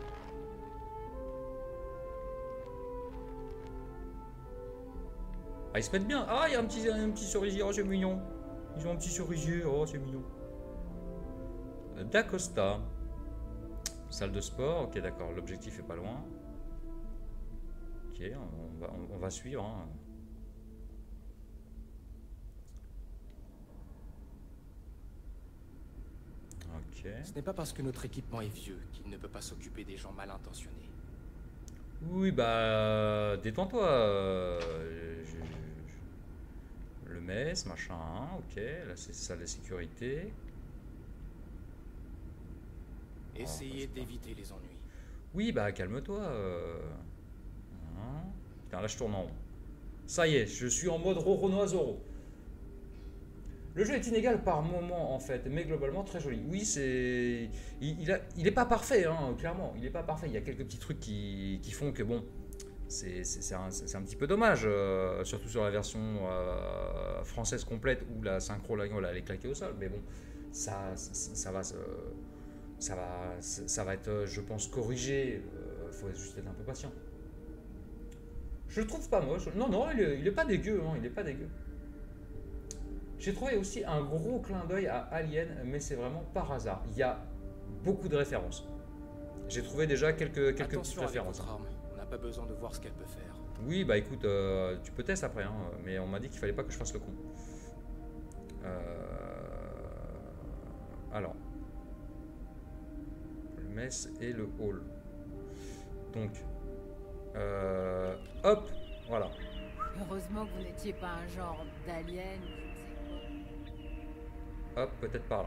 Ah, ils se mettent bien. Ah, il y a un petit, un petit cerisier. Oh, c'est mignon. Ils ont un petit cerisier. Oh, c'est mignon. D'Acosta. Salle de sport. Ok, d'accord. L'objectif est pas loin. Ok, on va, on, on va suivre. Hein. Ok. Ce n'est pas parce que notre équipement est vieux qu'il ne peut pas s'occuper des gens mal intentionnés. Oui, bah, détends-toi. euh, je- je- je- Le mess, machin, ok. Là, c'est salle de sécurité. Essayez d'éviter les ennuis. Oui, bah, calme-toi. euh. Hein. Putain, là, je tourne en rond. Ça y est, je suis en mode Roronoa Zoro. Le jeu est inégal par moment en fait, mais globalement très joli. Oui, c'est, il, il, a... il est pas parfait, hein, clairement. Il est pas parfait. Il y a quelques petits trucs qui, qui font que bon, c'est c'est un, c'est un petit peu dommage, euh, surtout sur la version euh, française complète où la synchro là, elle est claquée au sol. Mais bon, ça, ça, ça va, se- ça va, ça va être, je pense, corrigé. Il faut juste être un peu patient. Je le trouve pas moche. Non, non, il est, il est pas dégueu. Hein, il est pas dégueu. J'ai trouvé aussi un gros clin d'œil à Alien, mais c'est vraiment par hasard. Il y a beaucoup de références. J'ai trouvé déjà quelques, quelques petites Attention avec références. votre arme. On n'a pas besoin de voir ce qu'elle peut faire. Oui, bah écoute, euh, tu peux tester après, hein, mais on m'a dit qu'il fallait pas que je fasse le con. Euh, Alors. Le mess et le hall. Donc. euh, Hop, voilà. Heureusement que vous n'étiez pas un genre d'alien. Hop, peut-être par là.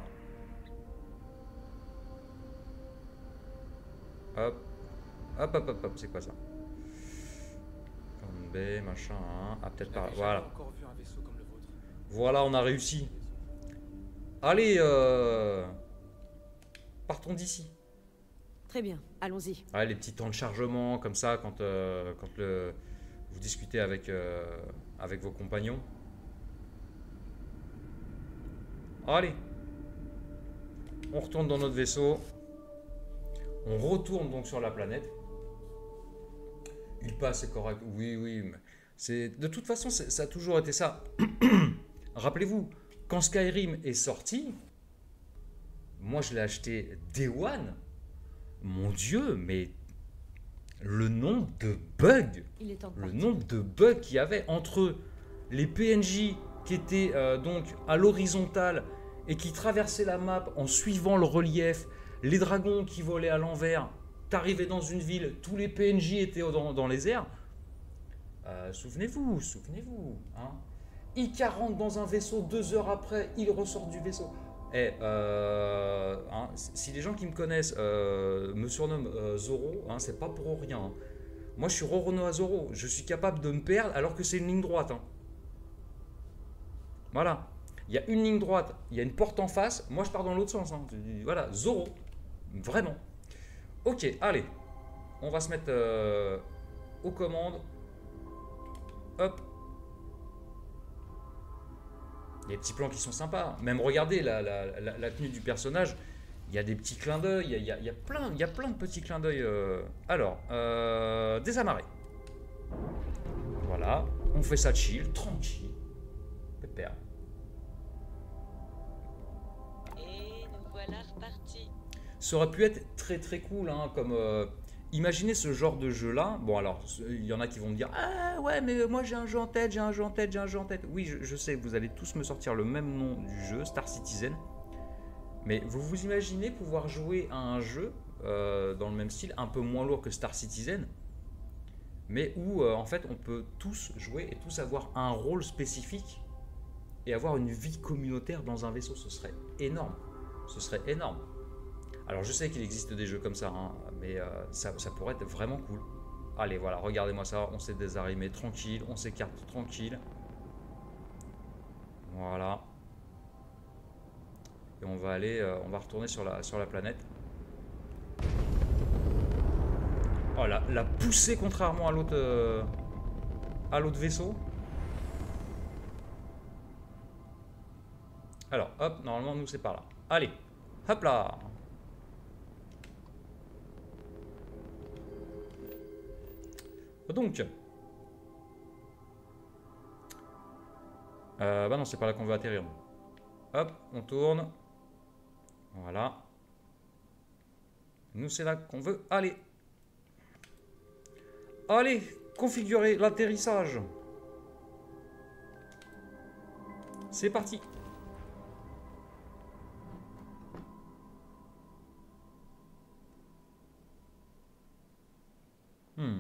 Hop. Hop, hop, hop, hop, c'est quoi ça? Comme B, machin, hein. Ah, peut-être par là. Voilà. Encore vu un vaisseau comme le vôtre. Voilà, on a réussi. Allez, euh... partons d'ici. Très bien, allons-y. Ouais, les petits temps de chargement, comme ça, quand, euh, quand le... vous discutez avec, euh, avec vos compagnons. Allez. On retourne dans notre vaisseau. On retourne donc sur la planète. Il passe, c'est correct. Oui, oui. Mais c'est... De toute façon, c'est- ça a toujours été ça. Rappelez-vous, quand Skyrim est sorti, moi je l'ai acheté Day One. Mon Dieu, mais le nombre de bugs, Il est temps de le partir. nombre de bugs qu'il y avait entre les P N J qui étaient euh, donc à l'horizontale et qui traversaient la map en suivant le relief, les dragons qui volaient à l'envers, t'arrivais dans une ville, tous les P N J étaient dans, dans les airs. Euh, souvenez-vous, souvenez-vous. Hein. Ika rentre dans un vaisseau, deux heures après, il ressort du vaisseau. Eh, euh, hein, si les gens qui me connaissent euh, me surnomment euh, Zoro, hein, c'est pas pour rien. Hein. Moi, je suis Roronoa Zoro. Je suis capable de me perdre alors que c'est une ligne droite. Hein. Voilà. Il y a une ligne droite, il y a une porte en face. Moi, je pars dans l'autre sens. Hein. Voilà, Zoro. Vraiment. Ok, allez. On va se mettre euh, aux commandes. Hop. Il y a des petits plans qui sont sympas. Même regardez la, la, la, la tenue du personnage. Il y a des petits clins d'œil. Il, il, il y a plein, il y a plein de petits clins d'œil. Euh... Alors, euh, désamarrer. Voilà. On fait ça chill, tranquille. Pépère. ça aurait pu être très très cool, hein, comme... Euh, imaginez ce genre de jeu-là. Bon, alors, il y en a qui vont me dire « Ah ouais, mais moi j'ai un jeu en tête, j'ai un jeu en tête, j'ai un jeu en tête. » Oui, je, je sais, vous allez tous me sortir le même nom du jeu, Star Citizen. Mais vous vous imaginez pouvoir jouer à un jeu euh, dans le même style, un peu moins lourd que Star Citizen, mais où euh, en fait on peut tous jouer et tous avoir un rôle spécifique et avoir une vie communautaire dans un vaisseau. Ce serait énorme. Ce serait énorme. Alors je sais qu'il existe des jeux comme ça, hein, mais euh, ça, ça pourrait être vraiment cool. Allez, voilà, regardez-moi ça, on s'est désarrimé tranquille, on s'écarte tranquille. Voilà. Et on va aller, euh, on va retourner sur la, sur la planète. Oh, la, la poussée contrairement à l'autre euh, à l'autre vaisseau. Alors, hop, normalement nous c'est par là. Allez, hop là. Donc, euh, bah non, c'est par là qu'on veut atterrir. Hop, on tourne. Voilà. Nous, c'est là qu'on veut aller. Allez, configurer l'atterrissage. C'est parti. Hmm.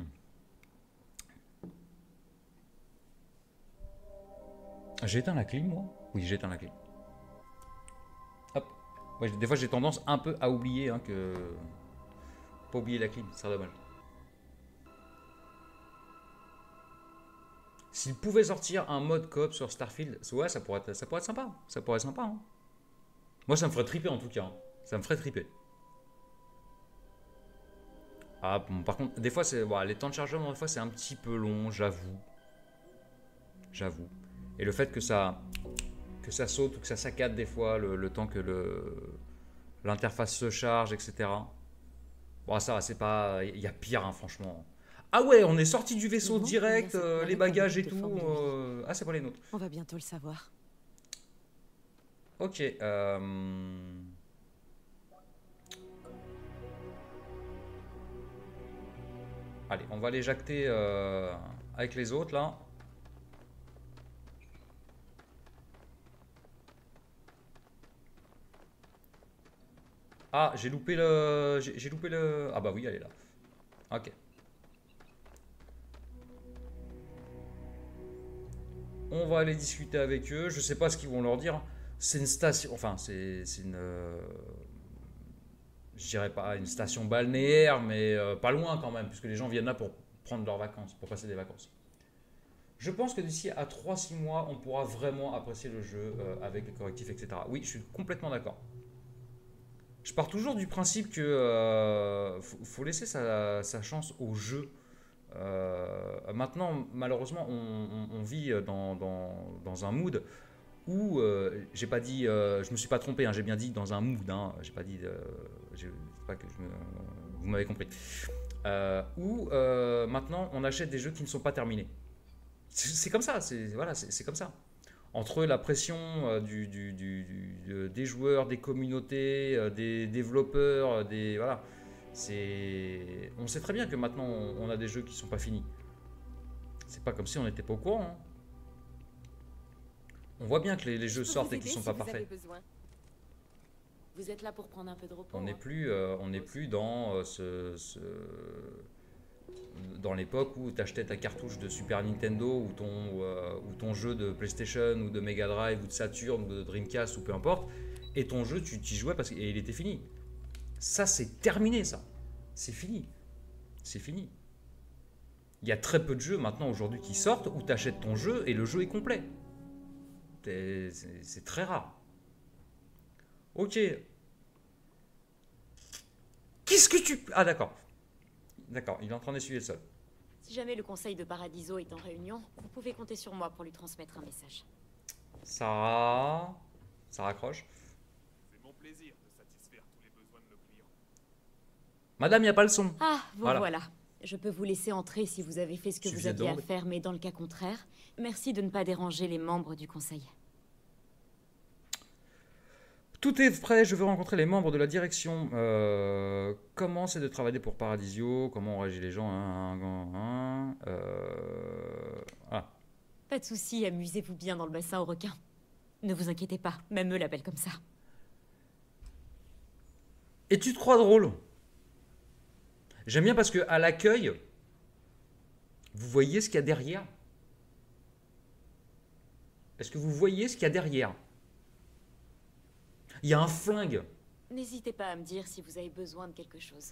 J'ai éteint la clim, moi? Oui, j'ai éteint la clim. Hop. Ouais, des fois, j'ai tendance un peu à oublier hein, que... Pas oublier la clim, c'est dommage. S'il pouvait sortir un mode coop sur Starfield, ouais, ça pourrait être, ça pourrait être sympa. Ça pourrait être sympa. Hein. Moi, ça me ferait triper en tout cas. Hein. Ça me ferait triper. Ah, bon, par contre, des fois, c'est, bon, les temps de chargement, des fois, c'est un petit peu long, j'avoue. J'avoue. Et le fait que ça, que ça saute ou que ça saccade des fois, le, le temps que le l'interface se charge, et cetera. Bon, ça, c'est pas... Il y a pire, hein, franchement. Ah ouais, on est sorti du vaisseau direct, euh, les bagages et tout. Euh... Ah, c'est pas les nôtres. On va bientôt le savoir. Ok. Euh... Allez, on va les jacter euh, avec les autres, là. Ah, j'ai loupé le... J'ai loupé le... Ah bah oui, elle est là. Ok. On va aller discuter avec eux. Je sais pas ce qu'ils vont leur dire. C'est une station... Enfin, c'est une... Euh, je dirais pas une station balnéaire, mais euh, pas loin quand même, puisque les gens viennent là pour prendre leurs vacances, pour passer des vacances. Je pense que d'ici à trois à six mois, on pourra vraiment apprécier le jeu euh, avec les correctifs, et cetera. Oui, je suis complètement d'accord. Je pars toujours du principe que euh, faut, faut laisser sa, sa chance au jeu. Euh, maintenant, malheureusement, on, on, on vit dans, dans, dans un mood où euh, j'ai pas dit, euh, je me suis pas trompé, hein, j'ai bien dit dans un mood, hein, j'ai pas dit, euh, pas que je me, vous m'avez compris. Euh, où euh, maintenant, on achète des jeux qui ne sont pas terminés. C'est comme ça, c'est voilà, c'est comme ça. Entre la pression euh, du, du, du, du, des joueurs, des communautés, euh, des développeurs, des voilà, c'est. On sait très bien que maintenant on a des jeux qui sont pas finis. C'est pas comme si on n'était pas au courant. Hein. On voit bien que les, les jeux sortent et qu'ils sont pas parfaits. Vous êtes là pour prendre un peu de repos. On n'est hein. plus, euh, on n'est plus dans euh, ce, ce dans l'époque où tu achetais ta cartouche de Super Nintendo ou ton, euh, ou ton jeu de PlayStation ou de Mega Drive ou de Saturn ou de Dreamcast ou peu importe, et ton jeu tu t'y jouais parce qu'il était fini. Ça c'est terminé, ça. C'est fini. C'est fini. Il y a très peu de jeux maintenant aujourd'hui qui sortent où tu achètes ton jeu et le jeu est complet. C'est très rare. Ok. Qu'est-ce que tu... Ah d'accord. D'accord, il est en train d'essuyer le sol. Si jamais le conseil de Paradiso est en réunion, vous pouvez compter sur moi pour lui transmettre un message. Sarah... Ça raccroche. C'est mon plaisir de satisfaire tous les besoins de nos clients. Madame, il n'y a pas le son. Ah, vous voilà. voilà. Je peux vous laisser entrer si vous avez fait ce que vous aviez à faire, mais dans le cas contraire, merci de ne pas déranger les membres du conseil. Tout est prêt, je veux rencontrer les membres de la direction. Euh, comment c'est de travailler pour Paradisio? Comment ont réagi les gens? hein, hein, hein, euh, ah. Pas de soucis, amusez-vous bien dans le bassin aux requins. Ne vous inquiétez pas, même eux l'appellent comme ça. Et tu te crois drôle? J'aime bien parce que à l'accueil, vous voyez ce qu'il y a derrière? Est-ce que vous voyez ce qu'il y a derrière? Il y a un flingue. N'hésitez pas à me dire si vous avez besoin de quelque chose.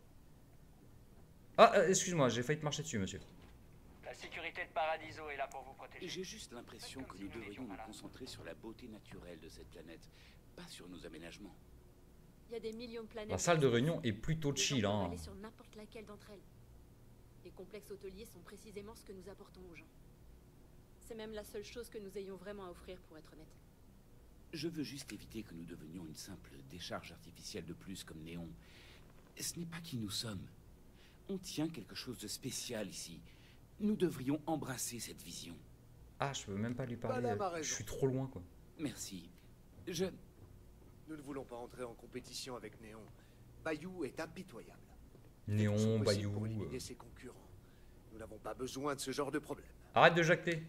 Ah, euh, excuse-moi, j'ai failli te marcher dessus, monsieur. La sécurité de Paradiso est là pour vous protéger. J'ai juste l'impression que nous devrions nous concentrer sur la beauté naturelle de cette planète, pas sur nos aménagements. Il y a des millions de planètes. La salle de réunion est plutôt chill, hein. Aller sur n'importe laquelle d'entre elles. Les complexes hôteliers sont précisément ce que nous apportons aux gens. C'est même la seule chose que nous ayons vraiment à offrir, pour être honnête. Je veux juste éviter que nous devenions une simple décharge artificielle de plus comme Néon. Ce n'est pas qui nous sommes. On tient quelque chose de spécial ici. Nous devrions embrasser cette vision. Ah, je peux même pas lui parler. Madame a Je raison. suis trop loin, quoi. Merci. Je... Nous ne voulons pas entrer en compétition avec Néon. Bayou est impitoyable. Néon, Tout possible Bayou. pour éliminer euh. ses concurrents. Nous n'avons pas besoin de ce genre de problème. Arrête de jacter.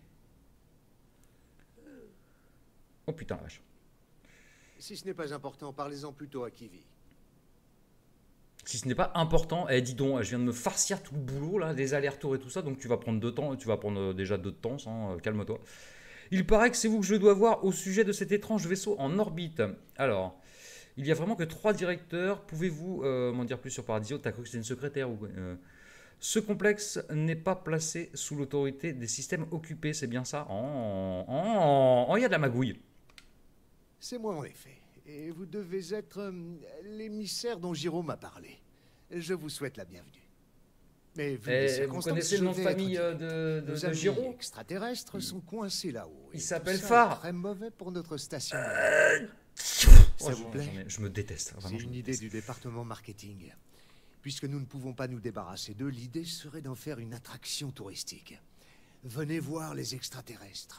Oh putain, la vache. Si ce n'est pas important, parlez-en plutôt à Kivi. Si ce n'est pas important, eh dis donc, je viens de me farcir tout le boulot, là, des allers-retours et tout ça, donc tu vas prendre deux temps, tu vas prendre euh, déjà deux temps, sans, euh, calme-toi. Il paraît que c'est vous que je dois voir au sujet de cet étrange vaisseau en orbite. Alors, il y a vraiment que trois directeurs. Pouvez-vous euh, m'en dire plus sur Paradiso? T'as cru que c'était une secrétaire ou euh, Ce complexe n'est pas placé sous l'autorité des systèmes occupés, c'est bien ça? Oh, oh, oh, il y a de la magouille. C'est moi en effet. Et vous devez être euh, l'émissaire dont Jérôme m'a parlé. Je vous souhaite la bienvenue. Mais vu les Eh, vous circonstances, connaissez le je nom de vais être famille euh, direct. de, de, Nos de amis Giro? extraterrestres sont coincés là-haut. Il et s'appelle tout ça Phare. est très mauvais pour notre station. Euh, Ça Oh, vous plaît? j'en ai- je me déteste, vraiment, C'est je une me idée du département marketing. Puisque nous ne pouvons pas nous débarrasser d'eux, l'idée serait d'en faire une attraction touristique. Venez voir les extraterrestres.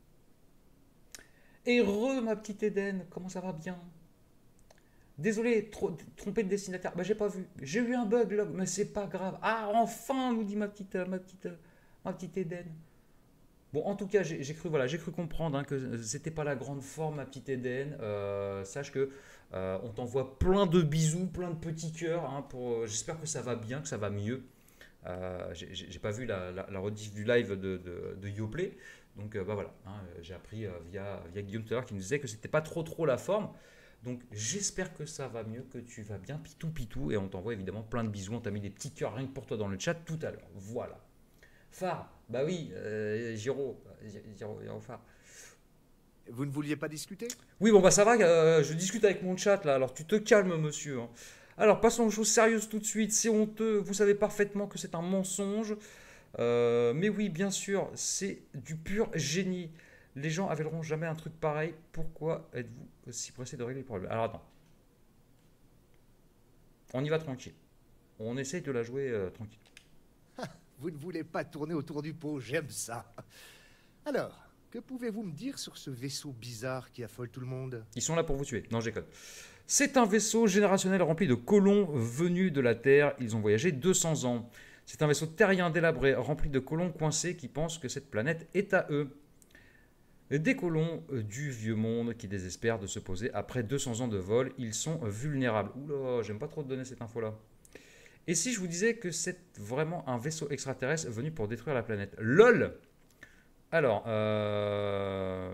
Heureux, ma petite Eden, comment ça va bien? Désolé, tro- trompé de destinataire. Bah, j'ai pas vu. J'ai eu un bug là, mais c'est pas grave. Ah, enfin, nous dit ma petite, euh, ma petite, euh, ma petite Eden. Bon, en tout cas, j'ai j'ai cru, voilà, j'ai cru comprendre hein, que c'était pas la grande forme, ma petite Eden. Euh, sache que euh, on t'envoie plein de bisous, plein de petits cœurs. Hein, pour, euh, j'espère que ça va bien, que ça va mieux. Euh, j'ai j'ai pas vu la, la, la rediff du live de, de, de Yoplay. Donc euh, bah voilà, hein, j'ai appris euh, via, via Guillaume tout à l'heure qui nous disait que c'était pas trop trop la forme. Donc j'espère que ça va mieux, que tu vas bien, pitou pitou, et on t'envoie évidemment plein de bisous. On t'a mis des petits cœurs rien que pour toi dans le chat tout à l'heure. Voilà. Phare, bah oui, euh, Giro, Giro, Giro Phare. Vous ne vouliez pas discuter? Oui, bon bah ça va, euh, je discute avec mon chat là, alors tu te calmes monsieur. Hein. Alors passons aux choses sérieuses tout de suite, c'est honteux, vous savez parfaitement que c'est un mensonge. Euh, mais oui, bien sûr, c'est du pur génie. Les gens avoueront jamais un truc pareil. Pourquoi êtes-vous si pressé de régler le problème? Alors attends. On y va tranquille. On essaye de la jouer euh, tranquille. Vous ne voulez pas tourner autour du pot, j'aime ça. Alors, que pouvez-vous me dire sur ce vaisseau bizarre qui affole tout le monde? Ils sont là pour vous tuer. Non, j'ai code. C'est un vaisseau générationnel rempli de colons venus de la Terre. Ils ont voyagé deux cents ans. C'est un vaisseau terrien délabré rempli de colons coincés qui pensent que cette planète est à eux. Des colons du vieux monde qui désespèrent de se poser après deux cents ans de vol. Ils sont vulnérables. Oula, j'aime pas trop te donner cette info-là. Et si je vous disais que c'est vraiment un vaisseau extraterrestre venu pour détruire la planète? LOL. Alors, euh...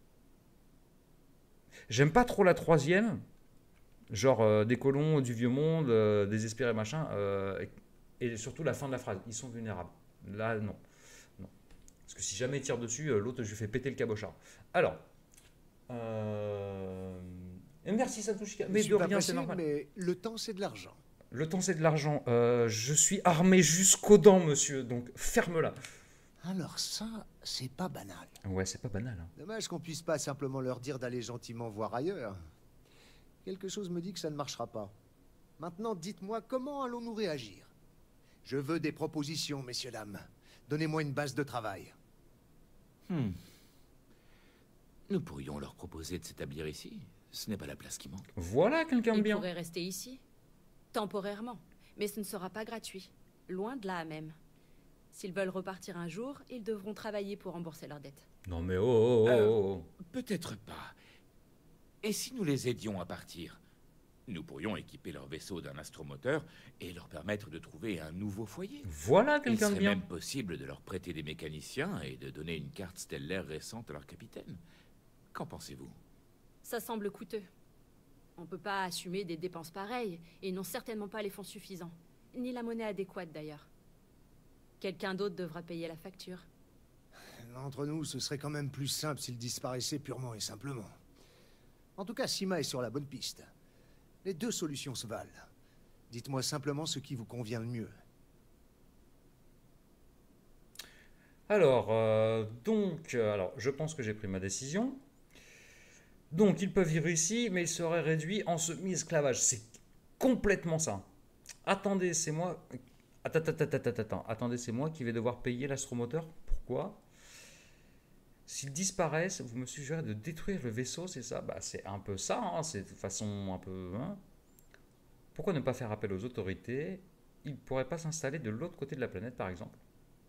j'aime pas trop la troisième. Genre euh, des colons du vieux monde, euh, désespérés machin. Euh, et surtout la fin de la phrase. Ils sont vulnérables. Là, non. non. Parce que si jamais il tire dessus, euh, l'autre, je lui fais péter le cabochard. Alors. Euh... Et merci Satoshi. Mais de rien, c'est normal. Mais le temps, c'est de l'argent. Le temps, c'est de l'argent. Euh, je suis armé jusqu'aux dents, monsieur. Donc, ferme-la. Alors ça, c'est pas banal. Ouais, c'est pas banal. Hein. Dommage qu'on puisse pas simplement leur dire d'aller gentiment voir ailleurs. Quelque chose me dit que ça ne marchera pas. Maintenant, dites-moi, comment allons-nous réagir? Je veux des propositions, messieurs, dames. Donnez-moi une base de travail. Hmm. Nous pourrions leur proposer de s'établir ici. Ce n'est pas la place qui manque. Voilà quelqu'un de Ils bien. pourraient rester ici, temporairement, mais ce ne sera pas gratuit, loin de là même. S'ils veulent repartir un jour, ils devront travailler pour rembourser leurs dettes. Non mais oh, oh, oh, Euh, oh. Peut-être pas. Et si nous les aidions à partir? Nous pourrions équiper leur vaisseau d'un astromoteur et leur permettre de trouver un nouveau foyer. Voilà quelqu'un Il de serait bien. même possible de leur prêter des mécaniciens et de donner une carte stellaire récente à leur capitaine. Qu'en pensez-vous? Ça semble coûteux. On peut pas assumer des dépenses pareilles, et ils n'ont certainement pas les fonds suffisants. Ni la monnaie adéquate d'ailleurs. Quelqu'un d'autre devra payer la facture. Entre nous, ce serait quand même plus simple s'il disparaissait purement et simplement. En tout cas, Sima est sur la bonne piste. Les deux solutions se valent. Dites-moi simplement ce qui vous convient le mieux. Alors, euh, donc, euh, alors, je pense que j'ai pris ma décision. Donc, ils peuvent vivre ici, mais ils seraient réduits en semi-esclavage. C'est complètement ça. Attendez, c'est moi... Attends, attends, attends, attends, attends. Attendez, c'est moi qui vais devoir payer l'astromoteur. Pourquoi? S'ils disparaissent, vous me suggérez de détruire le vaisseau, c'est ça? Bah, c'est un peu ça, hein, c'est de façon un peu... Hein. Pourquoi ne pas faire appel aux autorités? Ils ne pourraient pas s'installer de l'autre côté de la planète, par exemple.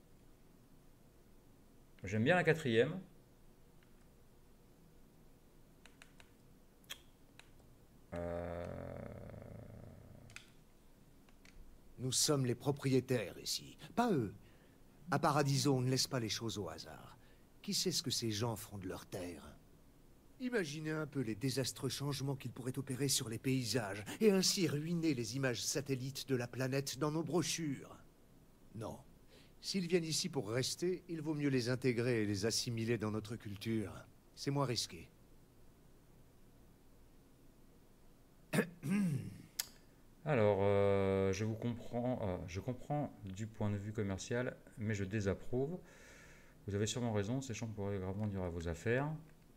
J'aime bien la quatrième. Euh... Nous sommes les propriétaires ici, pas eux. À Paradiso, on ne laisse pas les choses au hasard. Qui sait ce que ces gens feront de leur terre? Imaginez un peu les désastreux changements qu'ils pourraient opérer sur les paysages, et ainsi ruiner les images satellites de la planète dans nos brochures. Non. S'ils viennent ici pour rester, il vaut mieux les intégrer et les assimiler dans notre culture. C'est moins risqué. Alors, euh, je vous comprends, euh, je comprends du point de vue commercial, mais je désapprouve. Vous avez sûrement raison, ces champs pourraient gravement nuire à vos affaires.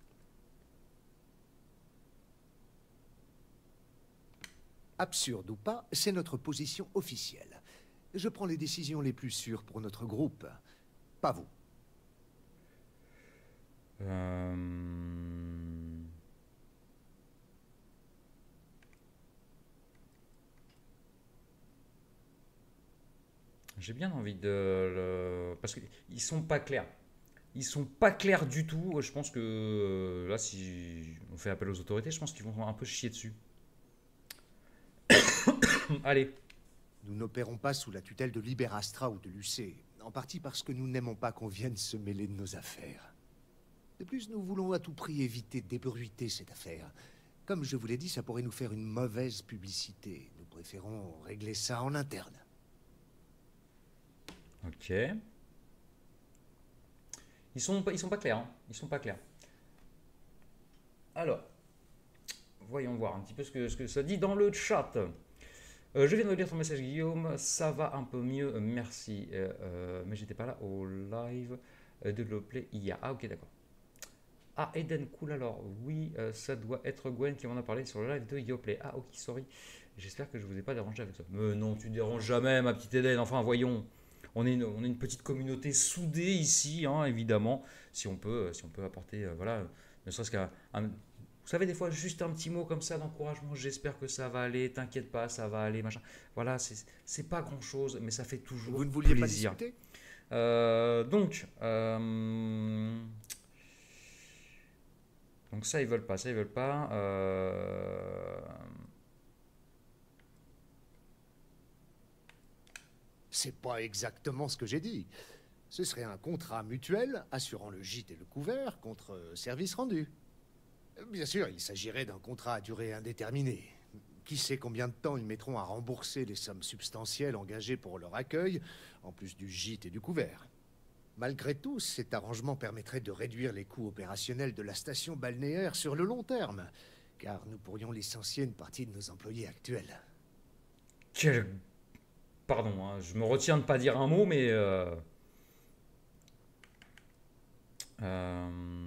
Absurde ou pas, c'est notre position officielle. Je prends les décisions les plus sûres pour notre groupe. Pas vous. Euh... J'ai bien envie de le... Parce qu'ils sont pas clairs. Ils sont pas clairs du tout. Je pense que là, si on fait appel aux autorités, je pense qu'ils vont un peu chier dessus. Allez. Nous n'opérons pas sous la tutelle de Liberastra ou de l'U C, en partie parce que nous n'aimons pas qu'on vienne se mêler de nos affaires. De plus, nous voulons à tout prix éviter d'ébruiter cette affaire. Comme je vous l'ai dit, ça pourrait nous faire une mauvaise publicité. Nous préférons régler ça en interne. Ok. Ils sont, ils sont pas clairs. Hein. Ils sont pas clairs. Alors, voyons voir un petit peu ce que, ce que ça dit dans le chat. Euh, je viens de lire ton message, Guillaume. Ça va un peu mieux, merci. Euh, euh, mais j'étais pas là au live de Loplay hier. Ah, ok, d'accord. Ah, Eden, cool alors. Oui, euh, ça doit être Gwen qui m'en a parlé sur le live de Yoplay. Ah, ok, sorry. J'espère que je vous ai pas dérangé avec ça. Mais non, tu déranges jamais, ma petite Eden. Enfin, voyons. On est une, on est une petite communauté soudée ici, hein, évidemment. Si on peut, si on peut apporter, euh, voilà, ne serait-ce qu'un... un- Vous savez, des fois, juste un petit mot comme ça d'encouragement. J'espère que ça va aller. T'inquiète pas, ça va aller, machin. Voilà, c'est c'est pas grand-chose, mais ça fait toujours Vous ne vouliez pas plaisir. discuter? Euh, donc, euh, donc ça ils veulent pas, ça ils veulent pas. Euh, C'est pas exactement ce que j'ai dit. Ce serait un contrat mutuel assurant le gîte et le couvert contre euh, service rendu. Bien sûr, il s'agirait d'un contrat à durée indéterminée. Qui sait combien de temps ils mettront à rembourser les sommes substantielles engagées pour leur accueil, en plus du gîte et du couvert. Malgré tout, cet arrangement permettrait de réduire les coûts opérationnels de la station balnéaire sur le long terme, car nous pourrions licencier une partie de nos employés actuels. quel- Pardon, hein, je me retiens de pas dire un mot, mais euh, euh,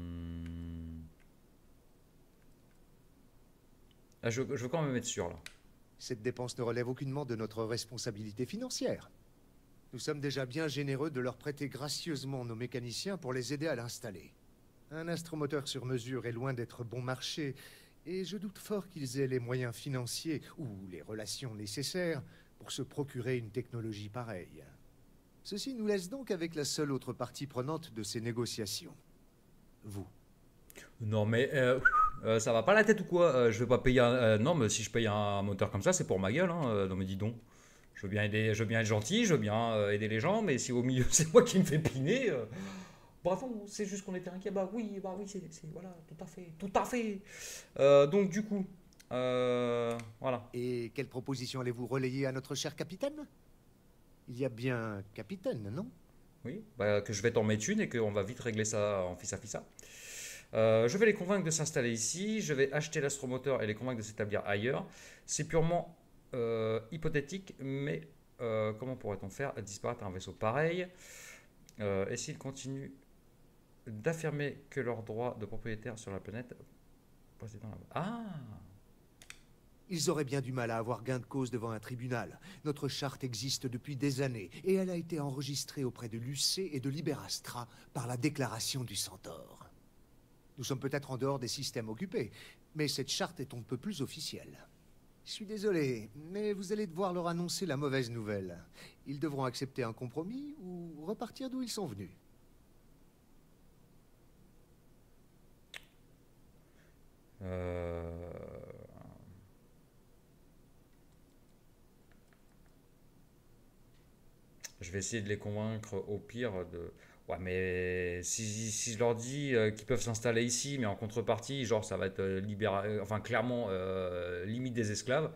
ah, je, je veux quand même être sûr là. Cette dépense ne relève aucunement de notre responsabilité financière. Nous sommes déjà bien généreux de leur prêter gracieusement nos mécaniciens pour les aider à l'installer. Un astromoteur sur mesure est loin d'être bon marché, Et je doute fort qu'ils aient les moyens financiers ou les relations nécessaires pour se procurer une technologie pareille. Ceci nous laisse donc avec la seule autre partie prenante de ces négociations. Vous. Non mais euh, euh, ça va pas la tête ou quoi? euh, Je vais pas payer un... euh, non mais si je paye un moteur comme ça c'est pour ma gueule hein. euh, Non mais dis donc. Je veux bien aider, je veux bien être gentil, je veux bien euh, aider les gens, mais si au milieu c'est moi qui me fais piner... Euh... Bravo, c'est juste qu'on était inquiet. Bah oui, bah oui, c'est voilà, tout à fait, tout à fait. Euh, donc du coup, euh, voilà. Et quelle proposition allez-vous relayer à notre cher capitaine? Il y a bien capitaine, non? Oui, bah, que je vais t'en mettre une et qu'on va vite régler ça en fissa fissa. Euh, je vais les convaincre de s'installer ici. Je vais acheter l'astromoteur et les convaincre de s'établir ailleurs. C'est purement euh, hypothétique, mais euh, comment pourrait-on faire disparaître un vaisseau pareil? euh, Et s'ils continuent d'affirmer que leurs droits de propriétaire sur la planète... Ah! Ils auraient bien du mal à avoir gain de cause devant un tribunal. Notre charte existe depuis des années, et elle a été enregistrée auprès de l'U C et de Liberastra par la déclaration du Centaure. Nous sommes peut-être en dehors des systèmes occupés, mais cette charte est on ne peut plus officielle. Je suis désolé, mais vous allez devoir leur annoncer la mauvaise nouvelle. Ils devront accepter un compromis ou repartir d'où ils sont venus. Euh... Je vais essayer de les convaincre au pire de... Ouais, mais si, si je leur dis euh, qu'ils peuvent s'installer ici, mais en contrepartie, genre ça va être euh, libéra... enfin clairement euh, limite des esclaves.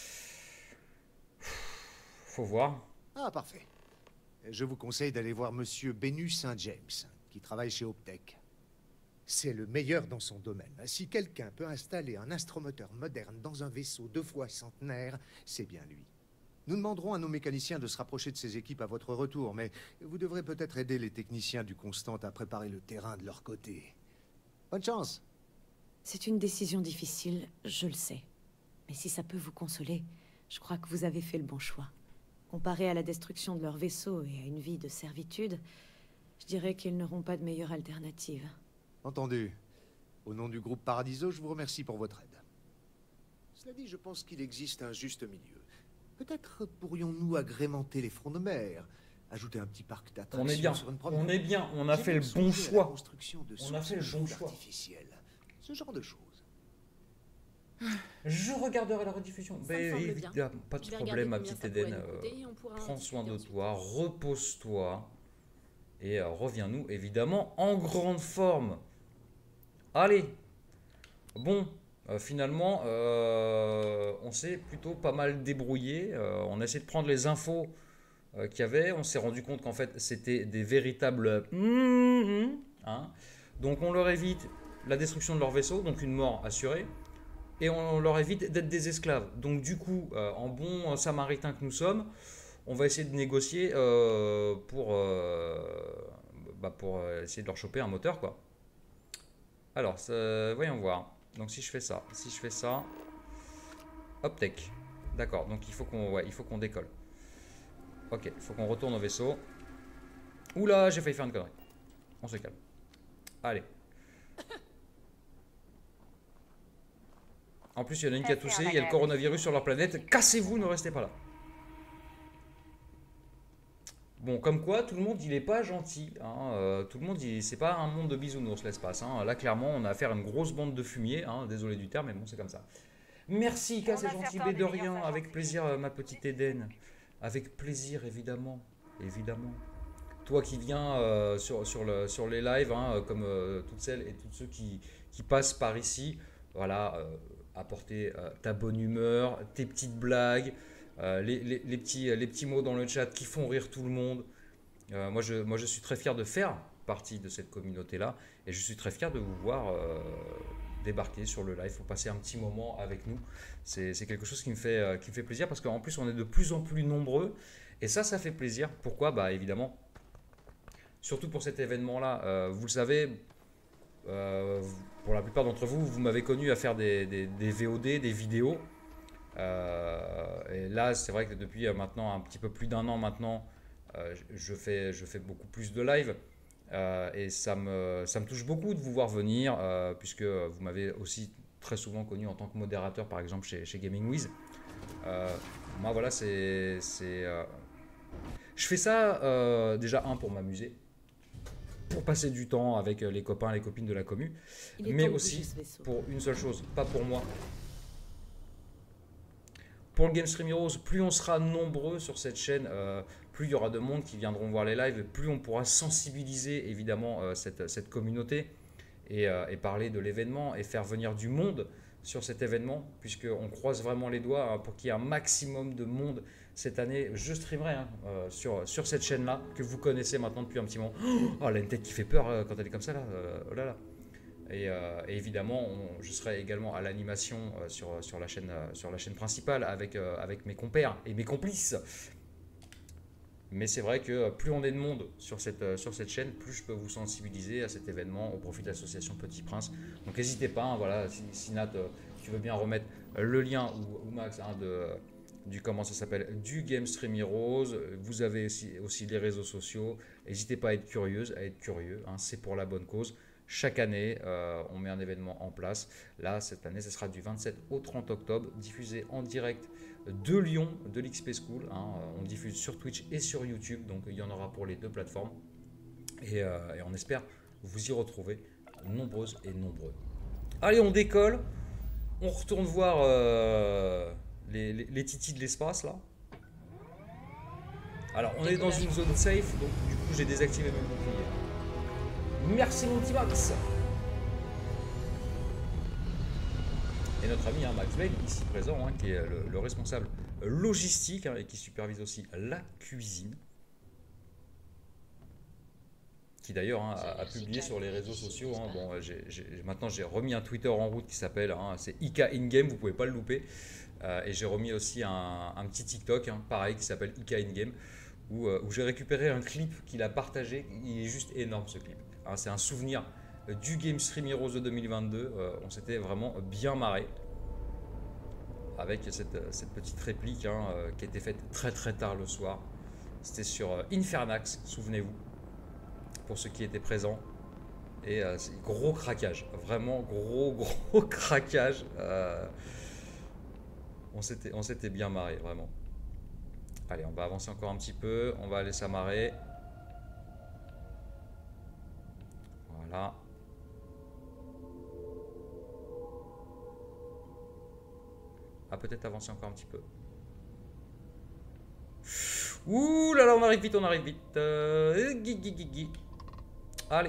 Faut voir. Ah, parfait. Je vous conseille d'aller voir Monsieur Benu Saint-James, qui travaille chez Optech. C'est le meilleur dans son domaine. Si quelqu'un peut installer un astromoteur moderne dans un vaisseau deux fois centenaire, c'est bien lui. Nous demanderons à nos mécaniciens de se rapprocher de ces équipes à votre retour, mais vous devrez peut-être aider les techniciens du Constant à préparer le terrain de leur côté. Bonne chance. C'est une décision difficile, je le sais. Mais si ça peut vous consoler, je crois que vous avez fait le bon choix. Comparé à la destruction de leur vaisseau et à une vie de servitude, je dirais qu'ils n'auront pas de meilleure alternative. Entendu. Au nom du groupe Paradiso, je vous remercie pour votre aide. Cela dit, je pense qu'il existe un juste milieu. Peut-être pourrions-nous agrémenter les fronts de mer, ajouter un petit parc d'attractions. On est bien, sur une promenade. on est bien, on a fait le bon choix. On a fait le bon choix. Ce genre de choses. Je regarderai la rediffusion. Mais évidemment, pas de problème, ma petite Eden. Euh, prends soin de toi, repose-toi. Et euh, reviens-nous, évidemment, en grande forme. Allez. Bon. Euh, finalement, euh, on s'est plutôt pas mal débrouillé. Euh, on a essayé de prendre les infos euh, qu'il y avait. On s'est rendu compte qu'en fait, c'était des véritables... Hein. Donc, on leur évite la destruction de leur vaisseau, donc une mort assurée. Et on leur évite d'être des esclaves. Donc, du coup, euh, en bon samaritain que nous sommes, on va essayer de négocier euh, pour, euh, bah, pour essayer de leur choper un moteur, quoi. Alors, ça, voyons voir. Donc si je fais ça, si je fais ça, Optech, d'accord. Donc il faut qu'on, ouais, il faut qu'on décolle. Ok, il faut qu'on retourne au vaisseau. Oula, j'ai failli faire une connerie. On se calme. Allez. En plus, il y en a une qui a toussé. Il y a le coronavirus sur leur planète. Cassez-vous, ne restez pas là. Bon, comme quoi, tout le monde, il est pas gentil. Hein. Euh, tout le monde, c'est pas un monde de bisounours, l'espace. Hein. Là, clairement, on a affaire à une grosse bande de fumier. Hein. Désolé du terme, mais bon, c'est comme ça. Merci, K, c'est gentil. Mais de rien, avec plaisir, euh, ma petite Eden. Avec plaisir, évidemment. Évidemment. Toi qui viens euh, sur, sur, le, sur les lives, hein, comme euh, toutes celles et tous ceux qui, qui passent par ici, voilà, euh, apporter euh, ta bonne humeur, tes petites blagues. Euh, les, les, les, petits, les petits mots dans le chat qui font rire tout le monde. Euh, moi, je, moi, je suis très fier de faire partie de cette communauté-là. Et je suis très fier de vous voir euh, débarquer sur le live. Il faut passer un petit moment avec nous. C'est quelque chose qui me, fait, euh, qui me fait plaisir parce qu'en plus, on est de plus en plus nombreux. Et ça, ça fait plaisir. Pourquoi? Bah, évidemment, surtout pour cet événement-là. Euh, vous le savez, euh, pour la plupart d'entre vous, vous m'avez connu à faire des, des, des V O D, des vidéos. Euh, et là, c'est vrai que depuis euh, maintenant un petit peu plus d'un an maintenant, euh, je, fais, je fais beaucoup plus de live euh, et ça me, ça me touche beaucoup de vous voir venir euh, puisque vous m'avez aussi très souvent connu en tant que modérateur, par exemple chez, chez Gaming Wiz. Euh, moi, voilà, c'est... Euh, je fais ça, euh, déjà, un, pour m'amuser, pour passer du temps avec les copains, les copines de la commu, mais aussi pour une seule chose, pas pour moi. Pour le Game Stream Heroes, plus on sera nombreux sur cette chaîne, euh, plus il y aura de monde qui viendront voir les lives, plus on pourra sensibiliser évidemment euh, cette, cette communauté et, euh, et parler de l'événement et faire venir du monde sur cet événement, puisqu'on croise vraiment les doigts hein, pour qu'il y ait un maximum de monde cette année. Je streamerai hein, euh, sur, sur cette chaîne-là, que vous connaissez maintenant depuis un petit moment. Oh, elle a une tête qui fait peur euh, quand elle est comme ça, là. Euh, oh là, là. Et, euh, et évidemment, on, je serai également à l'animation euh, sur, sur, la chaîne, euh, sur la chaîne principale avec, euh, avec mes compères et mes complices. Mais c'est vrai que plus on est de monde sur cette, euh, sur cette chaîne, plus je peux vous sensibiliser à cet événement au profit de l'association Petit Prince. Donc n'hésitez pas, hein, voilà, si, si Nat, euh, tu veux bien remettre le lien, ou, ou Max, hein, de, du, comment ça s'appelle, du Game Stream Heroes. Vous avez aussi, aussi les réseaux sociaux. N'hésitez pas à être curieuse, à être curieux, hein, c'est pour la bonne cause. Chaque année, euh, on met un événement en place. Là, cette année, ce sera du vingt-sept au trente octobre, diffusé en direct de Lyon, de l'X P School. Hein. On diffuse sur Twitch et sur YouTube, donc il y en aura pour les deux plateformes. Et, euh, et on espère vous y retrouver nombreuses et nombreux. Allez, on décolle. On retourne voir euh, les, les, les titis de l'espace, là. Alors, on est dans une zone safe, donc du coup, j'ai désactivé mes boucliers. Merci mon petit Max. Et notre ami hein, Max Bane, ici présent, hein, qui est le, le responsable logistique hein, et qui supervise aussi la cuisine. Qui d'ailleurs hein, a, a publié sur les réseaux sociaux. Hein, bon, j'ai, j'ai, maintenant j'ai remis un Twitter en route qui s'appelle, hein, c'est I K In-Game, vous pouvez pas le louper. Euh, et j'ai remis aussi un, un petit TikTok, hein, pareil, qui s'appelle I K In-Game, où, euh, où j'ai récupéré un clip qu'il a partagé. Il est juste énorme ce clip. Hein, c'est un souvenir du Game Stream Heroes de deux mille vingt-deux. Euh, on s'était vraiment bien marré avec cette, cette petite réplique hein, euh, qui était faite très très tard le soir. C'était sur euh, Infernax, souvenez-vous, pour ceux qui étaient présents. Et euh, c'est gros craquage, vraiment gros gros craquage. Euh, on s'était on s'était bien marré, vraiment. Allez, on va avancer encore un petit peu, on va aller s'amarrer. Voilà. Ah, peut-être avancer encore un petit peu. Ouh là là, on arrive vite, on arrive vite. Euh, gui, gui, gui, gui. Allez.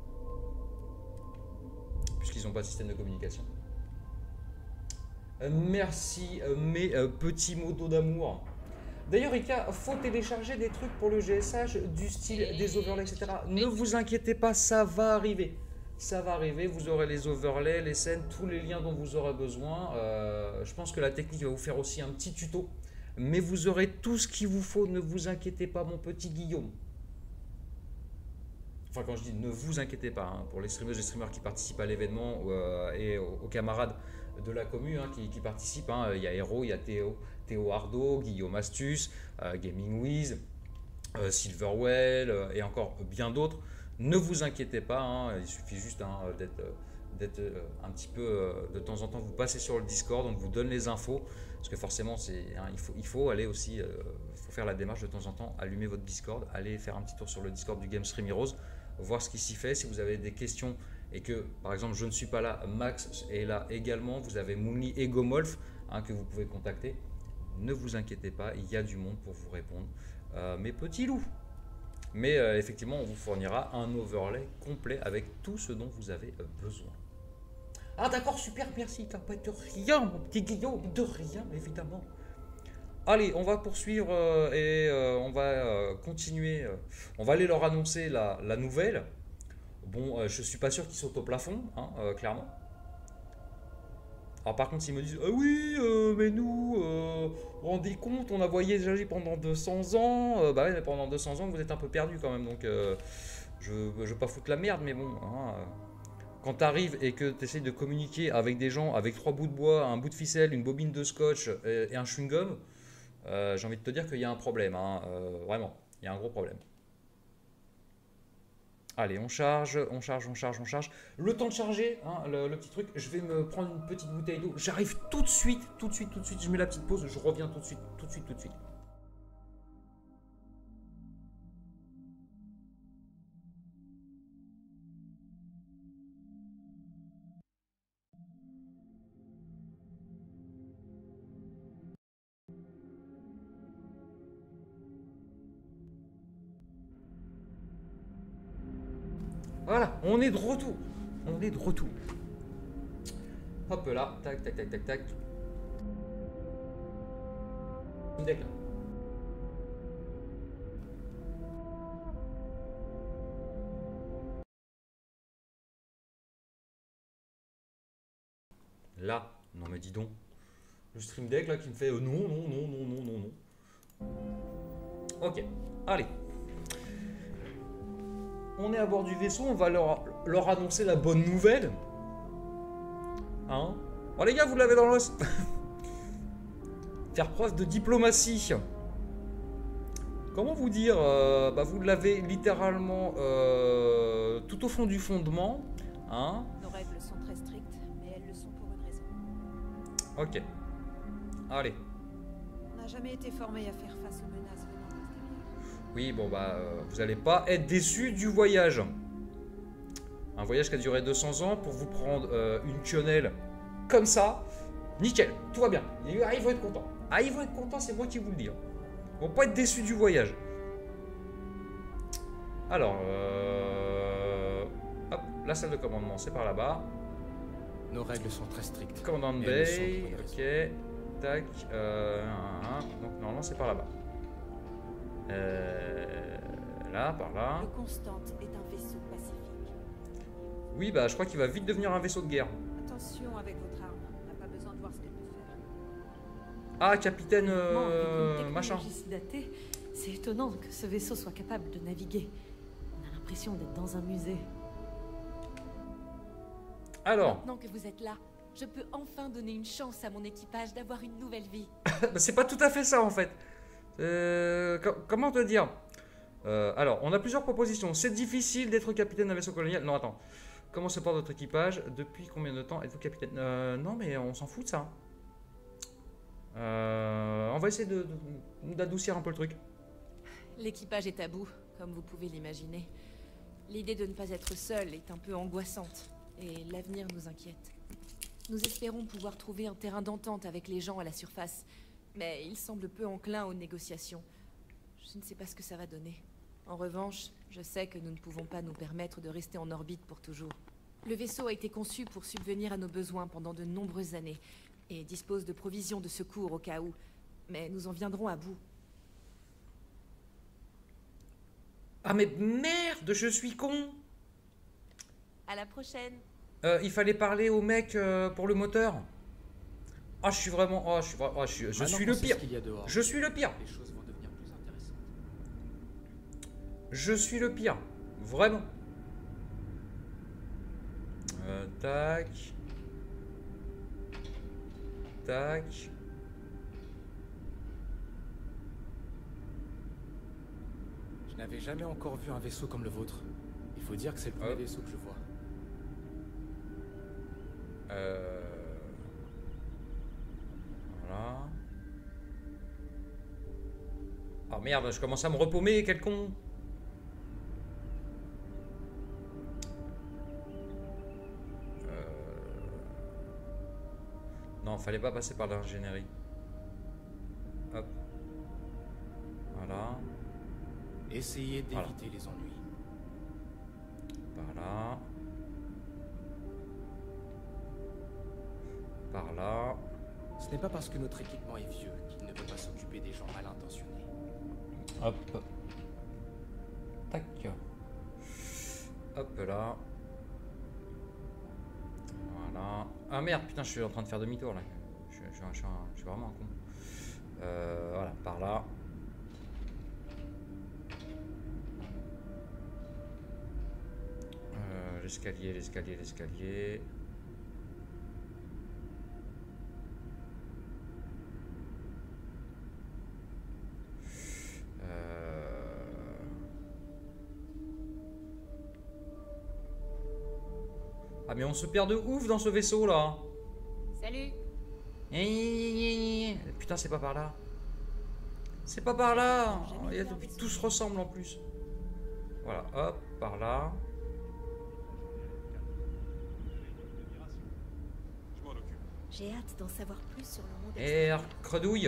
Puisqu'ils n'ont pas de système de communication. Euh, merci, euh, mes euh, petits mots d'eau d'amour. D'ailleurs, Ika, faut télécharger des trucs pour le G S H, du style des overlays, et cetera. Ne vous inquiétez pas, ça va arriver. Ça va arriver, vous aurez les overlays, les scènes, tous les liens dont vous aurez besoin. Euh, je pense que la technique va vous faire aussi un petit tuto. Mais vous aurez tout ce qu'il vous faut, ne vous inquiétez pas, mon petit Guillaume. Enfin, quand je dis ne vous inquiétez pas, hein, pour les streamers et streamers qui participent à l'événement euh, et aux, aux camarades de la commu hein, qui, qui participent, hein, il y a Hero, il y a Théo, Théo Ardo, Guillaume Astuce, euh, Gaming Wiz, euh, Silverwell euh, et encore bien d'autres. Ne vous inquiétez pas, hein, il suffit juste hein, d'être d'être un petit peu euh, de temps en temps, vous passez sur le Discord, on vous donne les infos, parce que forcément c'est, hein, il, faut, il faut aller aussi, il euh, faut faire la démarche de temps en temps, allumer votre Discord, aller faire un petit tour sur le Discord du Game Stream Heroes, voir ce qui s'y fait. Si vous avez des questions et que par exemple je ne suis pas là, Max est là également, vous avez Moonly et Gomolf hein, que vous pouvez contacter. Ne vous inquiétez pas, il y a du monde pour vous répondre, euh, mes petits loups. Mais euh, effectivement, on vous fournira un overlay complet avec tout ce dont vous avez euh, besoin. Ah d'accord, super, merci, t'as pas de rien, mon petit Guillaume, de rien, évidemment. Allez, on va poursuivre euh, et euh, on va euh, continuer. Euh, on va aller leur annoncer la, la nouvelle. Bon, euh, je suis pas sûr qu'ils sautent au plafond, hein, euh, clairement. Alors par contre, s'ils me disent ah oui, euh, mais nous, euh, vous vous rendez compte, on a voyagé pendant deux cents ans. Euh, bah ouais, mais pendant deux cents ans, vous êtes un peu perdu quand même. Donc, euh, je ne veux pas foutre la merde, mais bon. Hein, euh, quand tu arrives et que tu essaies de communiquer avec des gens avec trois bouts de bois, un bout de ficelle, une bobine de scotch et, et un chewing-gum, euh, j'ai envie de te dire qu'il y a un problème. Hein, euh, vraiment, il y a un gros problème. Allez, on charge, on charge, on charge, on charge. Le temps de charger, hein, le, le petit truc, je vais me prendre une petite bouteille d'eau. J'arrive tout de suite, tout de suite, tout de suite. Je mets la petite pause, je reviens tout de suite, tout de suite, tout de suite. Voilà, on est de retour. On est de retour. Hop là, tac, tac, tac, tac, tac. Deck là. Là, non mais dis donc. Le stream deck là qui me fait euh, non, non, non, non, non, non, non. Ok, allez. On est à bord du vaisseau, on va leur, leur annoncer la bonne nouvelle. Hein? Oh les gars, vous l'avez dans l'os. Faire preuve de diplomatie. Comment vous dire euh, bah vous l'avez littéralement euh, tout au fond du fondement. Hein? Nos règles sont très strictes, mais elles le sont pour une raison. Ok. Allez. On n'a jamais été formé à faire face aux menaces venant de l'extérieur. Oui, bon bah, euh, vous n'allez pas être déçus du voyage. Un voyage qui a duré deux cents ans pour vous prendre euh, une quenelle comme ça. Nickel, tout va bien. Ah, ils vont être contents. Ah, ils vont être contents, c'est moi qui vous le dis. Hein. Ils vont pas être déçus du voyage. Alors, euh... hop, la salle de commandement, c'est par là-bas. Nos règles sont très strictes. Commandant Bay, ok. Tac, euh... donc normalement c'est par là-bas. Euh, là, par là. Le Constante est un vaisseau pacifique. Oui, bah je crois qu'il va vite devenir un vaisseau de guerre. Attention avec votre arme, on n'a pas besoin de voir ce qu'elle peut faire. Ah, capitaine euh, machin. Datée, c'est étonnant que ce vaisseau soit capable de naviguer. On a l'impression d'être dans un musée. Alors. Maintenant que vous êtes là, je peux enfin donner une chance à mon équipage d'avoir une nouvelle vie. C'est pas tout à fait ça en fait. Euh, comment te dire euh, Alors, on a plusieurs propositions. C'est difficile d'être capitaine d'un vaisseau colonial. Non, attends. Comment se porte votre équipage? Depuis combien de temps êtes-vous capitaine? euh, Non, mais on s'en fout de ça. Euh, on va essayer de, de, d'adoucir un peu le truc. L'équipage est à bout, comme vous pouvez l'imaginer. L'idée de ne pas être seul est un peu angoissante, et l'avenir nous inquiète. Nous espérons pouvoir trouver un terrain d'entente avec les gens à la surface, mais ils semblent peu enclins aux négociations. Je ne sais pas ce que ça va donner. En revanche, je sais que nous ne pouvons pas nous permettre de rester en orbite pour toujours. Le vaisseau a été conçu pour subvenir à nos besoins pendant de nombreuses années, et dispose de provisions de secours au cas où, mais nous en viendrons à bout. Ah mais merde, je suis con. À la prochaine. Euh, il fallait parler au mec euh, pour le moteur. Ah, je suis vraiment... Oh, je suis, oh, je suis, je suis le pire. Je suis le pire. Les choses vont devenir plus intéressantes. Je suis le pire. Vraiment. Euh, tac. Tac. Je n'avais jamais encore vu un vaisseau comme le vôtre. Il faut dire que c'est le premier oh. vaisseau que je vois. Euh... Voilà. Oh merde, je commence à me repaumer, quel con. Euh... Non, fallait pas passer par l'ingénierie. Hop. Voilà. Essayez d'éviter voilà. les ennuis. Voilà. Par là. Ce n'est pas parce que notre équipement est vieux qu'il ne peut pas s'occuper des gens mal intentionnés. Hop. Tac. Hop là. Voilà. Ah merde, putain, je suis en train de faire demi-tour là. Je, je, je, je, je suis vraiment un con. Euh, voilà, par là. Euh, l'escalier, l'escalier, l'escalier. Ah mais on se perd de ouf dans ce vaisseau là. Salut. Putain, c'est pas par là. C'est pas par là. Il y a, tout se ressemble en plus. Voilà, hop, par là. J'ai hâte d'en savoir plus sur le monde. Et credouille.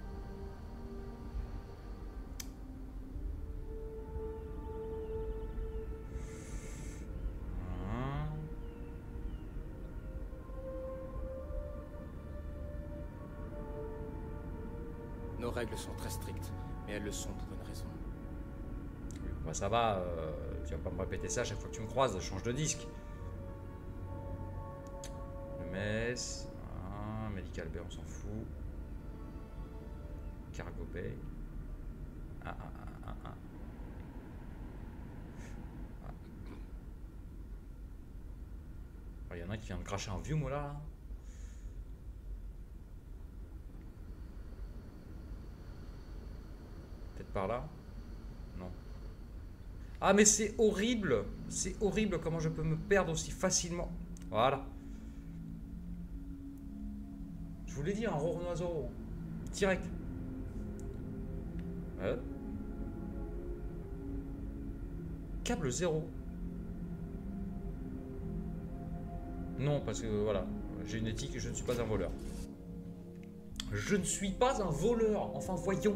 Nos règles sont très strictes, mais elles le sont pour une raison. Bah ça va, euh, tu vas pas me répéter ça à chaque fois que tu me croises, change de disque. Le mess, ah, Medical Bay, on s'en fout. Cargo Bay. Ah, ah, ah, ah, ah. Il y en a un qui vient de cracher un vieux molar là. Peut-être par là? Non. Ah mais c'est horrible. C'est horrible comment je peux me perdre aussi facilement. Voilà. Je vous l'ai dit, un Roronoiseau. Direct. Ouais. Câble zéro. Non, parce que voilà, j'ai une éthique et je ne suis pas un voleur. Je ne suis pas un voleur. Enfin, voyons.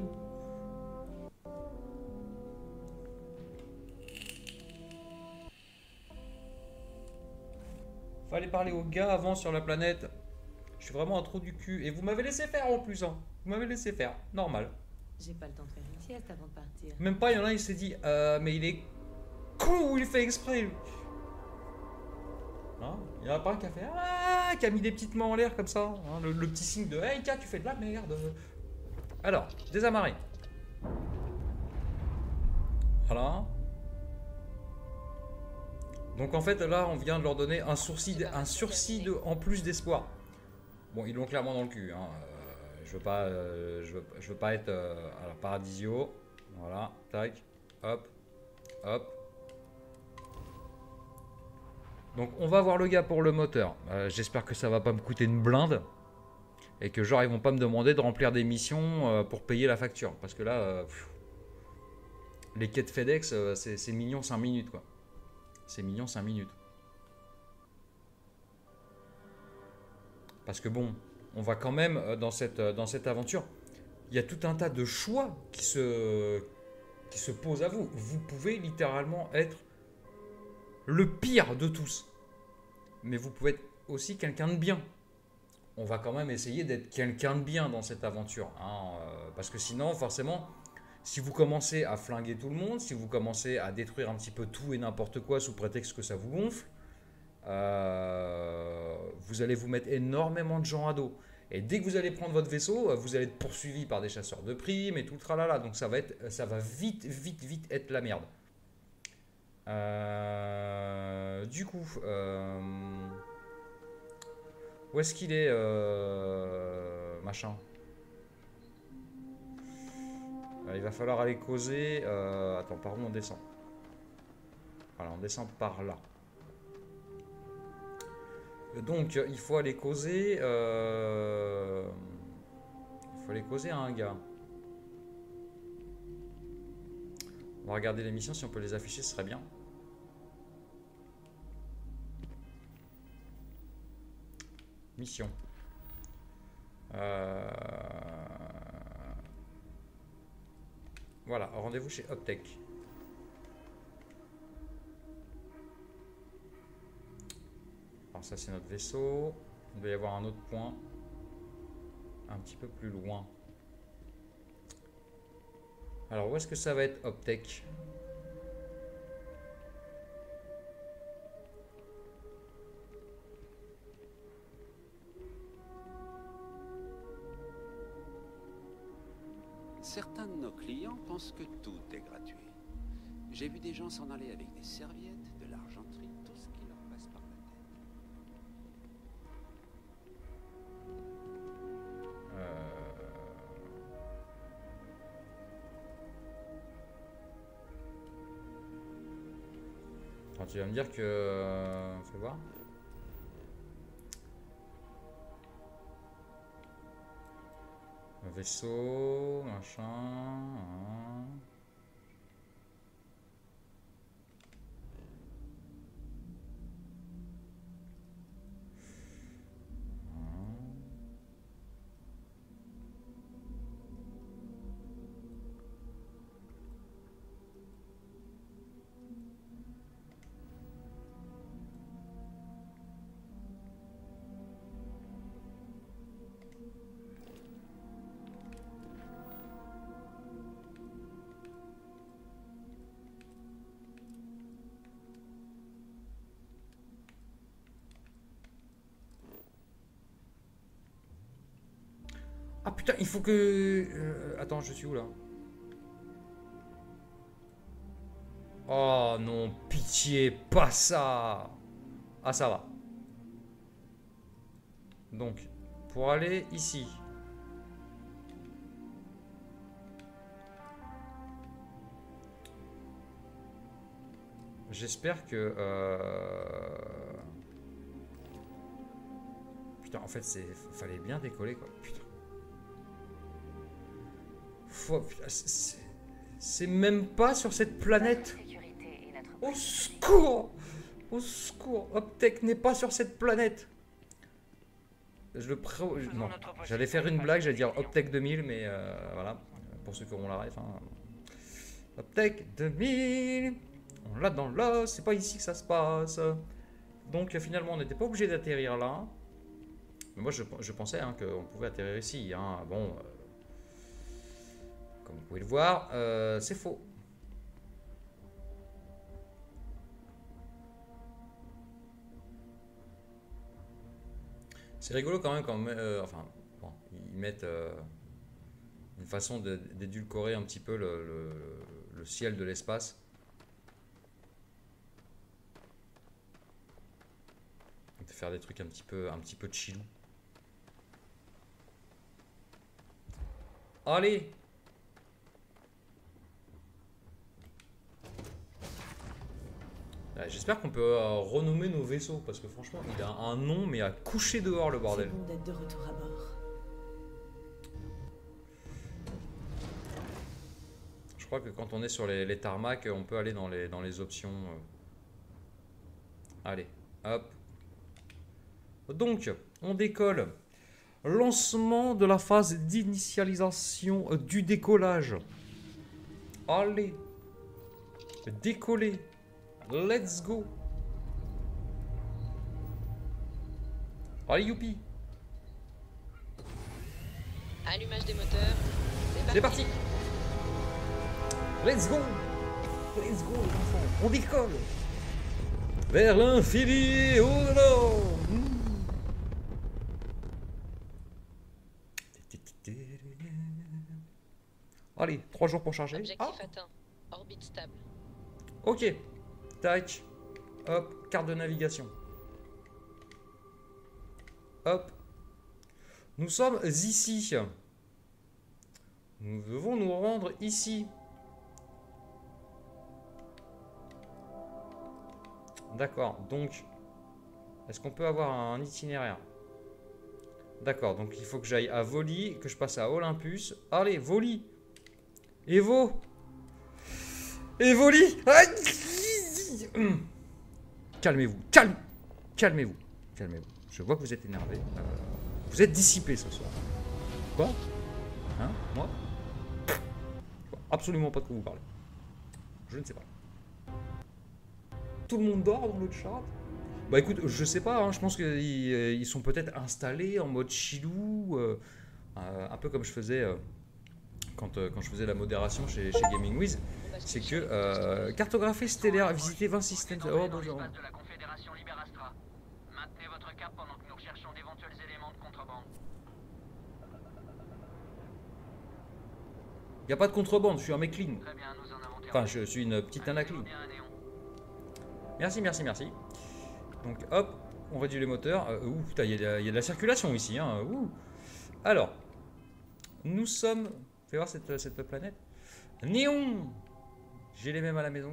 Fallait parler aux gars avant sur la planète. Je suis vraiment un trou du cul. Et vous m'avez laissé faire en plus. Hein. Vous m'avez laissé faire. Normal. J'ai pas le temps de faire une sieste avant de partir. Même pas, il y en a, il s'est dit euh, mais il est con ou il fait exprès lui. Hein, il y en a pas un qui a fait ah, qui a mis des petites mains en l'air comme ça. Hein, le, le petit signe de hey, gars, tu fais de la merde. Alors, désamarrer. Voilà. Donc en fait là on vient de leur donner un sursis, de, un sursis de, en plus d'espoir. Bon ils l'ont clairement dans le cul. Hein. Euh, je veux pas, euh, je, veux, je veux pas être euh, à la Paradisio. Voilà, tac, hop, hop. Donc on va voir le gars pour le moteur. Euh, J'espère que ça va pas me coûter une blinde et que genre ils vont pas me demander de remplir des missions euh, pour payer la facture. Parce que là, euh, pfiou, les quêtes FedEx, euh, c'est mignon cinq minutes quoi. C'est mignon cinq minutes. Parce que bon, on va quand même dans cette, dans cette aventure. Il y a tout un tas de choix qui se, qui se posent à vous. Vous pouvez littéralement être le pire de tous. Mais vous pouvez être aussi quelqu'un de bien. On va quand même essayer d'être quelqu'un de bien dans cette aventure. Hein, euh, parce que sinon, forcément... Si vous commencez à flinguer tout le monde, si vous commencez à détruire un petit peu tout et n'importe quoi sous prétexte que ça vous gonfle, euh, vous allez vous mettre énormément de gens à dos. Et dès que vous allez prendre votre vaisseau, vous allez être poursuivi par des chasseurs de primes et tout le tralala. Donc ça va, être, ça va vite, vite, vite être la merde. Euh, du coup, euh, où est-ce qu'il est, euh, machin ? Il va falloir aller causer... Euh, attends, par où on descend? Voilà, on descend par là. Donc, il faut aller causer... Euh, il faut aller causer à un gars. On va regarder les missions, si on peut les afficher, ce serait bien. Mission. Euh... Voilà, rendez-vous chez Optech. Alors ça c'est notre vaisseau. Il doit y avoir un autre point. Un petit peu plus loin. Alors où est-ce que ça va être Optech ? Certains de nos clients pensent que tout est gratuit. J'ai vu des gens s'en aller avec des serviettes, de l'argenterie, tout ce qui leur passe par la tête. Euh... Attends, tu vas me dire que... Fais voir. vaisseau, machin. Hein. Ah putain, il faut que... Euh, attends, je suis où là? Oh non, pitié, pas ça. Ah, ça va. Donc, pour aller ici. J'espère que... Euh... Putain, en fait, c'est fallait bien décoller, quoi. Putain. C'est même pas sur cette planète. Au secours! Au secours! Optech n'est pas sur cette planète. Je le pré... Non, j'allais faire une blague, j'allais dire Optech deux mille, mais euh, voilà, pour ceux qui auront la ref. Hein. Optech deux mille, on l'a dans l'os, c'est pas ici que ça se passe. Donc finalement, on n'était pas obligé d'atterrir là. Mais moi, je, je pensais hein, qu'on pouvait atterrir ici. Hein. Bon... Euh, Comme vous pouvez le voir, euh, c'est faux. C'est rigolo quand même quand euh, enfin, bon, ils mettent euh, une façon d'édulcorer un petit peu le, le, le ciel de l'espace. De faire des trucs un petit peu, un petit peu chillou. Allez! J'espère qu'on peut euh, renommer nos vaisseaux parce que franchement il a un nom mais à coucher dehors le bordel. C'est bon d'être de retour à bord. Je crois que quand on est sur les, les tarmacs on peut aller dans les, dans les options. Euh... Allez, hop. Donc on décolle. Lancement de la phase d'initialisation du décollage. Allez. Décoller. Let's go. Allez, youpi. Allumage des moteurs. C'est parti. parti. Let's go. Let's go, les enfants. On décolle. Vers l'infini et au-delà. Mmh. Allez, trois jours pour charger. Objectif ah. atteint. Orbite stable. Ok. Tac. Hop. Carte de navigation. Hop. Nous sommes ici. Nous devons nous rendre ici. D'accord. Donc, est-ce qu'on peut avoir un itinéraire? D'accord. Donc, il faut que j'aille à Voli, que je passe à Olympus. Allez, Voli. Evo. Evoli. Calmez-vous. Calme. Calmez-vous. Calmez-vous. Je vois que vous êtes énervé. Euh, vous êtes dissipé ce soir. Quoi? Hein? Moi? Absolument pas de quoi vous parlez. Je ne sais pas. Tout le monde dort dans le chat? Bah écoute, je sais pas, hein, je pense qu'ils ils sont peut-être installés en mode chillou, euh, euh, un peu comme je faisais euh, quand, euh, quand je faisais la modération chez, chez Gaming Wiz. C'est que euh, cartographie stellaire, visiter vingt systèmes. Oh bonjour. Maintenez votre cap pendant que nous recherchons d'éventuels éléments de contrebande. Y a pas de contrebande, je suis un mec clean. Enfin, je suis une petite nana clean. Merci, merci, merci. Donc hop, on réduit les moteurs. Euh, ouh, putain, il y, y a de la circulation ici. Hein. Ouh. Alors, nous sommes... Fais voir cette, cette planète. Néon. J'ai les mêmes à la maison.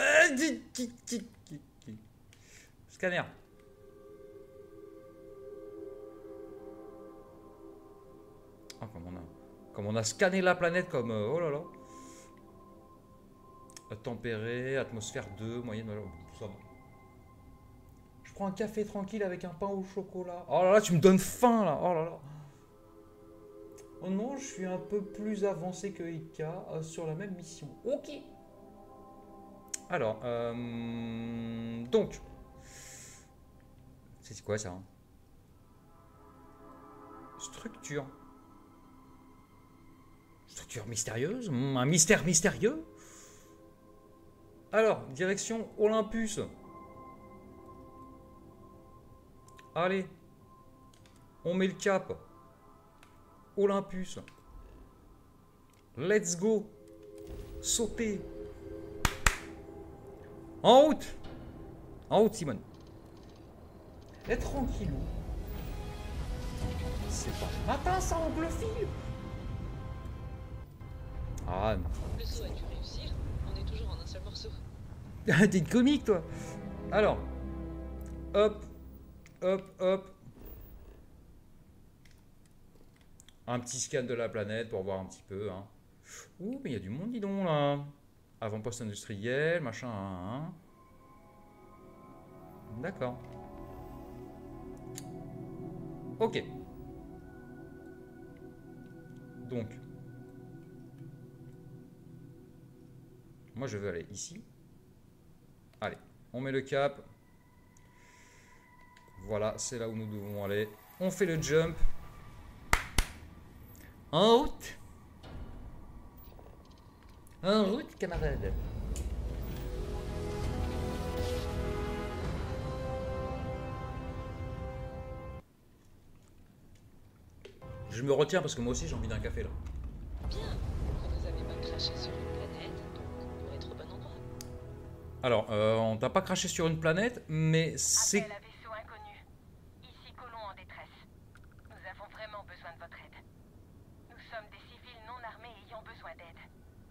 Scanner. Oh, comme on a, Comme on a scanné la planète comme... Euh, oh là là. Tempéré, atmosphère deux, moyenne... Ça va. Je prends un café tranquille avec un pain au chocolat. Oh là là, tu me donnes faim là. Oh là là. Oh non, je suis un peu plus avancé que Ika euh, sur la même mission. Ok. Alors, euh, donc... C'est quoi ça hein? Structure. Structure mystérieuse? Un mystère mystérieux? Alors, direction Olympus. Allez. On met le cap. Olympus. Let's go. Sauter. En route. En route, Simone. Et tranquillou. C'est pas matin, ça anglophile. Ah. Le saut a dû réussir. On est toujours en un seul morceau. T'es une comique, toi. Alors. Hop. Hop, hop. Un petit scan de la planète pour voir un petit peu. Hein. Ouh, mais il y a du monde, dis donc, là. Avant-poste industriel, machin. Hein. D'accord. Ok. Donc. Moi, je veux aller ici. Allez, on met le cap. Voilà, c'est là où nous devons aller. On fait le jump. En route. En route, camarade. Je me retiens parce que moi aussi j'ai envie d'un café là. Bien, vous n'avez pas craché sur une planète, donc on doit être au bon endroit. Alors, euh, on t'a pas craché sur une planète, mais c'est... Appel à vaisseau inconnu. Ici Colon en détresse. Nous avons vraiment besoin de votre aide. Nous sommes des civils non armés ayant besoin d'aide.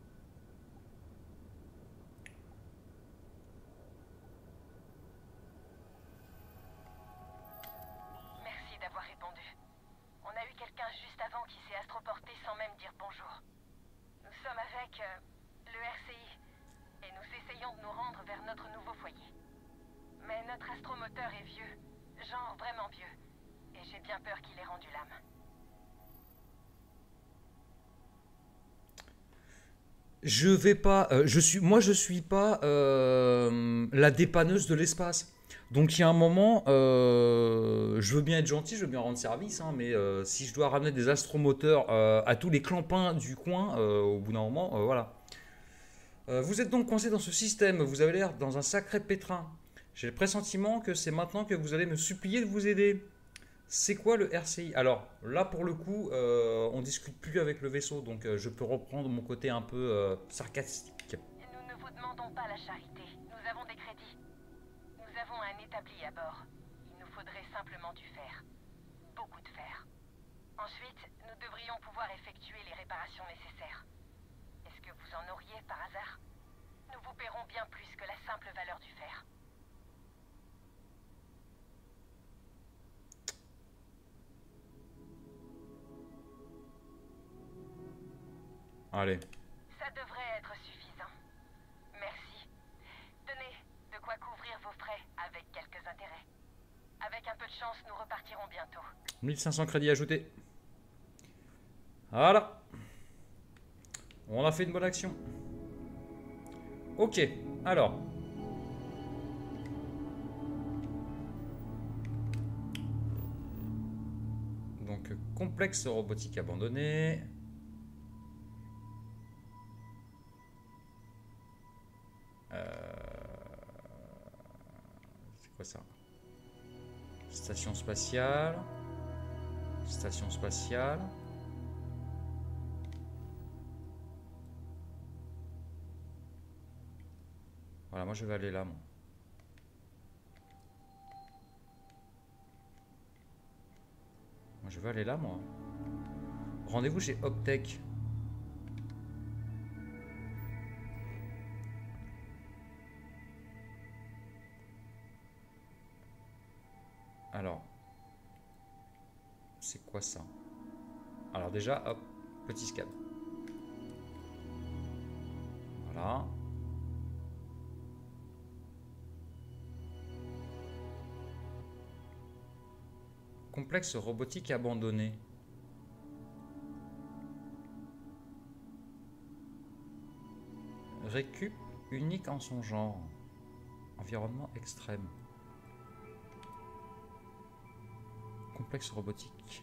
Merci d'avoir répondu. On a eu quelqu'un juste avant qui s'est astroporté sans même dire bonjour. Nous sommes avec euh, le R C I et nous essayons de nous rendre vers notre nouveau foyer. Mais notre astromoteur est vieux, genre vraiment vieux, et j'ai bien peur qu'il ait rendu l'âme. Je vais pas... Euh, je suis, moi, je suis pas euh, la dépanneuse de l'espace. Donc, il y a un moment, euh, je veux bien être gentil, je veux bien rendre service, hein, mais euh, si je dois ramener des astromoteurs euh, à tous les clampins du coin, euh, au bout d'un moment, euh, voilà. Euh, vous êtes donc coincé dans ce système, vous avez l'air dans un sacré pétrin. J'ai le pressentiment que c'est maintenant que vous allez me supplier de vous aider. C'est quoi le R C I? Alors là pour le coup, euh, on discute plus avec le vaisseau, donc euh, je peux reprendre mon côté un peu euh, sarcastique. Nous ne vous demandons pas la charité, nous avons des crédits. Nous avons un établi à bord. Il nous faudrait simplement du fer. Beaucoup de fer. Ensuite, nous devrions pouvoir effectuer les réparations nécessaires. Est-ce que vous en auriez par hasard? Nous vous paierons bien plus que la simple valeur du fer. Allez. Ça devrait être suffisant. Merci. Tenez, de quoi couvrir vos frais avec quelques intérêts. Avec un peu de chance, nous repartirons bientôt. mille cinq cents crédits ajoutés. Voilà. On a fait une bonne action. Ok, alors. Donc, complexe robotique abandonné. Euh... C'est quoi ça? Station spatiale. Station spatiale. Voilà, moi je vais aller là, moi. Moi je vais aller là, moi. Rendez-vous chez Optech. Alors, c'est quoi ça? Alors déjà, hop, Petit scan. Voilà. Complexe robotique abandonné. Récup unique en son genre. Environnement extrême. Complexe robotique.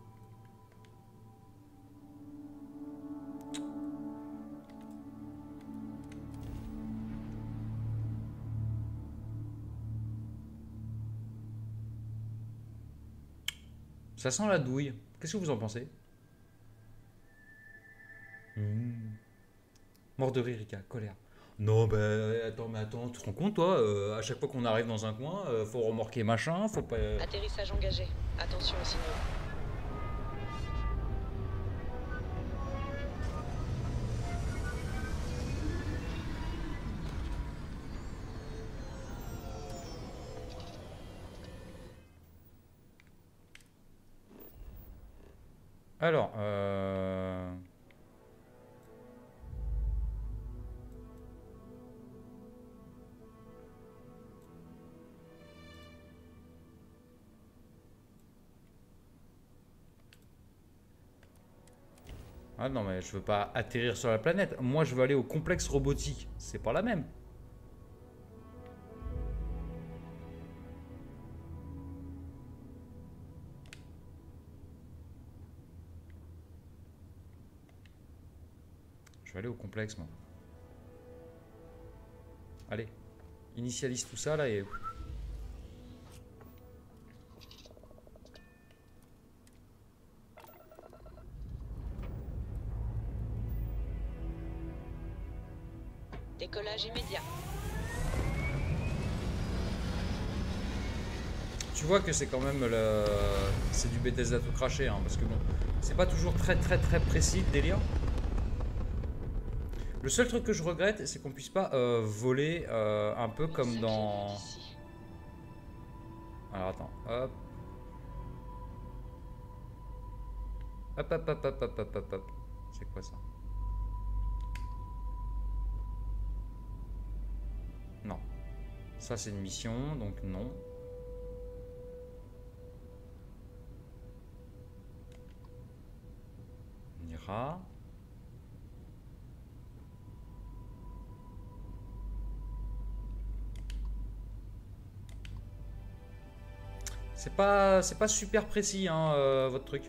Ça sent la douille. Qu'est-ce que vous en pensez? mmh. Mort de rire, Rika, colère. Non, ben attends, mais attends, tu te rends compte, toi, euh, à chaque fois qu'on arrive dans un coin, euh, faut remorquer machin, faut pas. Atterrissage engagé. Attention aux signaux. Alors, euh... ah non, mais je veux pas atterrir sur la planète. Moi, je veux aller au complexe robotique. C'est pas la même. Je vais aller au complexe, moi. Allez, initialise tout ça, là, et... Décollage immédiat. Tu vois que c'est quand même le... c'est du Bethesda tout craché, hein, parce que bon, c'est pas toujours très très très précis le délire. Le seul truc que je regrette, c'est qu'on puisse pas euh, voler euh, un peu comme dans... Alors attends, hop. Hop hop hop hop hop hop hop hop. C'est quoi ça? Non. Ça c'est une mission, donc non. On ira. C'est pas, c'est pas super précis, hein, euh, votre truc.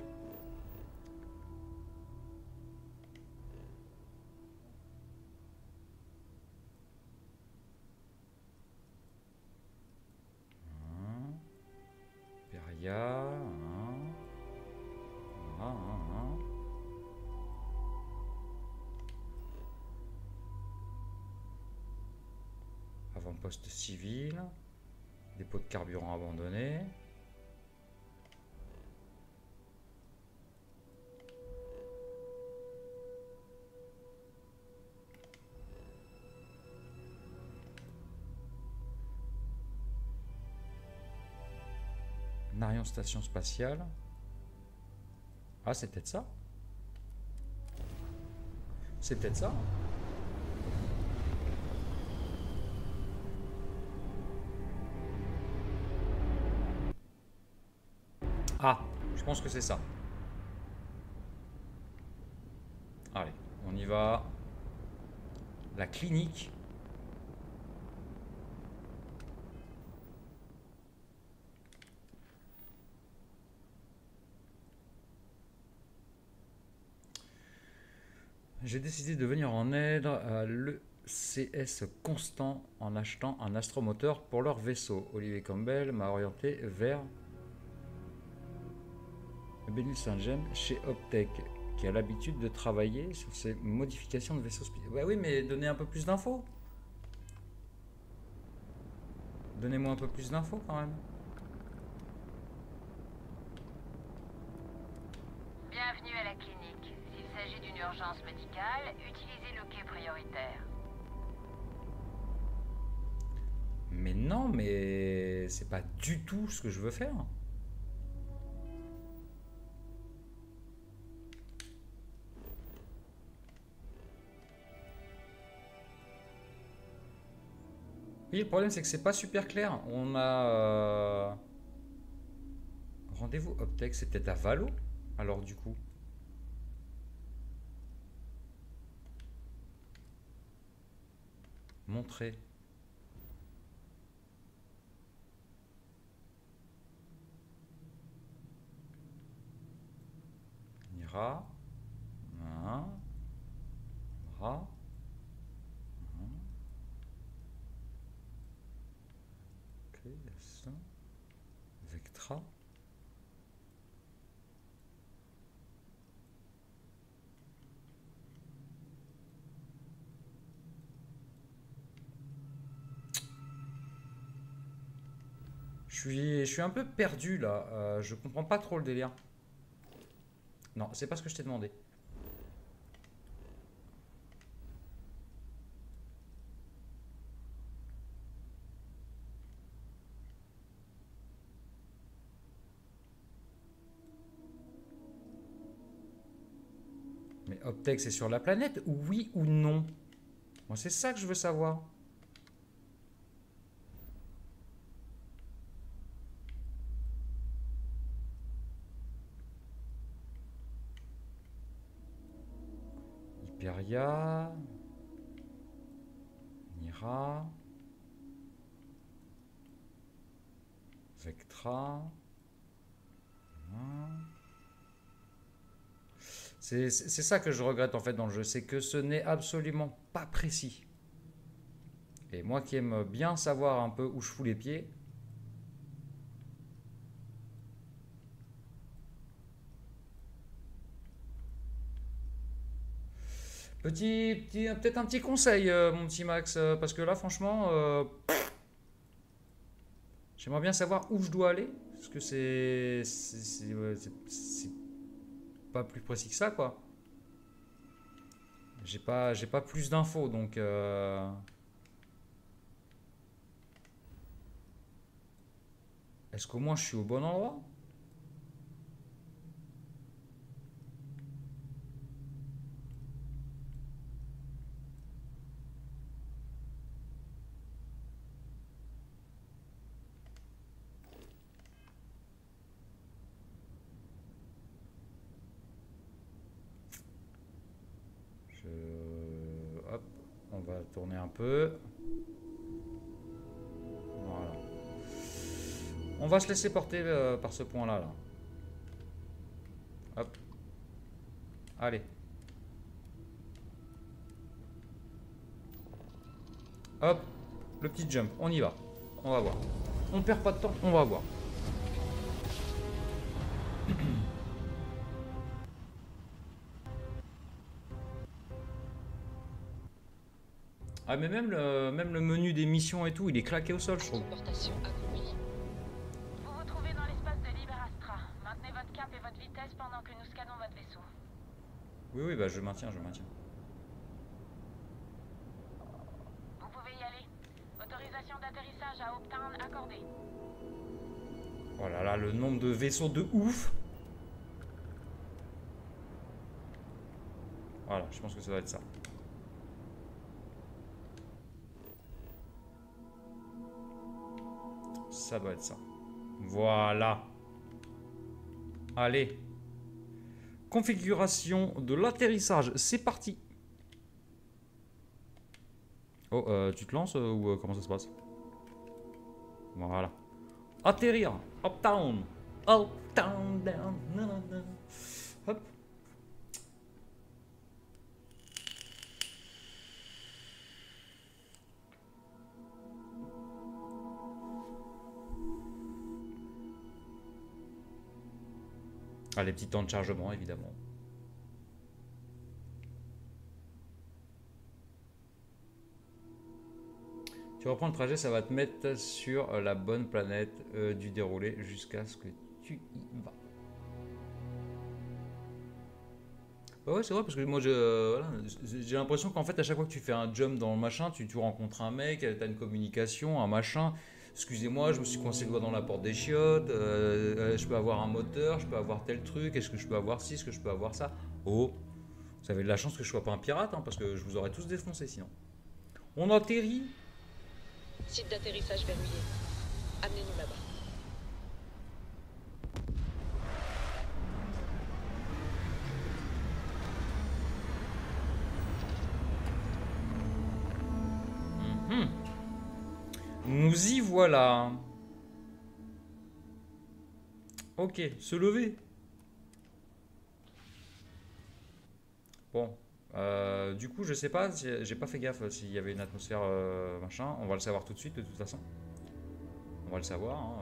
Hein. Peria. Hein. Ah, ah, ah. Avant-poste civil. Dépôt de carburant abandonné. Narion station spatiale. Ah, c'est peut-être ça. C'est peut-être ça. Ah, je pense que c'est ça. Allez, on y va. La clinique. J'ai décidé de venir en aide à l'E C S Constant en achetant un astromoteur pour leur vaisseau. Olivier Campbell m'a orienté vers Benil Saint-Gem chez Optech, qui a l'habitude de travailler sur ces modifications de vaisseaux spatiaux. Bah oui, mais donnez un peu plus d'infos. Donnez-moi un peu plus d'infos quand même. Bienvenue à la clinique. S'il s'agit d'une urgence médicale, utilisez le quai prioritaire. Mais non, mais c'est pas du tout ce que je veux faire. Oui, le problème c'est que c'est pas super clair. On a... Euh... Rendez-vous Optech, c'est peut-être à Valo. Alors du coup... Montrer. On ira. Un. Ra. Un. Ok, il y a ça. Vectra. Je suis, je suis un peu perdu là, euh, je comprends pas trop le délire. Non, c'est pas ce que je t'ai demandé. Mais Optech c'est sur la planète, oui ou non? Moi c'est ça que je veux savoir. Hyperia, Nira, Vectra. C'est ça que je regrette en fait dans le jeu, c'est que ce n'est absolument pas précis. Et moi qui aime bien savoir un peu où je fous les pieds, Petit, petit, peut-être un petit conseil, euh, mon petit Max, euh, parce que là, franchement, euh, j'aimerais bien savoir où je dois aller, parce que c'est c'est ouais, pas plus précis que ça, quoi. J'ai pas, j'ai pas plus d'infos, donc... Euh... Est-ce qu'au moins je suis au bon endroit ? Hop, on va tourner un peu. Voilà. On va se laisser porter euh, par ce point-là. Là. Hop. Allez. Hop. Le petit jump. On y va. On va voir. On perd pas de temps. On va voir. Ah mais même le, même le menu des missions et tout, il est claqué au sol, je trouve. Vous vous trouvez dans l'espace de Liber Astra. Maintenez votre cap et votre vitesse pendant que nous scannons votre vaisseau. Oui, oui, bah je maintiens, je maintiens. Vous pouvez y aller. Autorisation d'atterrissage à Hopetown accordée. Oh là là, le nombre de vaisseaux de ouf. Voilà, je pense que ça va être ça. Ça doit être ça. Voilà. Allez. Configuration de l'atterrissage. C'est parti. Oh, euh, tu te lances euh, ou euh, comment ça se passe? Voilà. Atterrir. Uptown. Uptown. Down. Hop. Ah, les petits temps de chargement, évidemment. Tu reprends le trajet, ça va te mettre sur la bonne planète euh, du déroulé jusqu'à ce que tu y vas. Bah ouais, c'est vrai, parce que moi, j'ai euh, voilà, l'impression qu'en fait, à chaque fois que tu fais un jump dans le machin, tu, tu rencontres un mec, tu as une communication, un machin. Excusez-moi, je me suis coincé le doigt dans la porte des chiottes, euh, euh, je peux avoir un moteur, je peux avoir tel truc, est-ce que je peux avoir ci, est-ce que je peux avoir ça? Oh, vous avez de la chance que je sois pas un pirate, hein, parce que je vous aurais tous défoncé sinon. On atterrit. Site d'atterrissage verrouillé. Amenez-nous là-bas. Mmh. Nous y voilà. Ok, se lever. Bon, euh, du coup, je sais pas, j'ai pas fait gaffe s'il y avait une atmosphère euh, machin. On va le savoir tout de suite, de toute façon. On va le savoir. Hein.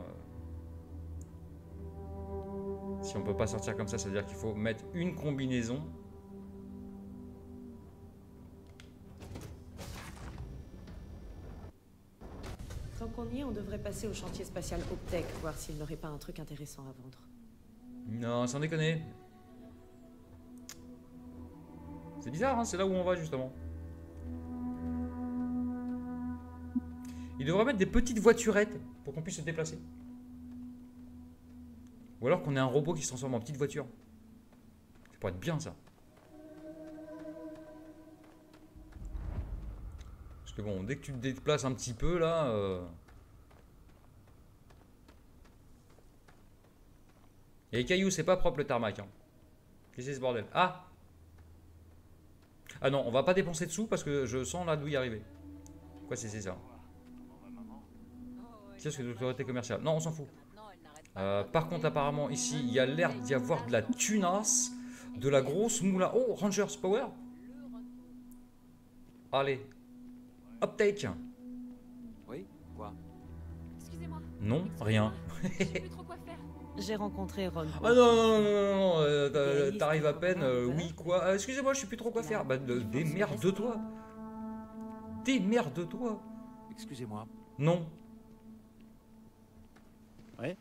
Si on peut pas sortir comme ça, ça veut dire qu'il faut mettre une combinaison. Tant qu'on y est, on devrait passer au chantier spatial Optech, voir s'il n'aurait pas un truc intéressant à vendre. Non, sans déconner. C'est bizarre, hein, c'est là où on va justement. Il devrait mettre des petites voiturettes pour qu'on puisse se déplacer. Ou alors qu'on ait un robot qui se transforme en petite voiture. Ça pourrait être bien ça. Parce que bon, dès que tu te déplaces un petit peu là... Euh... Et les cailloux, c'est pas propre le tarmac. Hein. Qu'est-ce que c'est ce bordel? Ah! Ah non, on va pas dépenser de sous parce que je sens la douille arriver. Quoi, c'est ça? Qu'est-ce que l'autorité commerciale? Non, on s'en fout. Euh, par contre, apparemment, ici, il y a l'air d'y avoir de la tunasse, de la grosse moula. Oh, Rangers Power. Allez. Uptake. Oui, quoi? Excusez-moi. Non, rien. J'ai rencontré Ron. Ah non, non, non, non, non, euh, t'arrives à peine, euh, oui, quoi. Euh, Excusez-moi, je sais plus trop quoi faire. Bah, de, démerde-toi. Démerde-toi. Excusez-moi. Non. Ouais.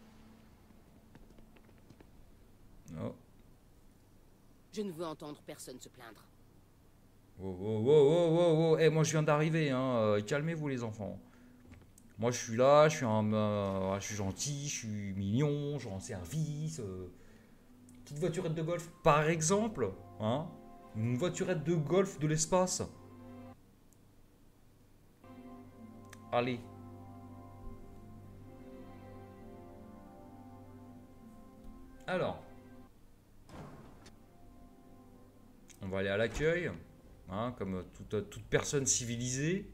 Oh. Je ne veux entendre personne se plaindre. Wow, wow, wow, wow, wow, wow. Eh, moi, je viens d'arriver, hein. Euh, calmez-vous, les enfants. Moi, je suis là, je suis, un, euh, je suis gentil, je suis mignon, je rends service. Euh, petite voiturette de golf, par exemple. Hein, une voiturette de golf de l'espace. Allez. Alors. On va aller à l'accueil. Hein, comme toute, toute personne civilisée.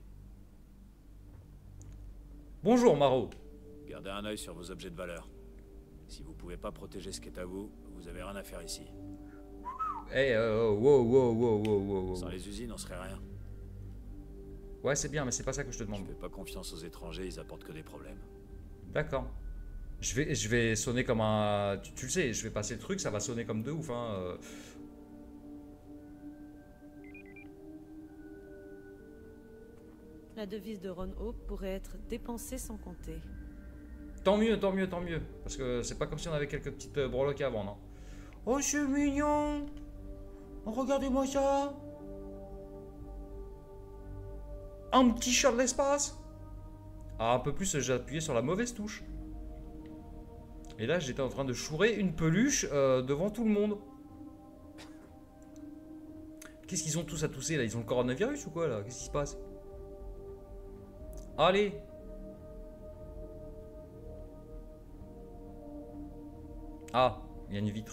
Bonjour Maro. Gardez un œil sur vos objets de valeur. Si vous pouvez pas protéger ce qui est à vous, vous avez rien à faire ici. Eh, hey, euh, wow, wow, wow, wow, wow. Sans les usines, on serait rien. Ouais, c'est bien, mais c'est pas ça que je te demande. Je fais pas confiance aux étrangers, ils apportent que des problèmes. D'accord. Je vais, je vais sonner comme un... Tu, tu le sais, je vais passer le truc, ça va sonner comme de ouf, hein. Euh... La devise de Ron Hope pourrait être dépensée sans compter. Tant mieux, tant mieux, tant mieux. Parce que c'est pas comme si on avait quelques petites euh, breloques à vendre. Hein. Oh, c'est mignon. Oh, regardez-moi ça. Un petit chat de l'espace. Ah, un peu plus, j'ai appuyé sur la mauvaise touche. Et là, j'étais en train de chourer une peluche euh, devant tout le monde. Qu'est-ce qu'ils ont tous à tousser là? Ils ont le coronavirus ou quoi là? Qu'est-ce qui se passe? Allez. Ah, il y a une vitre.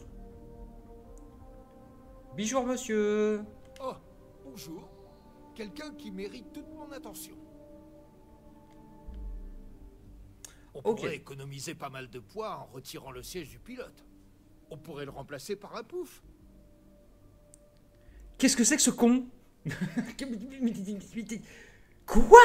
Bonjour monsieur. Oh, bonjour. Quelqu'un qui mérite toute mon attention. On Ok. pourrait économiser pas mal de poids en retirant le siège du pilote. On pourrait le remplacer par un pouf. Qu'est-ce que c'est que ce con? Quoi?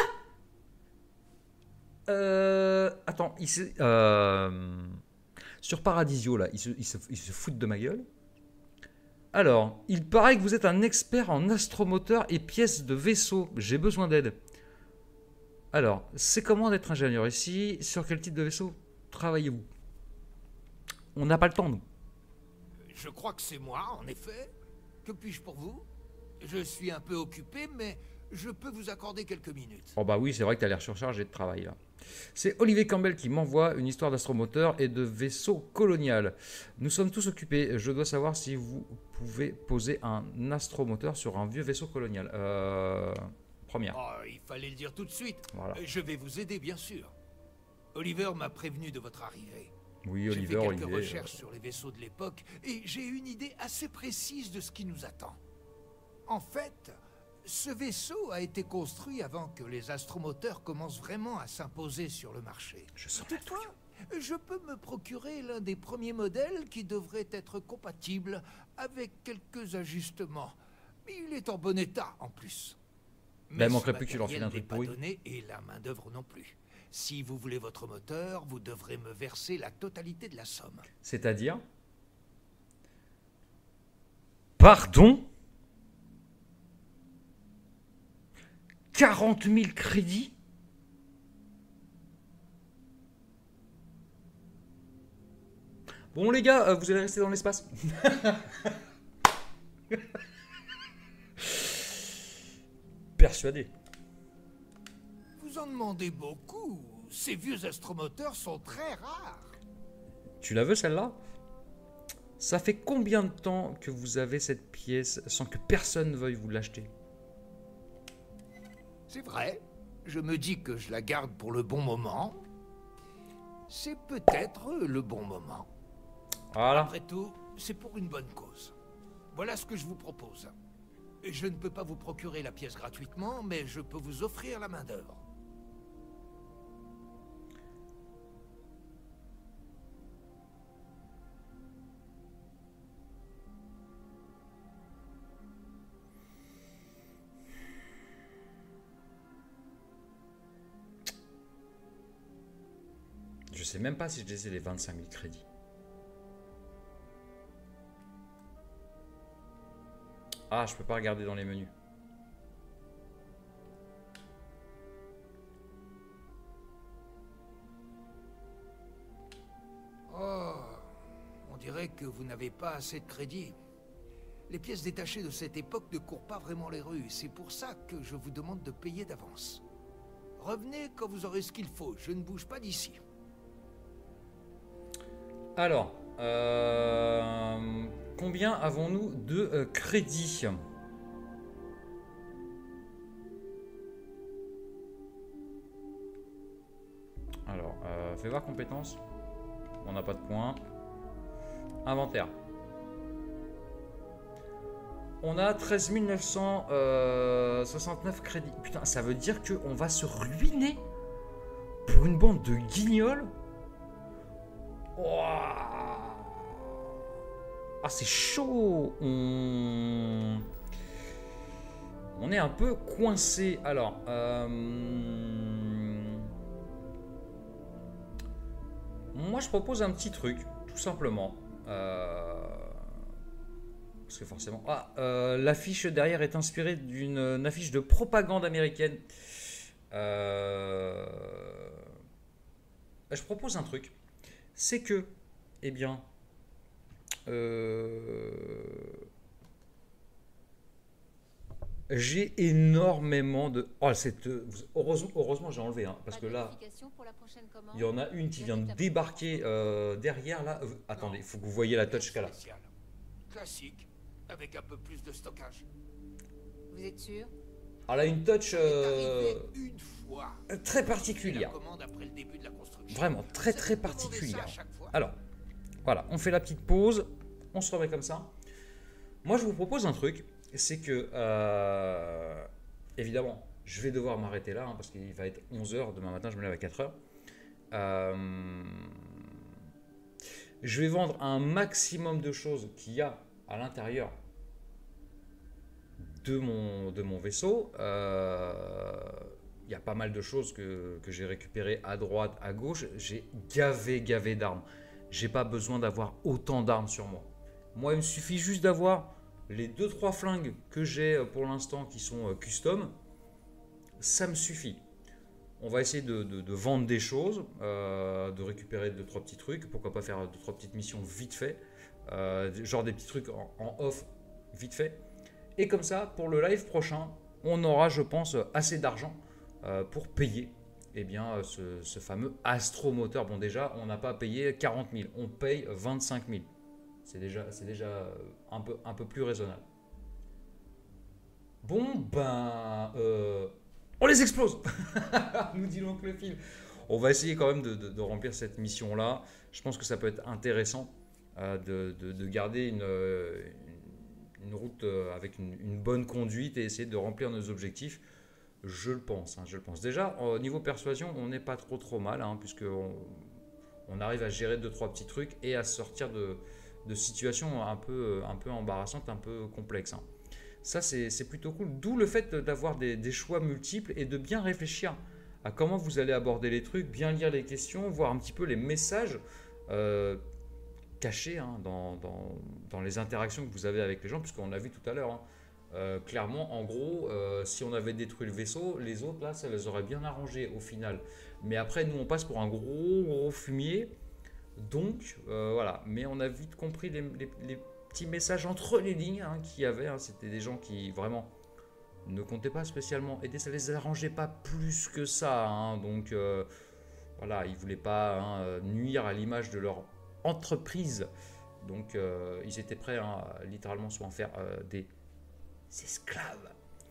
Euh... Attends, il se... Euh... Sur Paradisio, là, il se, il, se, il se foutent de ma gueule. Alors, il paraît que vous êtes un expert en astromoteur et pièces de vaisseau. J'ai besoin d'aide. Alors, c'est comment d'être ingénieur ici? Sur quel type de vaisseau travaillez-vous? On n'a pas le temps, nous. Je crois que c'est moi, en effet. Que puis-je pour vous? Je suis un peu occupé, mais je peux vous accorder quelques minutes. Oh bah oui, c'est vrai que tu as l'air surchargé de travail, là. C'est Olivier Campbell qui m'envoie une histoire d'astromoteur et de vaisseau colonial. Nous sommes tous occupés. Je dois savoir si vous pouvez poser un astromoteur sur un vieux vaisseau colonial. Euh... Première. Oh, il fallait le dire tout de suite. Voilà. Je vais vous aider, bien sûr. Oliver m'a prévenu de votre arrivée. Oui, J'ai Oliver, fait quelques Olivier. recherches sur les vaisseaux de l'époque et j'ai une idée assez précise de ce qui nous attend. En fait, ce vaisseau a été construit avant que les astromoteurs commencent vraiment à s'imposer sur le marché. Je sens Toutefois, je peux me procurer l'un des premiers modèles qui devrait être compatible avec quelques ajustements. Mais il est en bon état en plus. Ben, il ce manquerait plus que tu leur files un matériel truc n'est pourri. pas donné et la main d'œuvre non plus. Si vous voulez votre moteur, vous devrez me verser la totalité de la somme. C'est-à-dire? Pardon? quarante mille crédits? Bon les gars, euh, vous allez rester dans l'espace. Persuadé. Vous en demandez beaucoup. Ces vieux astromoteurs sont très rares. Tu la veux celle-là? Ça fait combien de temps que vous avez cette pièce sans que personne veuille vous l'acheter? C'est vrai. Je me dis que je la garde pour le bon moment. C'est peut-être le bon moment. Voilà. Après tout, c'est pour une bonne cause. Voilà ce que je vous propose. Je ne peux pas vous procurer la pièce gratuitement, mais je peux vous offrir la main-d'œuvre. Je sais même pas si je les ai les vingt-cinq mille crédits. Ah, je peux pas regarder dans les menus. Oh, on dirait que vous n'avez pas assez de crédit. Les pièces détachées de cette époque ne courent pas vraiment les rues. C'est pour ça que je vous demande de payer d'avance. Revenez quand vous aurez ce qu'il faut. Je ne bouge pas d'ici. Alors, euh, combien avons-nous de euh, crédits? Alors, euh, fais voir compétences. On n'a pas de points. Inventaire. On a treize mille neuf cent soixante-neuf crédits. Putain, ça veut dire qu'on va se ruiner pour une bande de guignols. Ouah. Ah, c'est chaud. On... On est un peu coincé. Alors, euh... moi je propose un petit truc, tout simplement. Euh... Parce que forcément... Ah, euh, l'affiche derrière est inspirée d'une affiche de propagande américaine. Euh... Je propose un truc. C'est que, eh bien, euh, j'ai énormément de... Oh, cette... Heureusement, heureusement j'ai enlevé, hein, parce que là, il y en a une qui vient de débarquer euh, derrière, là. Euh, attendez, il faut que vous voyez la touch qu'elle a. Classique, avec un peu plus de stockage. Vous êtes sûr? Elle a une touch euh, une fois. très particulière. Vraiment, très très particulière. Alors, voilà, on fait la petite pause, on se remet comme ça. Moi, je vous propose un truc, c'est que, euh, évidemment, je vais devoir m'arrêter là, hein, parce qu'il va être onze heures, demain matin, je me lève à quatre heures. Euh, je vais vendre un maximum de choses qu'il y a à l'intérieur de mon, de mon vaisseau. Euh, il y a pas mal de choses que, que j'ai récupérées à droite, à gauche. J'ai gavé, gavé d'armes. J'ai pas besoin d'avoir autant d'armes sur moi. Moi, il me suffit juste d'avoir les deux trois flingues que j'ai pour l'instant qui sont custom. Ça me suffit. On va essayer de, de, de vendre des choses, euh, de récupérer deux trois petits trucs. Pourquoi pas faire deux trois petites missions vite fait. Euh, genre des petits trucs en, en off vite fait. Et comme ça, pour le live prochain, on aura, je pense, assez d'argent euh, pour payer eh bien, ce, ce fameux astromoteur. Bon, déjà, on n'a pas payé quarante mille, on paye vingt-cinq mille. C'est déjà, c'est déjà un peu, un peu plus raisonnable. Bon, ben, euh, On les explose. Nous dit l'oncle Phil. On va essayer quand même de, de, de remplir cette mission-là. Je pense que ça peut être intéressant euh, de, de, de garder une, une, une route euh, avec une, une bonne conduite et essayer de remplir nos objectifs. Je le pense, hein, je le pense. Déjà, au niveau persuasion, on n'est pas trop trop mal, hein, puisqu'on on arrive à gérer deux trois petits trucs et à sortir de, de situations un peu, un peu embarrassantes, un peu complexes. Hein. Ça, c'est plutôt cool. D'où le fait d'avoir des, des choix multiples et de bien réfléchir à comment vous allez aborder les trucs, bien lire les questions, voir un petit peu les messages euh, cachés hein, dans, dans, dans les interactions que vous avez avec les gens, puisqu'on l'a vu tout à l'heure. Hein. Euh, clairement, en gros, euh, si on avait détruit le vaisseau, les autres, là, ça les aurait bien arrangés au final. Mais après, nous, on passe pour un gros, gros fumier. Donc, euh, voilà. Mais on a vite compris les, les, les petits messages entre les lignes hein, qu'il y avait. Hein. C'était des gens qui, vraiment... ne comptaient pas spécialement aider, ça les arrangeait pas plus que ça, hein. Donc euh, voilà, ils voulaient pas hein, nuire à l'image de leur entreprise, donc euh, ils étaient prêts hein, à littéralement soit en faire euh, des esclaves,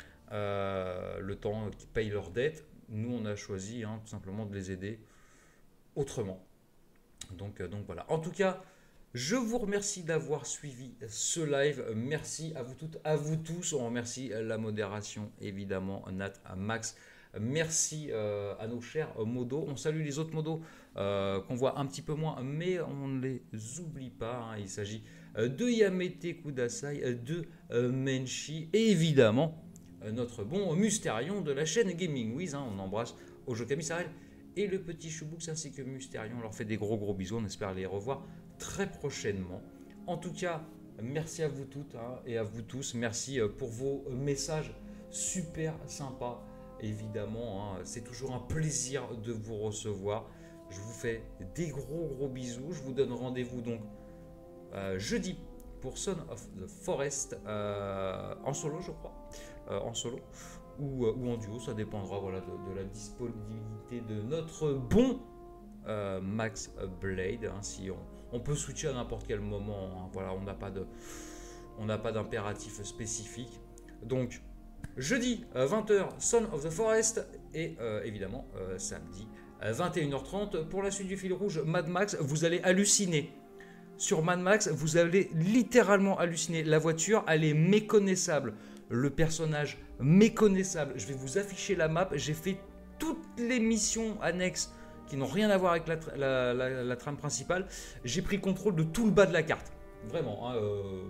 euh, le temps qu'ils payent leurs dettes. Nous on a choisi hein, tout simplement de les aider autrement, donc, euh, donc voilà, en tout cas je vous remercie d'avoir suivi ce live. Merci à vous toutes, à vous tous. On remercie la modération, évidemment, Nat, Max. Merci euh, à nos chers modos. On salue les autres modos euh, qu'on voit un petit peu moins, mais on ne les oublie pas. Hein. Il s'agit de Yamete Kudasai, de euh, Menchi, et évidemment, euh, notre bon Mustérion de la chaîne Gaming Wiz. Hein. On embrasse Ojokami Sarel et le petit Chouboux ainsi que Mustérion. On leur fait des gros gros bisous. On espère les revoir très prochainement. En tout cas, merci à vous toutes hein, et à vous tous. Merci pour vos messages super sympas. Évidemment, hein, c'est toujours un plaisir de vous recevoir. Je vous fais des gros gros bisous. Je vous donne rendez-vous donc euh, jeudi pour Son of the Forest euh, en solo, je crois, euh, en solo ou, euh, ou en duo. Ça dépendra voilà, de, de la disponibilité de notre bon euh, Max Blade. Hein, si on On peut switcher à n'importe quel moment, hein. Voilà, on n'a pas de, on n'a pas d'impératif spécifique. Donc, jeudi, vingt heures, Son of the Forest, et euh, évidemment, euh, samedi, vingt et une heures trente, pour la suite du fil rouge, Mad Max, vous allez halluciner. Sur Mad Max, vous allez littéralement halluciner. La voiture, elle est méconnaissable. Le personnage, méconnaissable. Je vais vous afficher la map, j'ai fait toutes les missions annexes qui n'ont rien à voir avec la, la, la, la trame principale. J'ai pris contrôle de tout le bas de la carte. Vraiment. Hein, euh...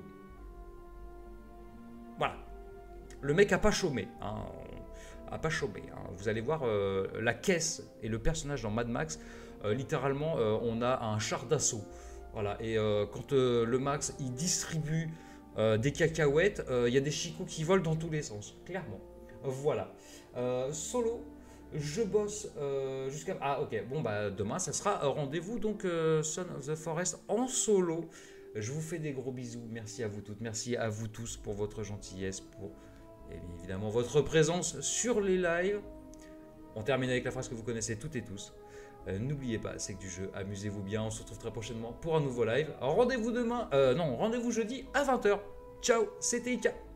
Voilà. Le mec a pas chômé. Hein, a pas chômé. Hein. Vous allez voir euh, la caisse et le personnage dans Mad Max. Euh, littéralement, euh, on a un char d'assaut. Voilà. Et euh, quand euh, le Max il distribue euh, des cacahuètes, il euh, y a des chicots qui volent dans tous les sens. Clairement. Voilà. Euh, solo. Je bosse euh, jusqu'à... Ah ok, bon bah demain ça sera rendez-vous donc euh, Son of the Forest en solo. Je vous fais des gros bisous, merci à vous toutes, merci à vous tous pour votre gentillesse, pour et évidemment votre présence sur les lives. On termine avec la phrase que vous connaissez toutes et tous. Euh, N'oubliez pas, c'est que du jeu, amusez-vous bien, on se retrouve très prochainement pour un nouveau live. Rendez-vous demain, euh, non, rendez-vous jeudi à vingt heures. Ciao, c'était Ika.